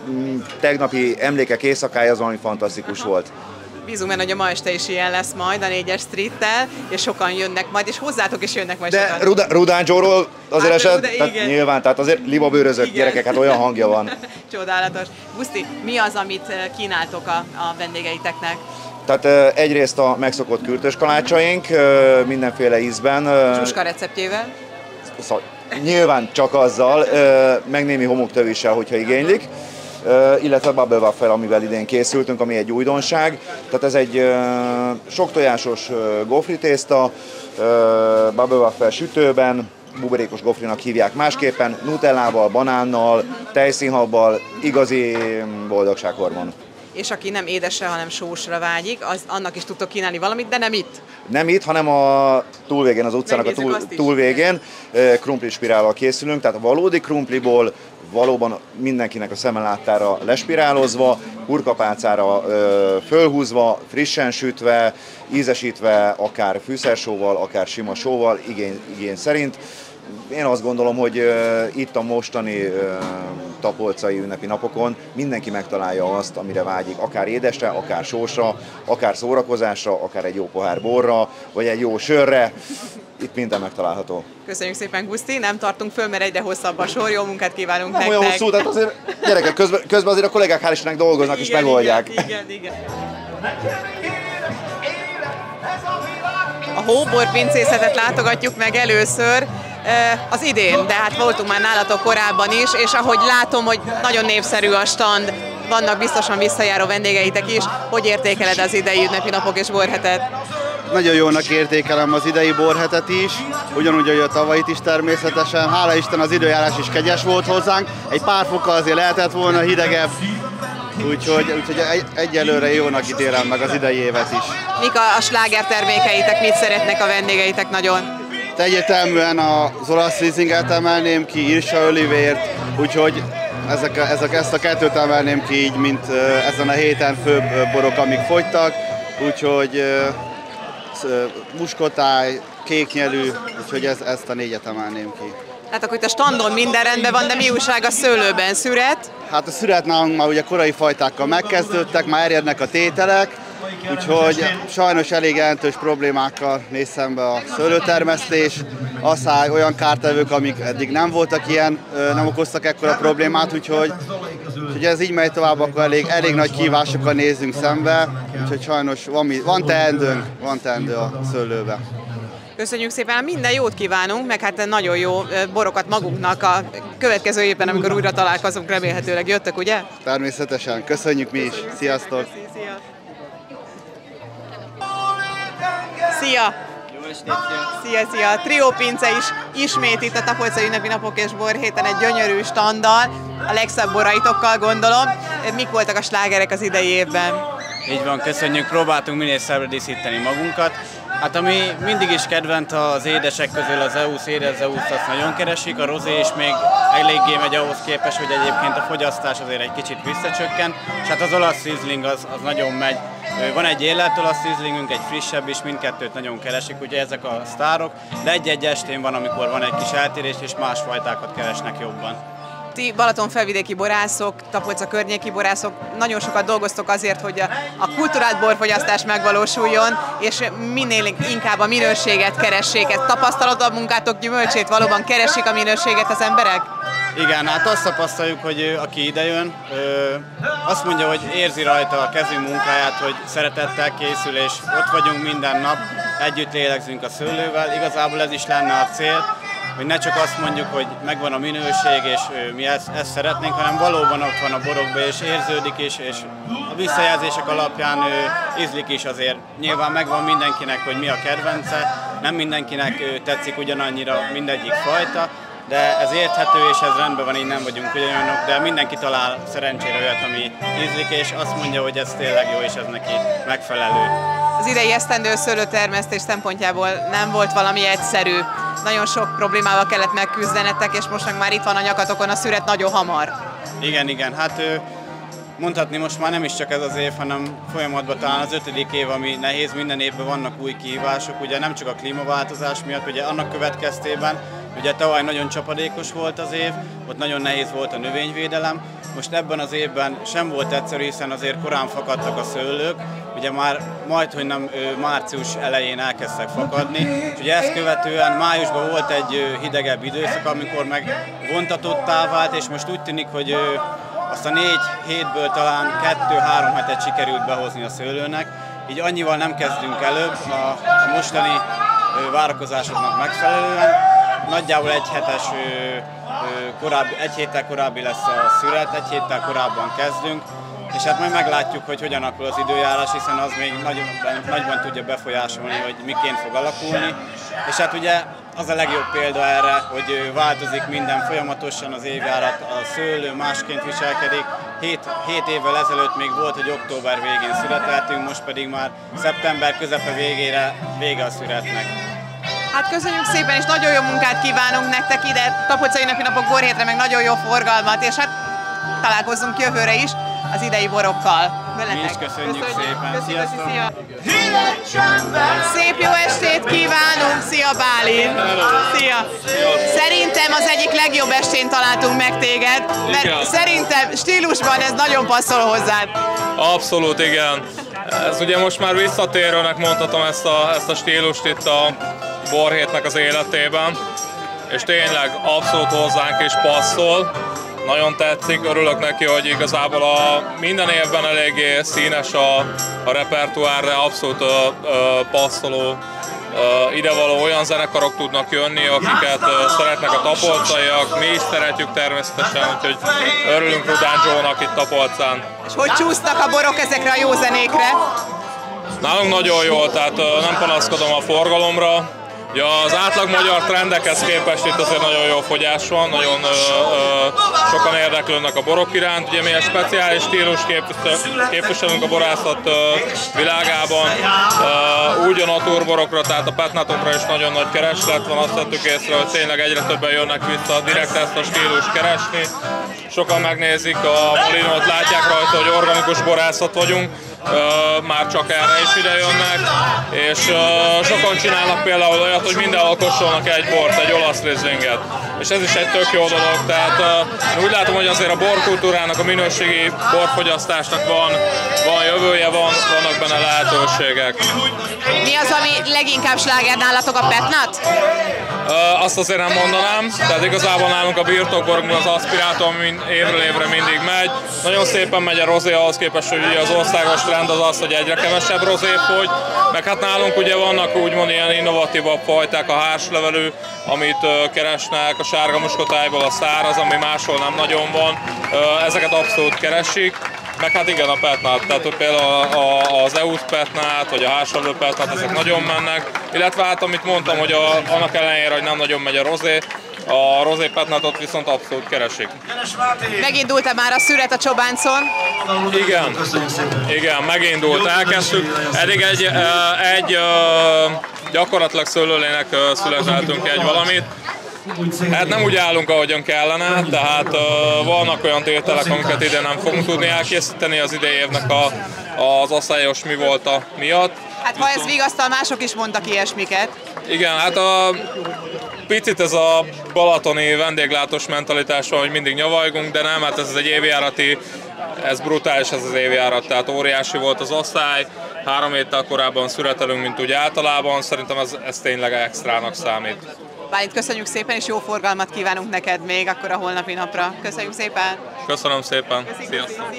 A: tegnapi emlékek éjszakája az valami fantasztikus volt.
C: Bízunk benne, hogy a ma este is ilyen lesz majd a 4-es streettel, és sokan jönnek majd, és hozzátok is jönnek majd
A: de
C: sokan.
A: Rudán Joe-ról azért esett, tehát nyilván, tehát azért libabőrözök gyerekek, hát olyan hangja van.
C: Csodálatos. Guszti, mi az, amit kínáltok a vendégeiteknek?
A: Tehát egyrészt a megszokott kürtös kalácsaink, mindenféle ízben.
C: Zsuska receptjével?
A: Nyilván csak azzal, meg némi homoktövissel, hogyha igénylik. Illetve bubble waffle, amivel idén készültünk, ami egy újdonság. Tehát ez egy sok tojásos gofri tészta, bubble waffle sütőben, buborékos gofrinak hívják másképpen, nutellával, banánnal, tejszínhabbal, igazi boldogsághormon.
C: És aki nem édesre, hanem sósra vágyik, annak is tudtok kínálni valamit, de nem itt.
A: Nem itt, hanem a túlvégén, az utcának a túlvégén krumplispirállal készülünk, tehát a valódi krumpliból valóban mindenkinek a szeme láttára lespirálozva, hurkapálcára fölhúzva, frissen sütve, ízesítve, akár fűszersóval, akár sima sóval, igény szerint. Én azt gondolom, hogy itt a mostani tapolcai ünnepi napokon mindenki megtalálja azt, amire vágyik, akár édesre, akár sósra, akár szórakozásra, akár egy jó pohár borra, vagy egy jó sörre. Itt minden megtalálható.
C: Köszönjük szépen, Guszti, nem tartunk föl, mert egyre hosszabb a sor, jó munkát kívánunk
A: nem
C: nektek.
A: Olyan hosszú, tehát azért gyerekek, közben azért a kollégák hál' Istennek dolgoznak és megoldják.
C: Igen. A hóbor pincészetet látogatjuk meg először az idén, de hát voltunk már nálatok korábban is, és ahogy látom, hogy nagyon népszerű a stand, vannak biztosan visszajáró vendégeitek is. Hogy értékeled az idei ünnepi napok és borhetet?
J: Nagyon jónak értékelem az idei borhetet is, ugyanúgy, hogy a tavait is természetesen. Hála Isten, az időjárás is kegyes volt hozzánk, egy pár fokkal azért lehetett volna hidegebb, úgyhogy egyelőre jónak ítélem meg az idei évet is.
C: Mik a sláger termékeitek, mit szeretnek a vendégeitek nagyon?
J: Egyértelműen az olasz Riesinget emelném ki, Irsa Olivért, úgyhogy ezt a kettőt emelném ki így, mint ezen a héten főbb borok, amik fogytak, úgyhogy muskotáj, kéknyelű, úgyhogy ezt a 4-et emelném ki.
C: Hát akkor itt a standon minden rendben van, de mi újság a szőlőben? Szüret?
J: Hát a szüret nálunk már ugye korai fajtákkal megkezdődtek, már erjednek a tételek, úgyhogy sajnos elég jelentős problémákkal néz szembe a szőlőtermesztés. Asszály, olyan kártevők, amik eddig nem voltak ilyen, nem okoztak ekkora problémát, úgyhogy ez így megy tovább, akkor elég nagy kihívásokkal nézzünk szembe, úgyhogy sajnos van teendő a szőlőbe.
C: Köszönjük szépen, minden jót kívánunk, meg hát nagyon jó borokat magunknak a következő évben, amikor újra találkozunk, remélhetőleg jöttök, ugye?
J: Természetesen, köszönjük mi is, sziasztok!
C: Szia! Szia! A Trio Pince is ismét itt a Tapolcai ünnepi napok és bor héten egy gyönyörű standdal, a legszebb boraitokkal gondolom. Mik voltak a slágerek az idei évben?
T: Így van, köszönjük, próbáltunk minél szebbre díszíteni magunkat. Hát ami mindig is kedvent az édesek közül az EUSZ, édes EUSZ, azt nagyon keresik, a rozé is még eléggé megy ahhoz képest, hogy egyébként a fogyasztás azért egy kicsit visszacsökken, és hát az olasz Riesling az nagyon megy. Van egy élet olasz Rieslingünk, egy frissebb is, mindkettőt nagyon keresik, ugye ezek a sztárok, de egy-egy estén van, amikor van egy kis eltérés, és más fajtákat keresnek jobban.
C: Ti Balaton-felvidéki borászok, Tapolca környéki borászok nagyon sokat dolgoztok azért, hogy a kulturált borfogyasztás megvalósuljon, és minél inkább a minőséget keressék. Tapasztalod a munkátok gyümölcsét, valóban keresik a minőséget az emberek?
T: Igen, hát azt tapasztaljuk, hogy aki idejön, azt mondja, hogy érzi rajta a kezünk munkáját, hogy szeretettel készül, és ott vagyunk minden nap, együtt lélegzünk a szőlővel. Igazából ez is lenne a cél, hogy ne csak azt mondjuk, hogy megvan a minőség, és mi ezt szeretnénk, hanem valóban ott van a borokban, és érződik is, és a visszajelzések alapján ízlik is azért. Nyilván megvan mindenkinek, hogy mi a kedvence, nem mindenkinek tetszik ugyanannyira mindegyik fajta, de ez érthető, és ez rendben van, így nem vagyunk ugyanolyanok, de mindenki talál szerencsére olyat, ami ízlik, és azt mondja, hogy ez tényleg jó, és ez neki megfelelő.
C: Az idei esztendő szőlőtermesztés szempontjából nem volt valami egyszerű. Nagyon sok problémával kellett megküzdenetek, és most meg már itt van a nyakatokon a szüret nagyon hamar.
T: Igen, hát mondhatni most már nem is csak ez az év, hanem folyamatban talán az 5. év, ami nehéz, minden évben vannak új kihívások, ugye nem csak a klímaváltozás miatt, ugye annak következtében, ugye tavaly nagyon csapadékos volt az év, ott nagyon nehéz volt a növényvédelem, most ebben az évben sem volt egyszerű, hiszen azért korán fakadtak a szőlők, ugye már majdhogy nem március elején elkezdtek fakadni, és ugye ezt követően májusban volt egy hidegebb időszak, amikor meg vontatottá vált, és most úgy tűnik, hogy azt a 4 hétből talán 2-3 hetet sikerült behozni a szőlőnek, így annyival nem kezdünk előbb a mostani várakozásoknak megfelelően. Nagyjából egy héttel korábbi lesz a szüret, 1 héttel korábban kezdünk, és hát majd meglátjuk, hogy hogyan alakul az időjárás, hiszen az még nagyban tudja befolyásolni, hogy miként fog alakulni. És hát ugye az a legjobb példa erre, hogy változik minden folyamatosan az évjárat, a szőlő másként viselkedik. 7 évvel ezelőtt még volt, hogy október végén szüreteltünk, most pedig már szeptember közepe végére vége a szüretnek.
C: Hát köszönjük szépen, és nagyon jó munkát kívánunk nektek ide, Tapolcai Ünnepi Napok borhétre, meg nagyon jó forgalmat, és hát találkozzunk jövőre is az idei borokkal.
T: Mi is köszönjük szépen. Sziasztok!
C: Szép jó estét kívánunk! Szia Bálint! Szia! Szerintem az egyik legjobb estén találtunk meg téged, mert igen. Szerintem stílusban ez nagyon passzol hozzád.
H: Abszolút, igen. Ez ugye most már visszatérőnek mondhatom ezt a stílust itt a borhétnek az életében, és tényleg abszolút hozzánk is passzol. Nagyon tetszik, örülök neki, hogy igazából minden évben eléggé színes a repertoár, de abszolút passzoló, idevaló olyan zenekarok tudnak jönni, akiket szeretnek a tapolcaiak, mi is szeretjük természetesen, úgyhogy örülünk Rudán Joe-nak itt Tapolcán.
C: És hogy csúsztak a borok ezekre a jó zenékre?
H: Nálunk nagyon jól, tehát nem panaszkodom a forgalomra. Ja, az átlag magyar trendekhez képest itt azért nagyon jó fogyás van, nagyon sokan érdeklődnek a borok iránt. Ugye mi egy speciális stílus képviselünk a borászat világában. Úgy a naturborokra, tehát a petnatokra is nagyon nagy kereslet van, azt vettük észre, hogy tényleg egyre többen jönnek vissza direkt ezt a stílust keresni. Sokan megnézik a molinót, látják rajta, hogy organikus borászat vagyunk. Már csak erre is ide jönnek, és sokan csinálnak például olyat, hogy mindenhol kóstolnak egy bort, egy olasz rizlinget. És ez is egy tök jó dolog, tehát úgy látom, hogy azért a borkultúrának, a minőségi borfogyasztásnak van jövője, vannak benne lehetőségek.
C: Mi az, ami leginkább sláger nálatok, a petnat?
H: Azt azért nem mondanám, tehát igazából nálunk a birtokborunkban az aspirátor, ami évről évre mindig megy. Nagyon szépen megy a rozé, ahhoz képest, hogy az országos trend az az, hogy egyre kevesebb rozé fogy, meg hát nálunk ugye vannak úgymond ilyen innovatívabb fajták, a hárslevelű, amit keresnek, a sárga muskotájból a száraz, ami máshol nem nagyon van, ezeket abszolút keresik. Meg hát igen, a petnát, tehát például az EUS petnát, vagy a hárslevelű petnát, ezek nagyon mennek, illetve hát amit mondtam, hogy annak ellenére, hogy nem nagyon megy a rozé, a rozé petnátot viszont abszolút keresik.
C: Megindult-e már a szüret a Csobáncon?
H: Igen, megindult, elkezdtük. Eddig egy gyakorlatilag szőlőlének születeltünk egy valamit. Hát nem úgy állunk, ahogyan kellene, tehát vannak olyan tételek, amiket ide nem fogunk tudni elkészíteni az idei évnek az osztályos mi volta miatt.
C: Hát ha ez vigasztal, mások is mondtak ilyesmiket.
H: Igen, hát picit ez a balatoni vendéglátós mentalitás van, hogy mindig nyavajgunk, de nem, hát ez egy évjárati, ez brutális ez az évjárat, tehát óriási volt az osztály, 3 héttel korábban szüretelünk, mint úgy általában, szerintem ez tényleg extrának számít.
C: Bálint, köszönjük szépen, és jó forgalmat kívánunk neked még akkor a holnapi napra. Köszönjük szépen!
H: Köszönöm szépen! Sziasztok!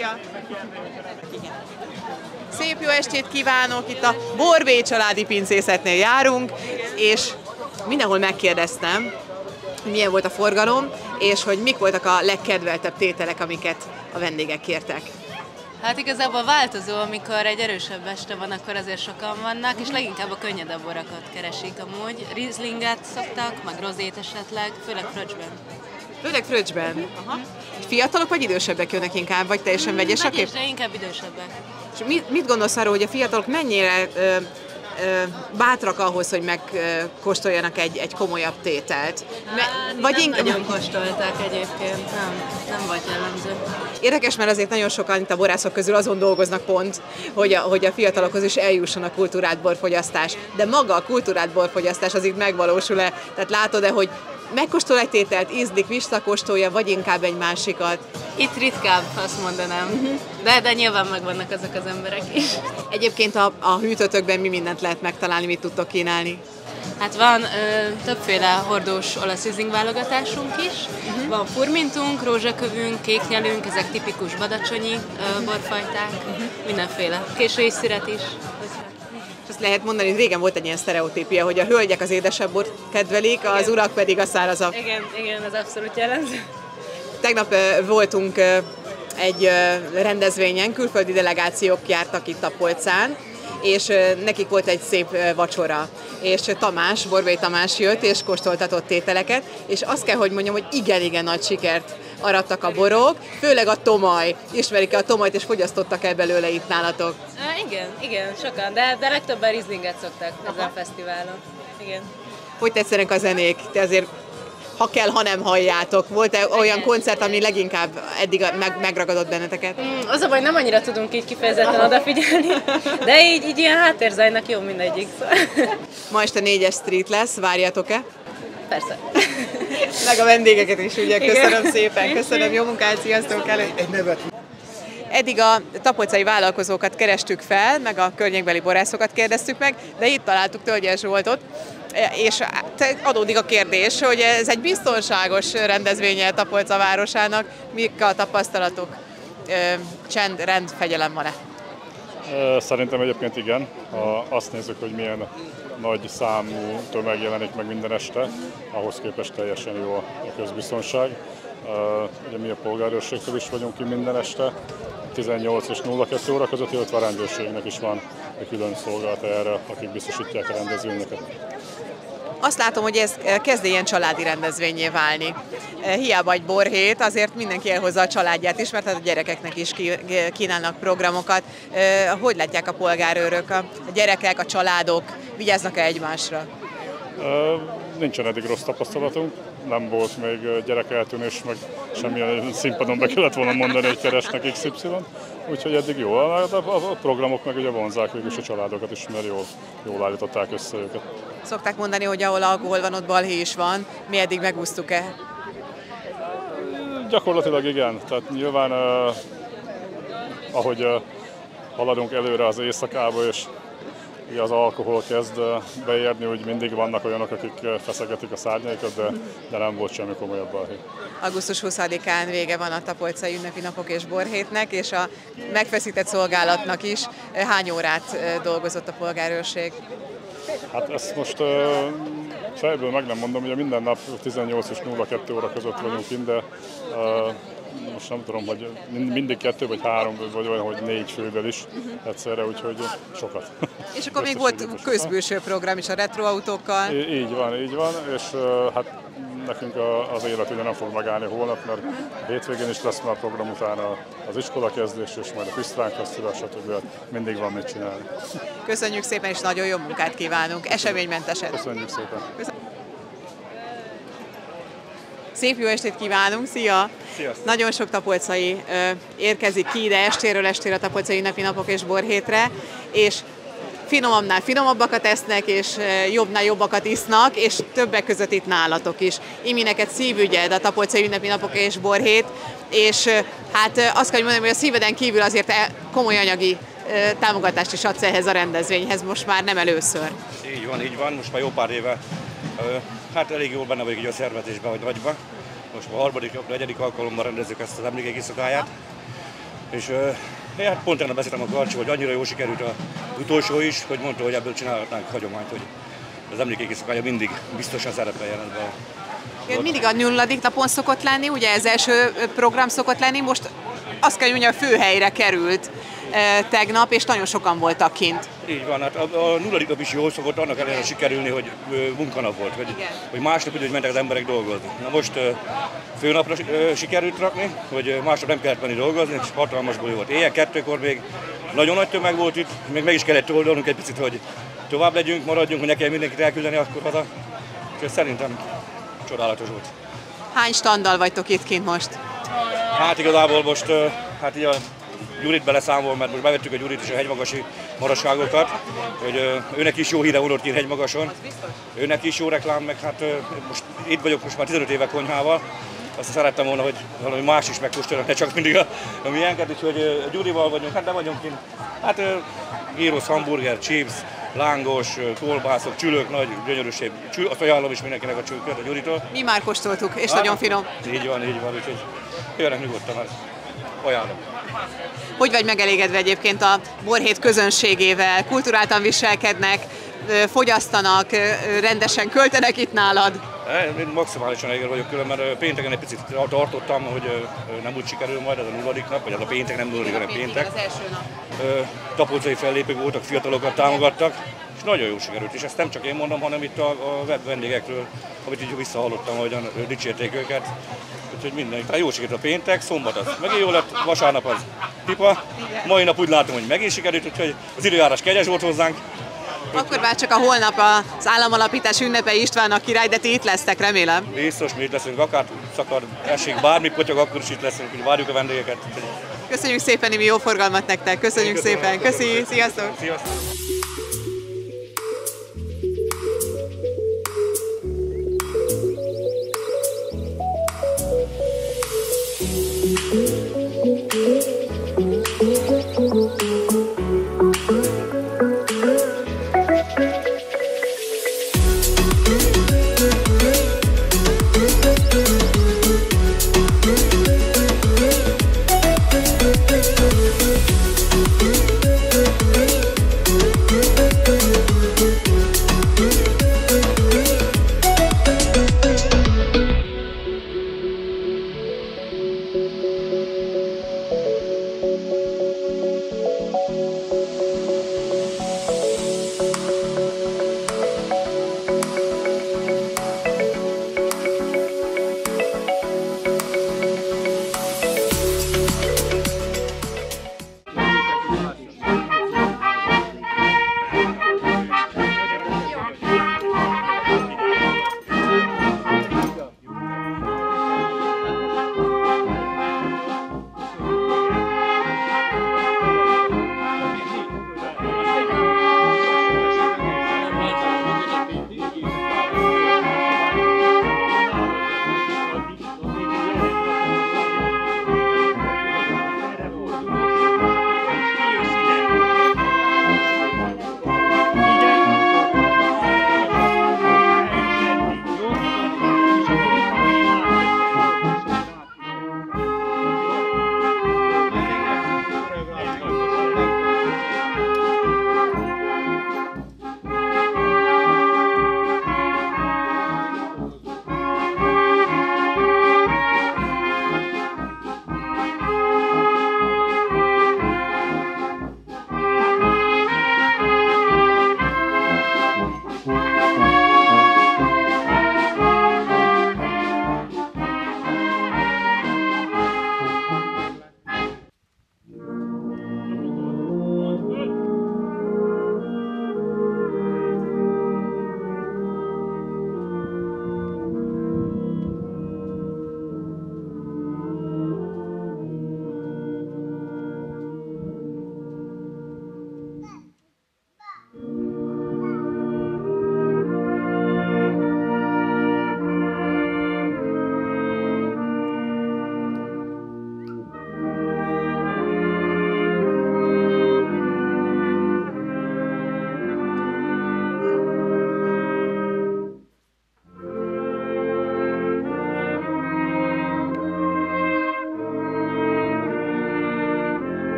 C: Szép jó estét kívánok! Itt a Borbély családi pincészetnél járunk, és mindenhol megkérdeztem, milyen volt a forgalom, és hogy mik voltak a legkedveltebb tételek, amiket a vendégek kértek.
L: Hát igazából változó, amikor egy erősebb este van, akkor azért sokan vannak, és leginkább a könnyedebb borakat keresik amúgy. Rieslinget szoktak, meg rozét esetleg, főleg fröccsben.
C: Főleg fröccsben? Aha. Fiatalok vagy idősebbek jönnek inkább, vagy teljesen vegyes a kép?
L: De inkább idősebbek.
C: És mit gondolsz arról, hogy a fiatalok mennyire bátrak ahhoz, hogy megkóstoljanak egy komolyabb tételt?
L: Vagy inkább nagyon kóstolták egyébként, nem volt jellemző.
C: Érdekes, mert azért nagyon sokan itt a borászok közül azon dolgoznak pont, hogy a fiatalokhoz is eljusson a kultúrált borfogyasztás. De maga a kultúrált borfogyasztás az itt megvalósul-e? Tehát látod-e, hogy megkóstol egy tételt, ízlik, visszakóstolja, vagy inkább egy másikat?
L: Itt ritkább, azt mondanám. De nyilván megvannak azok az emberek is.
C: Egyébként a hűtőtökben mi mindent lehet megtalálni, mit tudtok kínálni?
L: Hát van többféle hordós olasz Riesling válogatásunk is. Van furmintunk, rózsakövünk, kéknyelünk, ezek tipikus badacsonyi borfajták, mindenféle. Késői szüret is.
C: És azt lehet mondani, hogy régen volt egy ilyen sztereotípia, hogy a hölgyek az édesebb bort kedvelik, az urak pedig a szárazabb.
L: Igen, ez abszolút jellemző.
C: Tegnap voltunk egy rendezvényen, külföldi delegációk jártak itt a Polcán, és nekik volt egy szép vacsora. És Borbély Tamás jött, és kóstoltatott tételeket, és azt kell, hogy mondjam, hogy igen nagy sikert arattak a borok, főleg a tomaj. Ismerik-e a tomajt, és fogyasztottak el belőle itt nálatok?
L: Igen, sokan, de legtöbben Rieslinget szoktak ezen a fesztiválon. Igen.
C: Hogy tetszenek a zenék? Te azért, ha kell, ha nem halljátok. Volt-e olyan koncert, ami leginkább eddig megragadott benneteket?
L: Az a baj, nem annyira tudunk így kifejezetten odafigyelni, de így ilyen háttérzajnak jó mindegyik.
C: Ma este 4-es street lesz, várjátok-e?
L: Persze.
C: Meg a vendégeket is, ugye? Köszönöm szépen, köszönöm, jó munkát, sziasztok!
Q: Egy nevet.
C: Eddig a tapolcai vállalkozókat kerestük fel, meg a környékbeli borászokat kérdeztük meg, de itt találtuk Tölgyes Zsoltot, és adódik a kérdés, hogy ez egy biztonságos rendezvénye Tapolca városának, mik a tapasztalatok? Csend, rend, fegyelem van-e?
I: Szerintem egyébként igen. Ha azt nézzük, hogy milyen nagy számú tömeg jelenik meg minden este, ahhoz képest teljesen jó a közbiztonság. Ugye mi a polgárőrségtől is vagyunk ki minden este, 18 és 02 óra között, illetve a rendőrségnek is van egy külön szolgálata erre, akik biztosítják a rendezvényeket.
C: Azt látom, hogy ez kezd ilyen családi rendezvényé válni. Hiába egy borhét, azért mindenki elhozza a családját is, mert hát a gyerekeknek is kínálnak programokat. Hogy látják a polgárőrök, a gyerekek, a családok, vigyáznak-e egymásra?
I: Nincsen eddig rossz tapasztalatunk, nem volt még gyerekeltűnés, meg semmilyen színpadon be kellett volna mondani, hogy keresnek XY, úgyhogy eddig jó. A programok meg ugye vonzák végül is a családokat is, mert jól állították össze őket.
C: Szokták mondani, hogy ahol alkohol van, ott balhé is van. Mi eddig megúsztuk-e?
I: Gyakorlatilag igen. Tehát nyilván, ahogy haladunk előre az éjszakába, és ugye az alkohol kezd beérni, úgy mindig vannak olyanok, akik feszegetik a szárnyaikat, de nem volt semmi komolyabb balhé.
C: Augusztus 20-án vége van a Tapolcai ünnepi napok és borhétnek, és a megfeszített szolgálatnak is. Hány órát dolgozott a polgárőrség?
I: Hát ezt most fejből meg nem mondom, ugye minden nap 18 és 02 óra között vagyunk kint, de most nem tudom, hogy mindig 2 vagy 3, vagy olyan, hogy 4 fővel is egyszerre, úgyhogy sokat.
C: És akkor még volt közbülső program is a retroautókkal.
I: Így van, és hát nekünk az élet ugye nem fog megállni holnap, mert hétvégén is lesz már program, utána az iskola kezdés, és majd a Pisztránk Fesztivál, stb. Mindig van mit csinálni.
C: Köszönjük szépen, és nagyon jó munkát kívánunk, eseménymentesen.
I: Köszönjük szépen.
C: Szép jó estét kívánunk, szia!
U: Sziasztok.
C: Nagyon sok tapolcai érkezik ki ide estéről estére a Tapolcai ünnepi napok és borhétre, és finomabbnál finomabbakat esznek, és jobbnál jobbakat isznak, és többek között itt nálatok is. Imi, neked szívügyed a Tapolcai ünnepi napok és borhét, és hát azt kell mondani, hogy a szíveden kívül azért komoly anyagi támogatást is adsz ehhez a rendezvényhez, most már nem először.
U: Így van, most már jó pár éve, hát elég jól benne vagyok a szervezésben vagy nagyban. Most a harmadik, negyedik alkalommal rendezzük ezt az emlékek éjszakáját. És hát pont tegnap beszéltem a Karcsi, hogy annyira jól sikerült az utolsó is, hogy mondta, hogy ebből csinálhatnánk hagyományt, hogy az emlékek éjszakája mindig biztosan szerepeljen ebben a
C: Mindig a 0. napon szokott lenni, ugye ez első program szokott lenni, most azt kell mondani, a főhelyre került tegnap, és nagyon sokan voltak kint.
U: Így van, hát a 0. nap is jól szokott annak ellenére sikerülni, hogy munkanap volt, hogy másnap úgy mentek az emberek dolgozni. Na most főnapra sikerült rakni, hogy másnap nem kellett menni dolgozni, és hatalmas buli volt. Éjjel 2-kor még nagyon nagy tömeg volt itt, még meg is kellett oldalnunk egy picit, hogy tovább legyünk, maradjunk, hogy ne kell mindenkit elküldeni akkor haza. Úgyhogy szerintem csodálatos volt.
C: Hány standal vagytok itt kint most?
U: Hát igazából most hát így a Gyurit beleszámol, mert most bevettük a Gyurit és a hegymagasi marasságokat, hogy őnek is jó híre volt kint Hegymagason, őnek is jó reklám, meg hát most itt vagyok most már 15 éve konyhával, azt szerettem volna, hogy valami más is megkóstolnak, ne csak mindig a miénket, úgyhogy a Gyurival vagyunk, hát nem vagyunk kint, hát gyros, hamburger, chips, lángos, kolbászok, csülök, nagy, gyönyörűség. Azt ajánlom is mindenkinek a csülköt a Gyuritól.
C: Mi már kóstoltuk, és nagyon finom.
U: Így van, úgyhogy jöjjenek nyugodtan, mert ajánlom.
C: Hogy vagy megelégedve egyébként a borhét közönségével? Kulturáltan viselkednek, fogyasztanak, rendesen költenek itt nálad?
U: Én maximálisan elégedve vagyok külön, mert pénteken egy picit tartottam, hogy nem úgy sikerül majd ez a 0. nap, vagy ez a péntek, nem 0., hanem péntek.
C: Az első nap.
U: Tapolcai fellépők voltak, fiatalokat támogattak, és nagyon jó sikerült. És ezt nem csak én mondom, hanem itt a web vendégekről, amit így visszahallottam, ahogyan dicsérték őket. Úgyhogy mindenki. Tehát jó sikerült a péntek, szombat az megint jó lett, vasárnap az pipa. Mai nap úgy látom, hogy megint sikerült, úgyhogy az időjárás kegyes volt hozzánk.
C: Akkor bár csak a holnap az államalapítás ünnepe István a király, de ti itt lesztek, remélem.
U: Biztos, mi itt leszünk, akár szakad, esik, bármi potyog, akkor is itt leszünk, hogy várjuk a vendégeket.
C: Köszönjük szépen, Imi, jó forgalmat nektek, köszönjük szépen, köszi, sziasztok!
U: Sziasztok!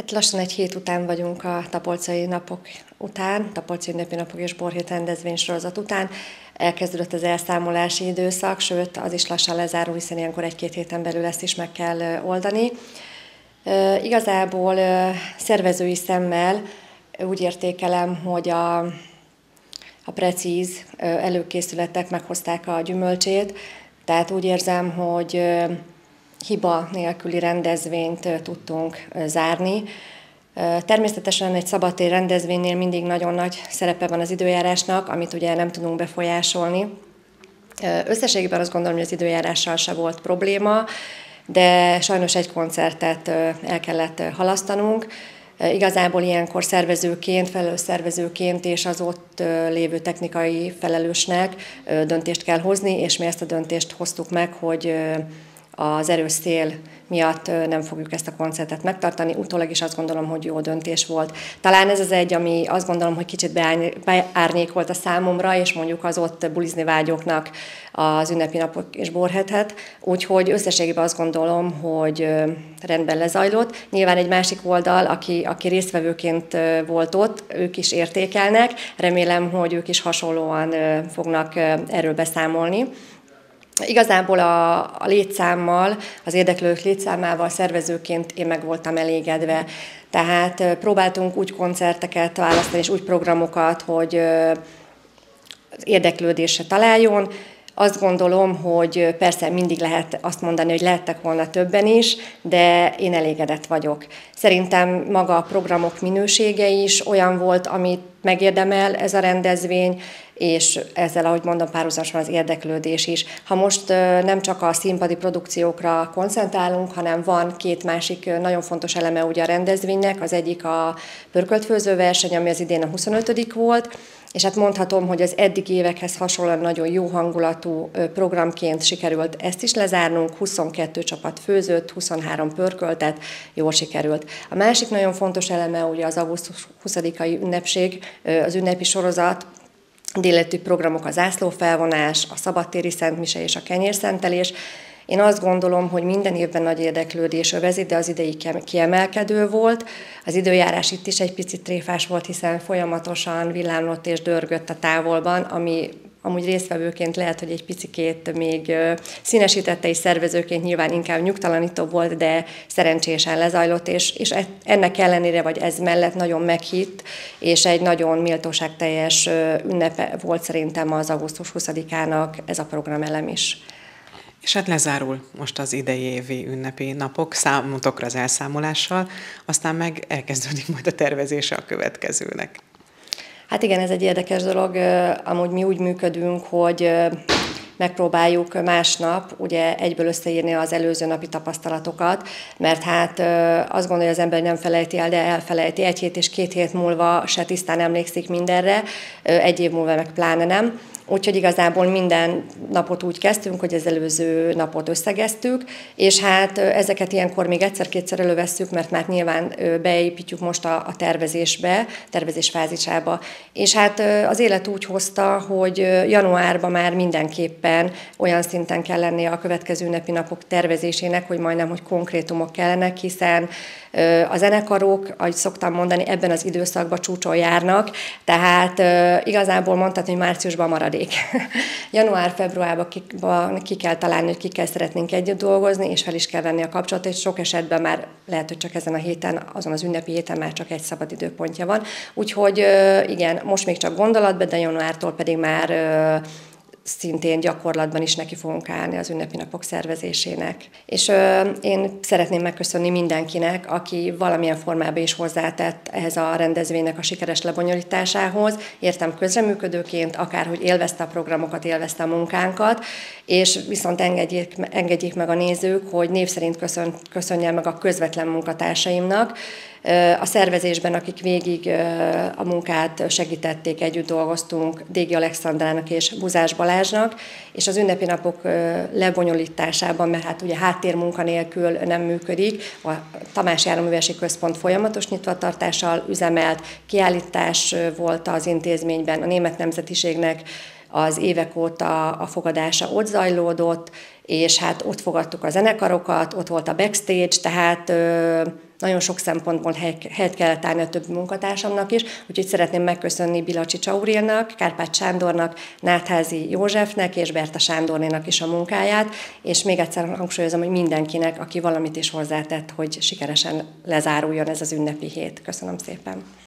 D: Hát lassan egy hét után vagyunk a tapolcai napok után, tapolcai ünnepi napok és borhét rendezvénysorozat után. Elkezdődött az elszámolási időszak, sőt az is lassan lezárul, hiszen ilyenkor egy-két héten belül ezt is meg kell oldani. Igazából szervezői szemmel úgy értékelem, hogy a precíz előkészületek meghozták a gyümölcsét, tehát úgy érzem, hogy hiba nélküli rendezvényt tudtunk zárni. Természetesen egy szabadtéri rendezvénynél mindig nagyon nagy szerepe van az időjárásnak, amit ugye nem tudunk befolyásolni. Összességében azt gondolom, hogy az időjárással se volt probléma, de sajnos egy koncertet el kellett halasztanunk. Igazából ilyenkor szervezőként, felelős szervezőként és az ott lévő technikai felelősnek döntést kell hozni, és mi ezt a döntést hoztuk meg, hogy az erős szél miatt nem fogjuk ezt a koncertet megtartani. Utólag is azt gondolom, hogy jó döntés volt. Talán ez az egy, ami azt gondolom, hogy kicsit beárnyékolt a számomra, és mondjuk az ott bulizni vágyóknak az ünnepi napok és borhetet. Úgyhogy összességében azt gondolom, hogy rendben lezajlott. Nyilván egy másik oldal, aki résztvevőként volt ott, ők is értékelnek. Remélem, hogy ők is hasonlóan fognak erről beszámolni. Igazából a létszámmal, az érdeklődők létszámával szervezőként én meg voltam elégedve. Tehát próbáltunk úgy koncerteket választani, és úgy programokat, hogy az érdeklődésre találjon. Azt gondolom, hogy persze mindig lehet azt mondani, hogy lehettek volna többen is, de én elégedett vagyok. Szerintem maga a programok minősége is olyan volt, amit megérdemel ez a rendezvény, és ezzel, ahogy mondom, párhuzamosan az érdeklődés is. Ha most nem csak a színpadi produkciókra koncentrálunk, hanem van két másik nagyon fontos eleme ugye a rendezvénynek, az egyik a pörköltfőző verseny, ami az idén a 25. volt, és hát mondhatom, hogy az eddigi évekhez hasonlóan nagyon jó hangulatú programként sikerült ezt is lezárnunk, 22 csapat főzött, 23 pörköltet, jól sikerült. A másik nagyon fontos eleme ugye az augusztus 20-ai ünnepség, az ünnepi sorozat, délelőtti programok, a zászlófelvonás, a szabadtéri szentmise és a kenyérszentelés. Én azt gondolom, hogy minden évben nagy érdeklődés övezi, de az idei kiemelkedő volt. Az időjárás itt is egy picit tréfás volt, hiszen folyamatosan villámlott és dörgött a távolban, ami amúgy résztvevőként lehet, hogy egy picikét még színesítette, és szervezőként nyilván inkább nyugtalanító volt, de szerencsésen lezajlott, és ennek ellenére, vagy ez mellett nagyon meghitt, és egy nagyon méltóságteljes ünnepe volt szerintem az augusztus 20-ának ez a programelem is.
B: És hát lezárul most az idei évi ünnepi napok számotokra az elszámolással, aztán meg elkezdődik majd a tervezése a következőnek.
D: Hát igen, ez egy érdekes dolog. Amúgy mi úgy működünk, hogy megpróbáljuk másnap ugye egyből összeírni az előző napi tapasztalatokat, mert hát azt gondolja az ember, hogy nem felejti el, de elfelejti. 1 hét és 2 hét múlva se tisztán emlékszik mindenre, 1 év múlva meg pláne nem. Úgyhogy igazából minden napot úgy kezdtünk, hogy az előző napot összegeztük, és hát ezeket ilyenkor még egyszer-kétszer elővesszük, mert már nyilván beépítjük most a tervezésbe, tervezés fázisába. És hát az élet úgy hozta, hogy januárban már mindenképpen olyan szinten kell lennie a következő ünnepi napok tervezésének, hogy majdnem, hogy konkrétumok kellenek, hiszen a zenekarok, ahogy szoktam mondani, ebben az időszakban csúcson járnak, tehát igazából mondhatni, hogy márciusban maradék. Január-februárban ki kell találni, hogy kikkel szeretnénk együtt dolgozni, és fel is kell venni a kapcsolatot, és sok esetben már lehet, hogy csak ezen a héten, azon az ünnepi héten már csak egy szabad időpontja van. Úgyhogy igen, most még csak gondolatban, de januártól pedig már szintén gyakorlatban is neki fogunk állni az ünnepi napok szervezésének. És én szeretném megköszönni mindenkinek, aki valamilyen formában is hozzátett ehhez a rendezvénynek a sikeres lebonyolításához. Értem közreműködőként, akárhogy élvezte a programokat, élvezte a munkánkat, és viszont engedjék meg a nézők, hogy név szerint köszönjem meg a közvetlen munkatársaimnak, a szervezésben, akik végig a munkát segítették, együtt dolgoztunk, Dégi Alexandrának és Buzás Balázsnak, és az ünnepi napok lebonyolításában, mert hát ugye háttérmunka nélkül nem működik, a Tamás Járművesi Központ folyamatos nyitvatartással üzemelt, kiállítás volt az intézményben, a német nemzetiségnek az évek óta a fogadása ott zajlódott, és hát ott fogadtuk a zenekarokat, ott volt a backstage, tehát nagyon sok szempontból helyet kellett állni a többi munkatársamnak is, úgyhogy szeretném megköszönni Bilacsi Csaurilnak, Kárpát Sándornak, Nátházi Józsefnek és Berta Sándornénak is a munkáját, és még egyszer hangsúlyozom, hogy mindenkinek, aki valamit is hozzátett, hogy sikeresen lezáruljon ez az ünnepi hét. Köszönöm szépen!